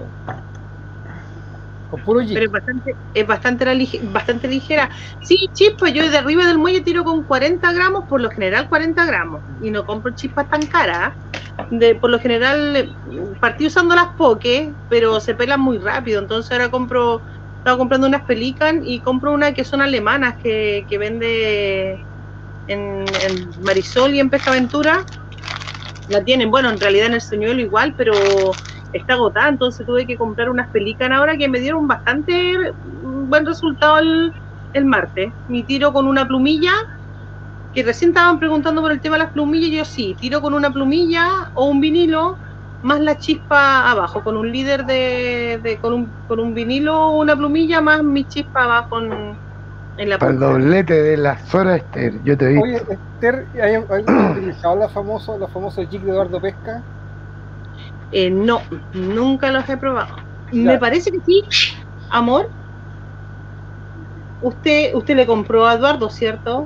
B: Con puro jig.
D: Pero es bastante, es bastante, la lige- bastante ligera. Sí, chispas, yo de arriba del muelle tiro con cuarenta gramos, por lo general cuarenta gramos. Y no compro chispas tan caras. De, por lo general eh, partí usando las Poke, pero se pelan muy rápido. Entonces ahora compro, estaba comprando unas Pelican y compro una que son alemanas, que, que vende en, en Marisol y en Pescaventura. La tienen, bueno, en realidad en el Señuelo igual, pero está agotada, entonces tuve que comprar unas Pelican ahora que me dieron bastante buen resultado el, el martes. Mi tiro con una plumilla, que recién estaban preguntando por el tema de las plumillas, yo sí, tiro con una plumilla o un vinilo, más la chispa abajo, con un líder de, de con, un, con un vinilo o una plumilla, más mi chispa abajo en, en la
C: Para el
D: punta.
C: doblete de las horas, Esther, yo te vi.
B: Oye, Esther, ¿hay, hay utilizado los famosos, los famosos jig de Eduardo Pesca?
D: Eh, no, nunca los he probado.
B: Ya.
D: Me parece que sí, amor. Usted, usted le compró a Eduardo, ¿cierto?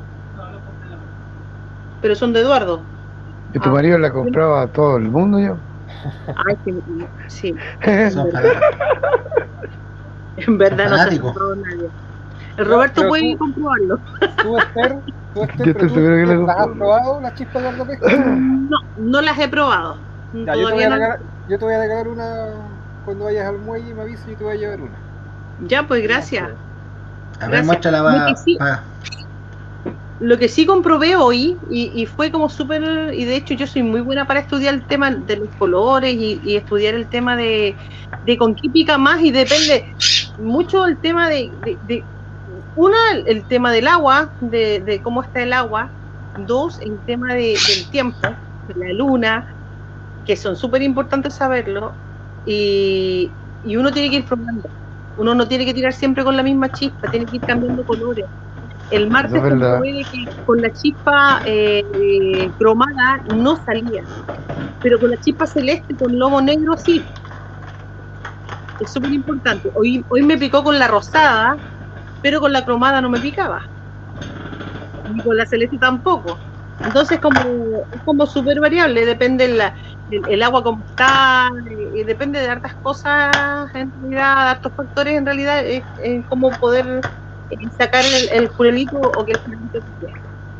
D: Pero son de Eduardo.
C: Yo tu
D: Ah.
C: marido la compraba a todo el mundo yo.
D: Ay, sí, sí.
A: Son fanáticos.
D: En verdad no se ha
A: Fanático.
D: comprado nadie. El Roberto
B: pero
D: puede
B: tú-
D: comprobarlo.
B: Tú, Esther, tú, Esther,
C: Yo
B: pero
C: estoy
B: tú,
C: seguro que
B: ¿tú
C: lo
B: las has
C: compro.
B: probado, las chispas de guardapesca?
D: No, no las he probado.
B: Ya, yo te, voy
D: Todavía
B: a
D: no.
B: regalar, yo te voy a regalar una cuando vayas al muelle y me avisas y te voy a llevar una.
D: Ya, pues gracias.
A: A ver,
D: Gracias.
A: muéstrala
D: Lo que
A: va,
D: sí-
A: pa-
D: Lo que sí comprobé hoy, y, y fue como súper, y de hecho yo soy muy buena para estudiar el tema de los colores y, y estudiar el tema de, de con qué pica más, y depende mucho el tema de, de, de- una, el tema del agua, de, de cómo está el agua; dos, el tema de, del tiempo, de la luna, que son súper importantes saberlo, y, y uno tiene que ir probando. Uno no tiene que tirar siempre con la misma chispa, tiene que ir cambiando colores. El
C: Eso
D: martes
C: es verdad.
D: comprobé de que con la chispa eh, eh, cromada no salía, pero con la chispa celeste con lomo negro sí. Es súper importante. Hoy, hoy me picó con la rosada, pero con la cromada no me picaba. Ni con la celeste tampoco. Entonces como, es como súper variable, depende la, el, el agua como está, y depende de hartas cosas, en realidad, de hartos factores, en realidad, es, es como poder eh, sacar el, el jurelito o que el jurelito quede.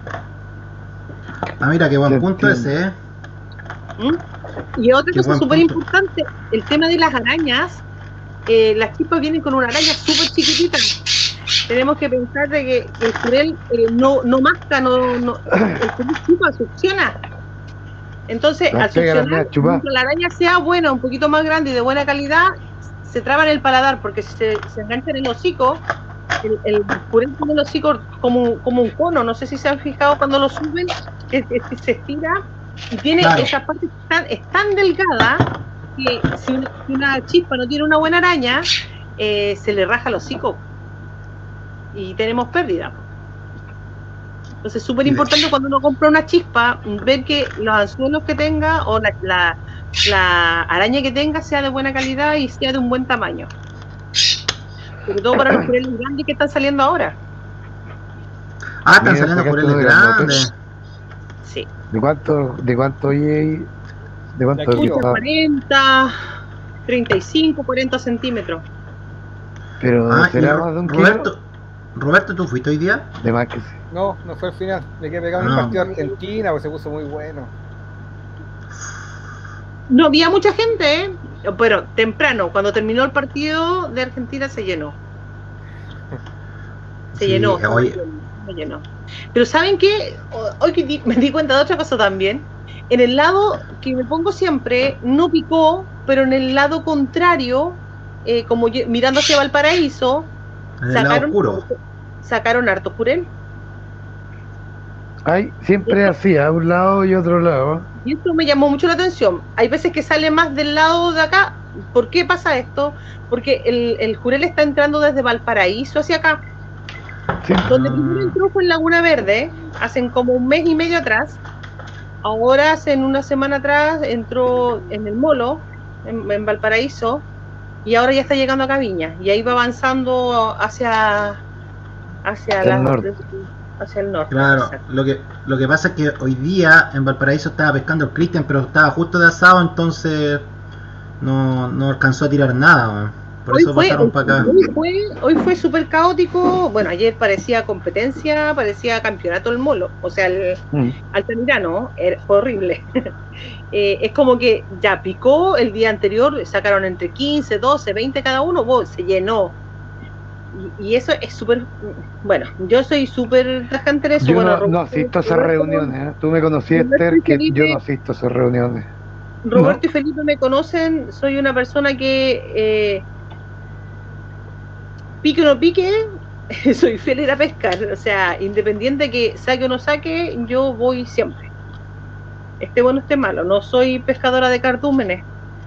A: Ah, mira, qué buen
C: Te
A: punto
C: entiendo.
A: ese, ¿eh?
D: ¿Mm? Y otra
A: Qué
D: cosa
A: buen
D: súper
A: punto.
D: importante, el tema de las arañas. Eh, las chispas vienen con una araña súper chiquitita. Tenemos que pensar de que el jurel eh, no, no masca, no, no, el jurel chupa, succiona. Entonces,
C: Las
D: al
C: pega las
D: succionar,
C: medias chupadas.
D: mientras la araña sea buena, un poquito más grande y de buena calidad, se traba en el paladar, porque si se, se engancha en el hocico, el, el jurel tiene el hocico como, un- como un cono. No sé si se han fijado cuando lo suben, que, que se estira y tiene
A: Claro.
D: esa parte tan, es tan delgada que si una, si una chispa no tiene una buena araña, eh, se le raja el hocico y tenemos pérdida. Entonces es súper importante cuando uno compra una chispa, ver que los anzuelos que tenga o la, la, la araña que tenga sea de buena calidad y sea de un buen tamaño. Sobre todo para los jureles grandes que están saliendo ahora.
A: Ah, están
C: Mira,
A: saliendo
C: sacaste
A: jureles
C: uno grandote.
A: grandes.
D: Sí.
C: ¿De cuánto, de cuánto oye? ¿De cuánto
B: De aquí,
C: es?
B: o-
C: Ah,
D: cuarenta, treinta y cinco, cuarenta centímetros.
C: pero
A: Ah, y
C: será
A: Ro-
C: más de un
A: Roberto,
C: kilo.
A: Roberto, ¿tú fuiste hoy día?
C: De más que sí.
B: No, no fue al final. Me quedé pegado en
A: Ah.
B: el partido de Argentina, pues se puso muy bueno.
D: No había mucha gente, ¿eh? Pero temprano, cuando terminó el partido de Argentina, se llenó. Se
A: Sí,
D: llenó,
A: eh,
D: estaba
A: oye.
D: lleno, se llenó. Pero ¿saben qué? O- Hoy que di- me di cuenta de otra cosa también. En el lado que me pongo siempre, no picó, pero en el lado contrario, eh, como yo- mirando hacia Valparaíso,
A: En el lado
D: sacaron,
A: oscuro.
D: sacaron harto jurel.
C: Ay, siempre así, a un lado y otro lado.
D: Y esto me llamó mucho la atención. Hay veces que sale más del lado de acá. ¿Por qué pasa esto? Porque el, el jurel está entrando desde Valparaíso hacia acá.
C: Sí.
D: Donde primero entró fue en Laguna Verde, hacen como un mes y medio atrás. Ahora, hace una semana atrás, entró en el Molo, en, en Valparaíso, y ahora ya está llegando a Caviña. Y ahí va avanzando hacia, hacia,
C: El
D: la-
C: norte.
D: hacia el norte.
A: Claro,
D: Exacto.
A: lo que, lo que pasa es que hoy día en Valparaíso estaba pescando el Cristian, pero estaba justo de asado, entonces no, no alcanzó a tirar nada, weón. Por
D: Hoy
A: eso
D: fue,
A: pasaron para acá.
D: hoy fue, hoy fue súper caótico. Bueno, ayer parecía competencia, parecía campeonato el Molo, o sea, el
C: Mm.
D: Altamirano, era, fue horrible. Eh, es como que ya picó el día anterior, sacaron entre quince, doce, veinte cada uno, wow, se llenó. Y, y eso es súper, bueno, yo soy súper tajante en eso.
C: Yo
D: bueno,
C: no, no asisto a esas reuniones, ¿eh? Tú me conocías,
D: Roberto
C: Esther,
D: y
C: que
D: Felipe-
C: yo no asisto a esas reuniones.
D: Roberto
C: No.
D: y Felipe me conocen, soy una persona que eh, pique o no pique, soy fiel a ir a pescar, o sea, independiente que saque o no saque, yo voy siempre. Esté bueno, esté malo, no soy pescadora de cardúmenes.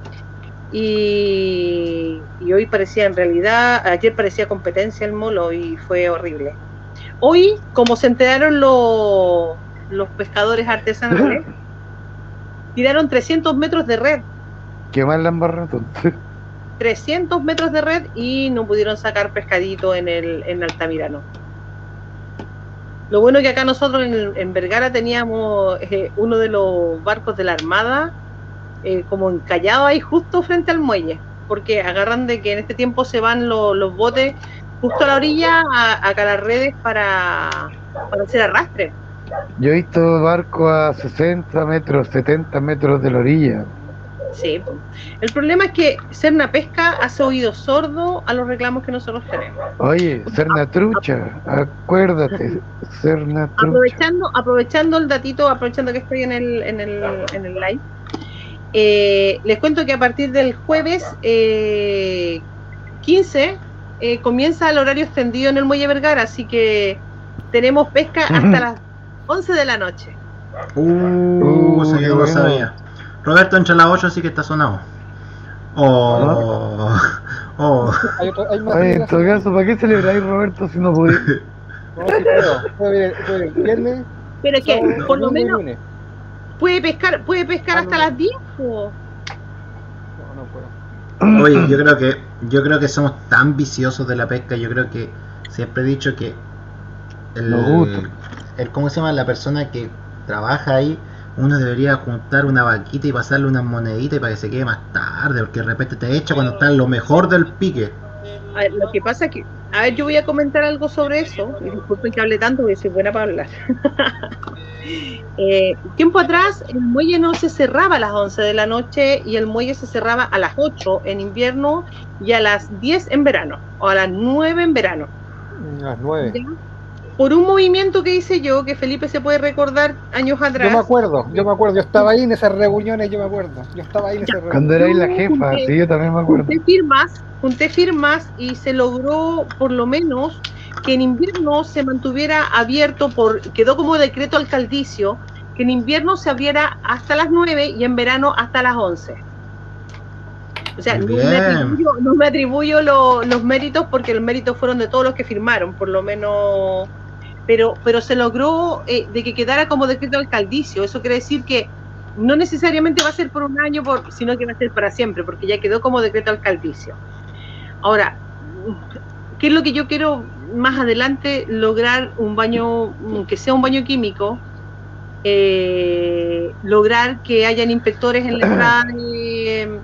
D: Y, y hoy parecía, en realidad, ayer parecía competencia el Molo y fue horrible. Hoy, como se enteraron los, los pescadores artesanales, tiraron trescientos metros de red.
C: ¿Qué más la embarró, entonces?
D: trescientos metros de red y no pudieron sacar pescadito en el en Altamirano. Lo bueno que acá nosotros en, en Vergara teníamos eh, uno de los barcos de la Armada eh, como encallado ahí justo frente al muelle, porque agarran de que en este tiempo se van lo, los botes justo a la orilla a, a calar redes para, para hacer arrastre.
C: Yo he visto barcos a sesenta metros, setenta metros de la orilla.
D: Sí, po. El problema es que Serna Pesca hace oído sordo a los reclamos que nosotros tenemos.
C: Oye, Serna Trucha, acuérdate, Serna Trucha.
D: Aprovechando, aprovechando el datito, aprovechando que estoy en el, en el, en el live, eh, les cuento que a partir del jueves eh, quince eh, comienza el horario extendido en el Muelle Vergara, así que tenemos pesca hasta las once de la noche.
A: Uh,
C: Uh,
A: eso
C: qué
A: yo no lo
C: bueno.
A: sabía. Roberto entra a las ocho, así que está sonado. Oh, oh.
B: Hay otro, hay más
C: Oye, en todo
B: celebraciones.
C: caso, ¿para qué celebráis, Roberto, si no podéis?
B: No, sí puedo. Puedo ir, puedo ir el viernes,
D: Pero es que,
B: sábado,
D: por lo
B: domingo y
D: menos,
B: lunes.
D: puede pescar, puede pescar
B: Ah,
D: hasta
B: no.
D: las diez. po.
B: No, no puedo.
A: Oye, yo creo que yo creo que somos tan viciosos de la pesca. Yo creo que siempre he dicho que el,
C: Nos gusta.
A: el ¿cómo se llama? La persona que trabaja ahí, uno debería juntar una vaquita y pasarle unas moneditas para que se quede más tarde, porque de repente te echa cuando está en lo mejor del pique.
D: A ver, lo que pasa es que, a ver, yo voy a comentar algo sobre eso, y disculpen que hable tanto porque soy buena para hablar. eh, tiempo atrás el muelle no se cerraba a las once de la noche y el muelle se cerraba a las ocho en invierno y a las diez en verano, o a las nueve en verano.
B: A las nueve.
D: ¿Ya? Por un movimiento que hice yo, que Felipe se puede recordar años
B: Yo
D: atrás.
B: me acuerdo, yo me acuerdo, yo estaba ahí en esas reuniones, yo me acuerdo. Yo estaba ahí en esas reuniones.
C: Cuando erais la jefa, sí, yo también me acuerdo.
D: Junté firmas, junté firmas y se logró por lo menos que en invierno se mantuviera abierto, por quedó como decreto alcaldicio, que en invierno se abriera hasta las nueve y en verano hasta las once. O sea, no me
A: Bien.
D: atribuyo, no me atribuyo lo- los méritos porque los méritos fueron de todos los que firmaron, por lo menos, pero, pero se logró eh, de que quedara como decreto alcaldicio. Eso quiere decir que no necesariamente va a ser por un año, por, sino que va a ser para siempre, porque ya quedó como decreto alcaldicio. Ahora, ¿qué es lo que yo quiero más adelante? Lograr un baño, que sea un baño químico, eh, lograr que hayan inspectores en la entrada de,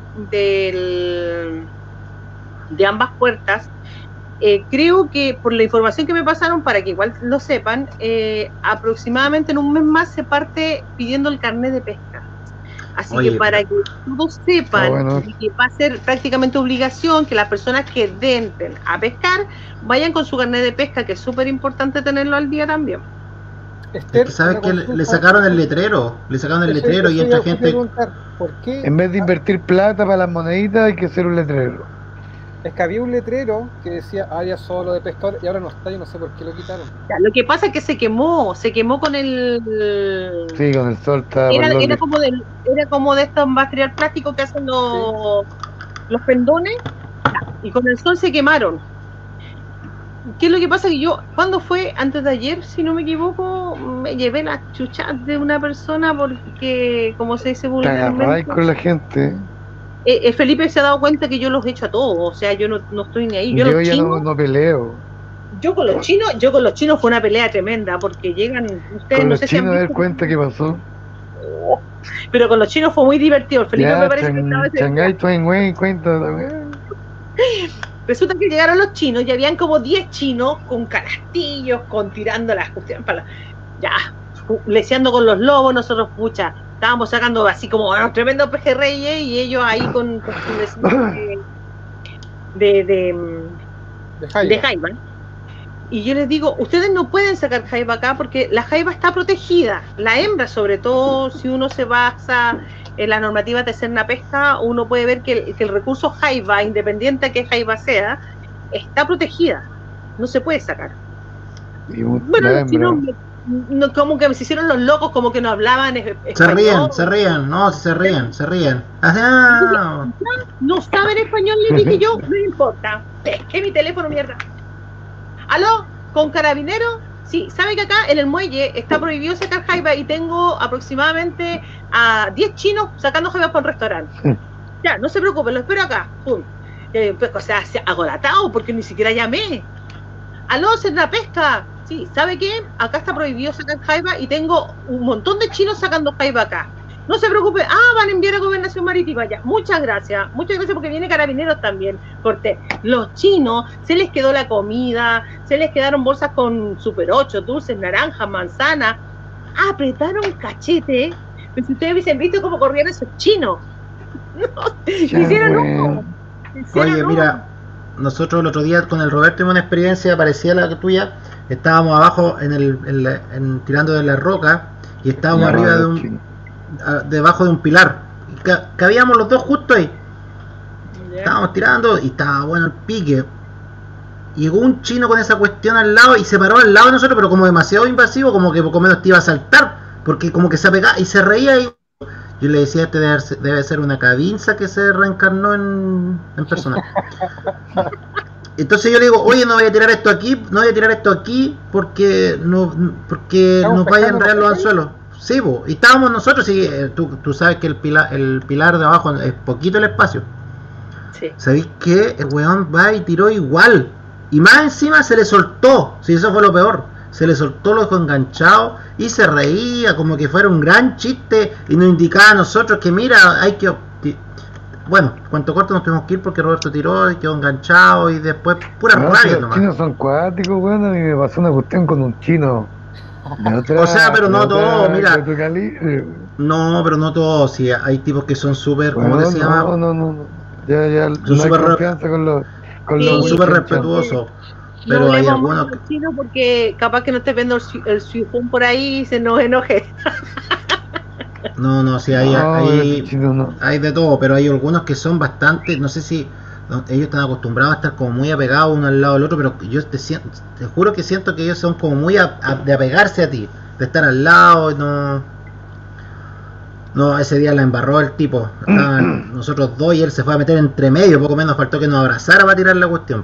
D: del- de ambas puertas. Eh, creo que por la información que me pasaron, para que igual lo sepan, eh, aproximadamente en un mes más se parte pidiendo el carnet de pesca. Así
A: Oye,
D: que para que todos sepan
C: Ah, bueno.
D: que va a ser prácticamente obligación que las personas que entren a pescar vayan con su carnet de pesca, que es súper importante tenerlo al día también.
B: Esther,
A: Es que sabes
B: una
A: que le,
B: consulta.
A: le sacaron el letrero, le sacaron el
B: Eso-
A: letrero y
B: eso
A: entra
B: iba a
A: gente.
B: preguntar, ¿por qué?
C: En vez de invertir plata para las moneditas, hay que hacer un letrero.
B: Es que había un letrero que decía área solo de pescadores y ahora no está, yo no sé por qué lo quitaron.
D: Ya, lo que pasa es que se quemó, se quemó con el...
C: Sí, con el sol está
D: Era,
C: por
D: era
C: los-
D: como de, era como de estos material plástico que hacen los, los pendones, ya, y con el sol se quemaron. ¿Qué es lo que pasa? Que yo, cuando fue antes de ayer, si no me equivoco, me llevé las chuchas de una persona porque, como se dice
C: Te agarráis
D: vulgarmente,
C: con la gente.
D: eh, eh, Felipe se ha dado cuenta que yo los echo a todos, o sea, yo no, no estoy ni ahí. Yo,
C: Yo,
D: los
C: ya
D: chinos,
C: no, no peleo.
D: yo con los chinos, yo con los chinos fue una pelea tremenda, porque llegan, ustedes
C: Con
D: no
C: los
D: sé si han
C: chinos a ver
D: visto-
C: cuenta qué pasó.
D: pero con los chinos fue muy divertido. El Felipe
C: Ya,
D: me parece que
C: Chan-
D: estaba ese día.
C: Shanghái, Twain, Wayne, cuenta la weá.
D: Resulta que llegaron los chinos y habían como diez chinos con canastillos, con tirando las cuestiones para ya, leseando con los lobos. Nosotros, pucha, estábamos sacando así como unos tremendos pejerreyes y ellos ahí con, con su lesito de, de, de,
B: De Jaiba.
D: de jaiba. Y yo les digo, ustedes no pueden sacar jaiba acá porque la jaiba está protegida. La hembra, sobre todo, si uno se basa en las normativas de Serna Pesca, uno puede ver que el, que el recurso jaiba, independiente a qué jaiba sea, está protegida. No se puede sacar.
C: Y un-
D: Bueno,
C: la
D: los chinos,
C: hembra.
D: no, como que se hicieron los locos, como que no hablaban es-
A: Se
D: español.
A: ríen, se ríen, no, si se ríen, se ríen. Ah,
D: No saben español, le dije yo, no importa. Pesqué mi teléfono, mierda. ¿Aló? ¿Con carabinero? Sí, ¿sabe que acá en el muelle está prohibido sacar jaiba y tengo aproximadamente a diez chinos sacando jaiba para un restaurante? Ya, no se preocupe, lo espero acá. Pum. Eh, pues, o sea, se- agolatado porque ni siquiera llamé. ¿Aló, Serna Pesca? Sí, ¿sabe qué? Acá está prohibido sacar jaiba y tengo un montón de chinos sacando jaiba acá. No se preocupe, ah, van a enviar a Gobernación Marítima ya. Muchas gracias, muchas gracias porque viene Carabineros también. Corté. Los chinos, se les quedó la comida, se les quedaron bolsas con Super ocho, dulces, naranjas, manzanas. Apretaron cachete. Pero si ustedes hubiesen visto cómo corrían esos chinos. No, hicieron
C: bueno.
D: un
A: Oye, mira, nosotros el otro día con el Roberto tuvimos una experiencia parecida a la tuya. Estábamos abajo en el, en la- en- tirando de la roca y estábamos
C: No,
A: arriba de
C: los
A: un,
C: chinos.
A: a- debajo de un pilar. Y ca- cabíamos los dos justo ahí. Estábamos tirando y estaba bueno el pique. Llegó un chino con esa cuestión al lado y se paró al lado de nosotros, pero como demasiado invasivo, como que poco menos te iba a saltar, porque como que se pegaba y se reía. Y yo le decía, este debe ser, debe ser una cabinza que se reencarnó en, en persona. Entonces yo le digo, oye, no voy a tirar esto aquí, no voy a tirar esto aquí porque no porque
B: Estamos
A: nos vaya a
B: pescando
A: enredar los
B: los
A: anzuelos. Sí, po, y estábamos nosotros, y eh, tú, tú sabes que el pilar, el pilar de abajo es poquito el espacio.
D: Sí.
A: ¿Sabéis qué? El weón va y tiró igual. Y más encima se le soltó. Si eso fue lo peor. Se le soltó, lo dejó enganchado y se reía como que fuera un gran chiste y nos indicaba a nosotros que mira, hay que... ti- Bueno, cuanto corto nos tuvimos que ir porque Roberto tiró y quedó enganchado y después pura
C: No, si
A: rabia
C: los
A: nomás.
C: chinos son cuáticos, weón. A mí me pasó una cuestión con un chino. de otra-
A: O sea, pero no
C: de otra-
A: todo, mira.
C: de otro calibre.
A: No, pero no todos. Sí, hay tipos que son súper... ¿Cómo
C: Bueno,
A: que se
C: no,
A: llama?
C: no, no, no. Ya, ya, no hay
A: súper re-
C: confianza con los con
D: Sí,
C: los
A: Son
C: Wii
A: súper
C: Chan Chan.
A: respetuosos.
D: No
A: Pero hay
D: hablemos
A: algunos
D: mal
A: que...
D: del chino porque capaz que no estés viendo el, su- el suifún por ahí y se nos enoje.
A: No, no, sí, hay...
C: No, pero
A: hay...
C: ese chino no.
A: Hay de todo, pero hay algunos que son bastante, no sé si no, ellos están acostumbrados a estar como muy apegados uno al lado del otro, pero yo te, sien- te juro que siento que ellos son como muy a- a- de apegarse a ti, de estar al lado, y no... No, ese día la embarró el tipo, estaban nosotros dos y él se fue a meter entre medio, poco menos faltó que nos abrazara para tirar la cuestión.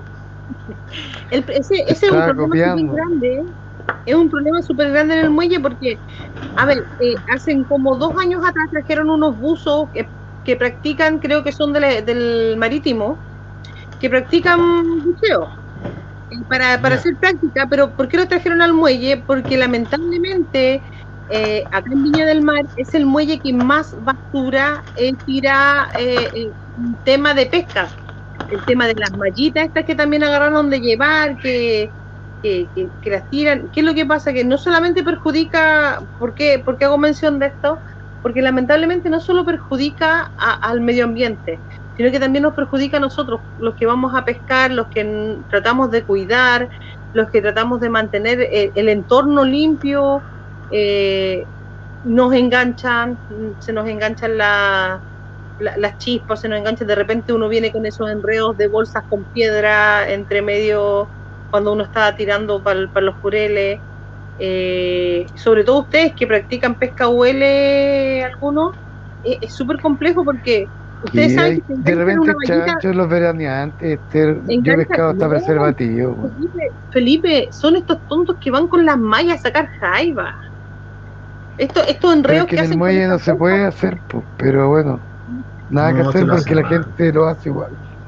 D: El- ese ese es un
C: Estaba
D: problema
C: copiando.
D: súper grande. ¿Eh? Es un problema súper grande en el muelle porque, a ver, eh, hacen como dos años atrás trajeron unos buzos que, que practican, creo que son del, del marítimo, que practican buceo eh, para, para
A: Ya.
D: hacer práctica, pero ¿por qué lo trajeron al muelle? Porque lamentablemente eh, acá en Viña del Mar es el muelle que más basura eh, tira eh, eh, un tema de pesca. El tema de las mallitas estas que también agarraron de llevar, que, que, que, que las tiran. ¿Qué es lo que pasa? Que no solamente perjudica, ¿por qué, por qué hago mención de esto? Porque lamentablemente no solo perjudica a- al medio ambiente, sino que también nos perjudica a nosotros, los que vamos a pescar, los que n- tratamos de cuidar, los que tratamos de mantener eh, el entorno limpio, eh, nos enganchan, se nos enganchan la- la- las chispas, se nos enganchan, de repente uno viene con esos enredos de bolsas con piedra entre medio cuando uno está tirando para los jureles. Eh, sobre todo ustedes que practican pesca U L algunos, eh, es súper complejo porque ustedes
C: Y
D: saben
C: hay
D: que se
C: de
D: enganchan
C: repente
D: una vallita.
C: chanchos los veraneantes, este, yo
D: Engancha-
C: pescado hasta
D: no.
C: preservativo. weón.
D: Felipe, Felipe, son estos tontos que van con las mallas a sacar jaiba. Esto, estos
C: Pero
D: enredos
C: es que
D: que
C: en el
D: hacen
C: muelle
D: con
C: no
D: estas
C: se
D: cosas.
C: puede hacer, pues, pero bueno, nada
A: No,
C: que
A: sí
C: hacer
A: lo
C: porque
A: hacen
C: la
A: mal.
C: gente lo hace igual.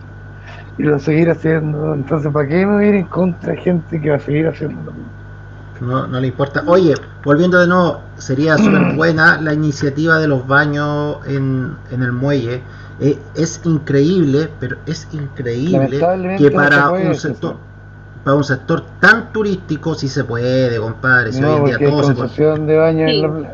C: Y lo va a seguir haciendo, entonces ¿para qué me voy a ir en contra de gente que va a seguir haciendo lo mismo?
A: No, no le importa. Oye, volviendo de nuevo, sería súper buena la iniciativa de los baños en, en el muelle. Eh, es increíble, pero es increíble
C: Lamentablemente
A: que
C: no
A: para
C: se puede,
A: un
C: César.
A: sector para un sector tan turístico sí se puede, compadre. Si hoy
C: No,
A: en día
C: porque hay
A: todo se puede.
C: concesión de baño
D: Sí.
C: en la playa.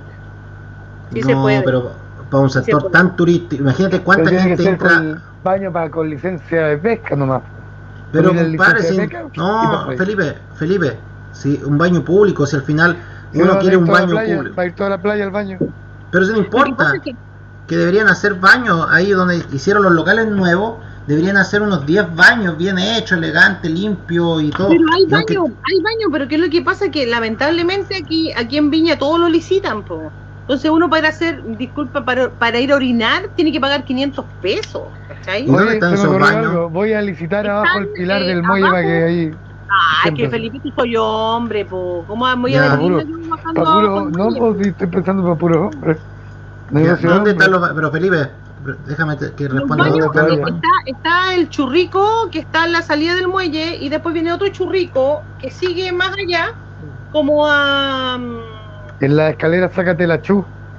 D: Sí
A: no,
D: se puede.
A: pero para un
D: se
A: sector
D: puede.
A: tan turístico, imagínate
C: Pero
A: cuánta
C: tiene que
A: gente
C: ser
A: entra.
C: con baño para con licencia de pesca nomás.
A: Pero
C: Con la
A: compadre,
C: licencia
A: si-
C: de pesca, y
A: no,
C: pasa ahí.
A: Felipe, Felipe, si un baño público, si al final
C: Si
A: uno
C: va a
A: quiere
C: ir
A: un
C: toda la
A: baño
C: playa,
A: público,
C: Va a ir toda la playa al baño.
A: pero eso no
D: Lo que
A: importa.
D: pasa es que
A: Que deberían hacer baños ahí donde hicieron los locales nuevos, deberían hacer unos diez baños bien hechos, elegantes, limpios y todo.
D: Pero hay
A: No que-
D: baño, hay baño, pero ¿qué es lo que pasa? Que lamentablemente aquí, aquí en Viña todo lo licitan, po. Entonces uno para ir a hacer, disculpa, para, para ir a orinar tiene que pagar quinientos pesos, ¿cachai?
A: ¿Y dónde
C: Oye,
A: están
C: se me
A: esos
C: ocurrió
A: baños?
C: algo, voy a licitar
D: Están,
C: abajo el pilar
D: eh,
C: del muelle para que
D: abajo.
C: ahí.
D: Ay,
C: siempre.
D: que Felipe que soy yo, hombre, po. ¿Cómo voy
A: Ya,
D: a
C: puro-
D: venir yo bajando
C: Pa' puro,
D: abajo el
C: no,
D: muelle?
C: pues si estoy pensando para puro hombre.
A: Ya,
C: Negocio
A: ¿dónde
C: hombre.
A: están los ba- Pero Felipe, déjame te- que
D: Los
A: responda.
D: baños,
A: ¿Dónde están los
C: eh,
A: baños?
D: está, está el churrico que está en la salida del muelle y después viene otro churrico que sigue más allá, como a... mm,
C: En la escalera sácate la chu.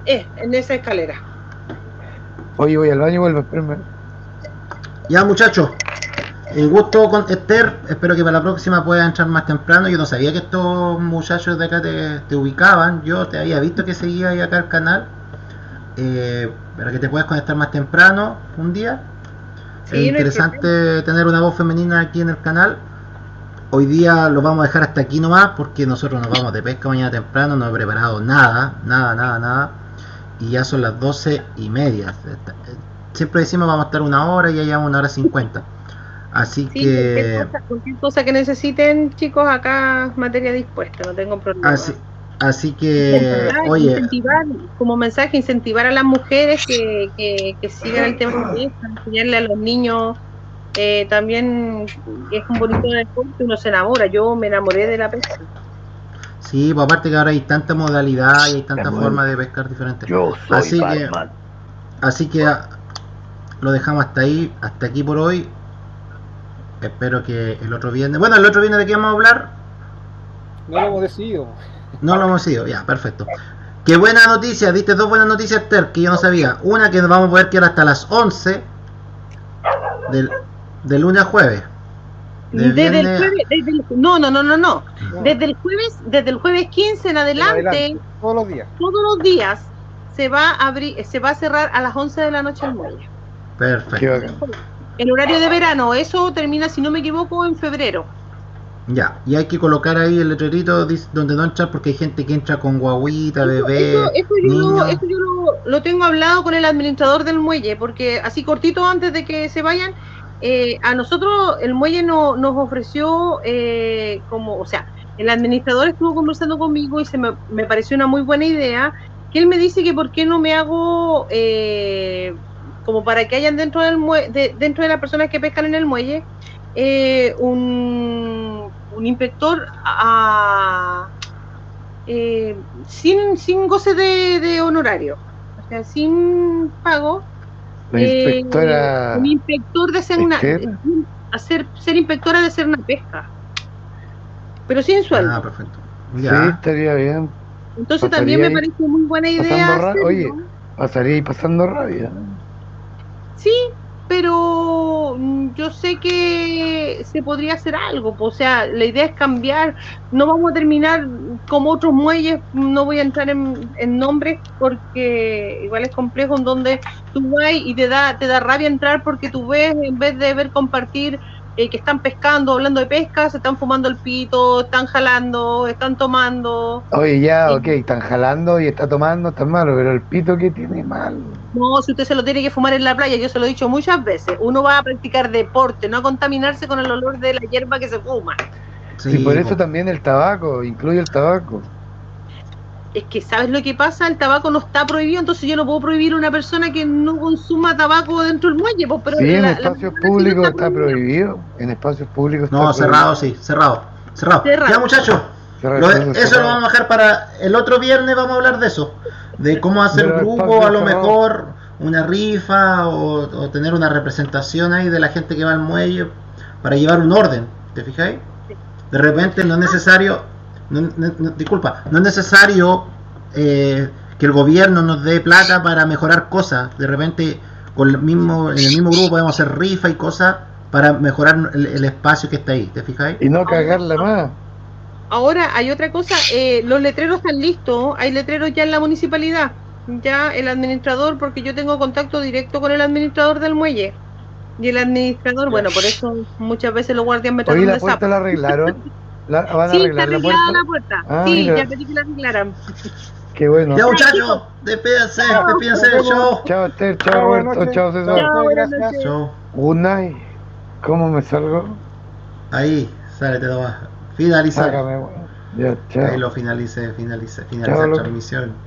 D: eh, en esa escalera.
C: Oye, voy al baño y vuelvo, espérame.
A: Ya, muchachos, un gusto con Esther. Espero que para la próxima puedas entrar más temprano. Yo no sabía que estos muchachos de acá te, te ubicaban. Yo te había visto que seguía ahí acá el canal. Eh, para que te puedas conectar más temprano un día.
D: Sí,
A: Es
D: no
A: interesante tener una voz femenina aquí en el canal. Hoy día lo vamos a dejar hasta aquí nomás porque nosotros nos vamos de pesca mañana temprano. No he preparado nada, nada, nada, nada. Y ya son las doce y media. Siempre decimos vamos a estar una hora y ya llevamos una hora cincuenta. Así
D: Sí,
A: que...
D: cualquier cosa, cualquier cosa que necesiten, chicos, acá materia dispuesta, no tengo problema.
A: Así, así que,
D: Incentivar,
A: oye,
D: incentivar, como mensaje, incentivar a las mujeres que, que, que sigan el tema de pesca, enseñarle a los niños. Eh, también es un bonito deporte, uno se enamora. Yo me enamoré de la pesca.
A: sí, pues aparte que ahora hay tanta modalidad y hay tantas
C: Bueno.
A: formas de pescar diferentes.
C: Yo soy
A: Así que,
C: Batman.
A: así que ah, lo dejamos hasta ahí, hasta aquí por hoy. Espero que el otro viernes, bueno, el otro viernes de qué vamos a hablar,
B: No lo hemos decidido.
A: no lo hemos ido, ya, perfecto. Qué buena noticia, diste dos buenas noticias, Ter, que yo no sabía. Una, que nos vamos a poder quedar hasta las once del, de lunes a jueves. De
D: Desde el
A: viernes-
D: jueves, desde el- no, no, no, no, no. Desde el jueves, desde el jueves quince en adelante,
B: Adelante, todos los días.
D: todos los días se va a abrir, se va a cerrar a las once de la noche el muelle.
C: Qué
A: Perfecto.
C: bacán.
D: En horario de verano, eso termina, si no me equivoco, en febrero.
A: Ya, y hay que colocar ahí el letrerito dis- donde no entrar porque hay gente que entra con guaguita,
D: Eso,
A: bebé,
D: eso- eso yo, lo,
A: niños.
D: eso yo lo, lo tengo hablado con el administrador del muelle, porque así cortito antes de que se vayan, eh, a nosotros el muelle no, nos ofreció eh, como, o sea, el administrador estuvo conversando conmigo y se me, me pareció una muy buena idea, que él me dice que por qué no me hago, eh, como para que hayan dentro del mue- de, dentro de las personas que pescan en el muelle, eh, un, un inspector a, eh, sin, sin goce de, de honorario, o sea, sin pago.
C: La
D: eh,
C: inspectora.
D: un inspector de ser una,
C: pesquera.
D: hacer, ser inspectora de ser una pesca, pero sin sueldo.
A: Ah, perfecto.
C: Sí,
A: Ya,
C: estaría bien.
D: Entonces
C: pasaría
D: también me
C: ahí
D: parece muy buena idea.
C: pasando ra-
D: hacerlo.
C: Oye. Pasaría ahí pasando rabia.
D: Sí, pero mm, yo sé que se podría hacer algo, pues, o sea, la idea es cambiar, no vamos a terminar como otros muelles, no voy a entrar en, en nombres porque igual es complejo, en donde tú vas y te da, te da rabia entrar porque tú ves, en vez de ver compartir eh, que están pescando, hablando de pesca, se están fumando el pito, están jalando, están tomando.
C: Oye, ya,
D: Sí.
C: ok, están jalando y está tomando, está malo, pero el pito que tiene mal.
D: No, si usted se lo tiene que fumar en la playa, yo se lo he dicho muchas veces, uno va a practicar deporte, no a contaminarse con el olor de la hierba que se fuma.
C: Y por eso
A: po.
C: también el tabaco, incluye el tabaco.
D: Es que, ¿sabes lo que pasa? El tabaco no está prohibido, entonces yo no puedo prohibir a una persona que no consuma tabaco dentro del muelle, pues, pero
C: Sí, en
D: la- la
C: espacios
D: persona que no
C: públicos
D: está
C: está prohibido. En espacios públicos está
A: No,
C: prohibido.
A: cerrado, sí, cerrado. Cerrado.
D: Cerrado.
A: Ya, muchachos,
C: Cerrado,
A: lo de-
C: cerrado,
A: eso lo
C: cerrado.
A: vamos a dejar para el otro viernes. Vamos a hablar de eso, de cómo hacer
C: De los
A: grupo,
C: espacios
A: a lo
C: cerrados.
A: mejor una rifa o, o tener una representación ahí de la gente que va al muelle para llevar un orden. ¿Te fijáis? De repente no es necesario, no- no- no- disculpa, no es necesario eh, que el gobierno nos dé plata para mejorar cosas. De repente con el mismo, en el mismo grupo podemos hacer rifa y cosas para mejorar el, el espacio que está ahí. ¿Te fijáis?
C: Y no cagarla más.
D: Ahora hay otra cosa, eh, los letreros están listos, hay letreros ya en la municipalidad, ya el administrador, porque yo tengo contacto directo con el administrador del muelle, y el administrador, bueno, por eso muchas veces los guardias me
C: Oye,
D: tratan
C: la
D: de
C: puerta
D: sapo.
C: la arreglaron. La, ¿Van a
D: Sí, está
C: arreglar la
D: arreglada
C: puerta?
D: la puerta,
C: Ah,
D: sí,
C: mira.
D: ya pedí que la arreglaran.
C: Qué bueno.
A: Ya, muchachos, despídense, despídense, chao.
C: Chao, Esther.
B: Chao,
C: Chao,
B: buenas
C: Roberto.
B: noches.
C: Chao, César.
D: Chao, buenas
B: Gracias.
D: noches.
A: Chao.
C: Good night. ¿Cómo me salgo?
A: Ahí, sale, te lo vas. Finalizar.
C: Sácame, weón. Ya,
A: Ahí
C: chao.
A: lo finalice, finalice,
C: Chao,
A: finalizar
C: loco.
A: transmisión.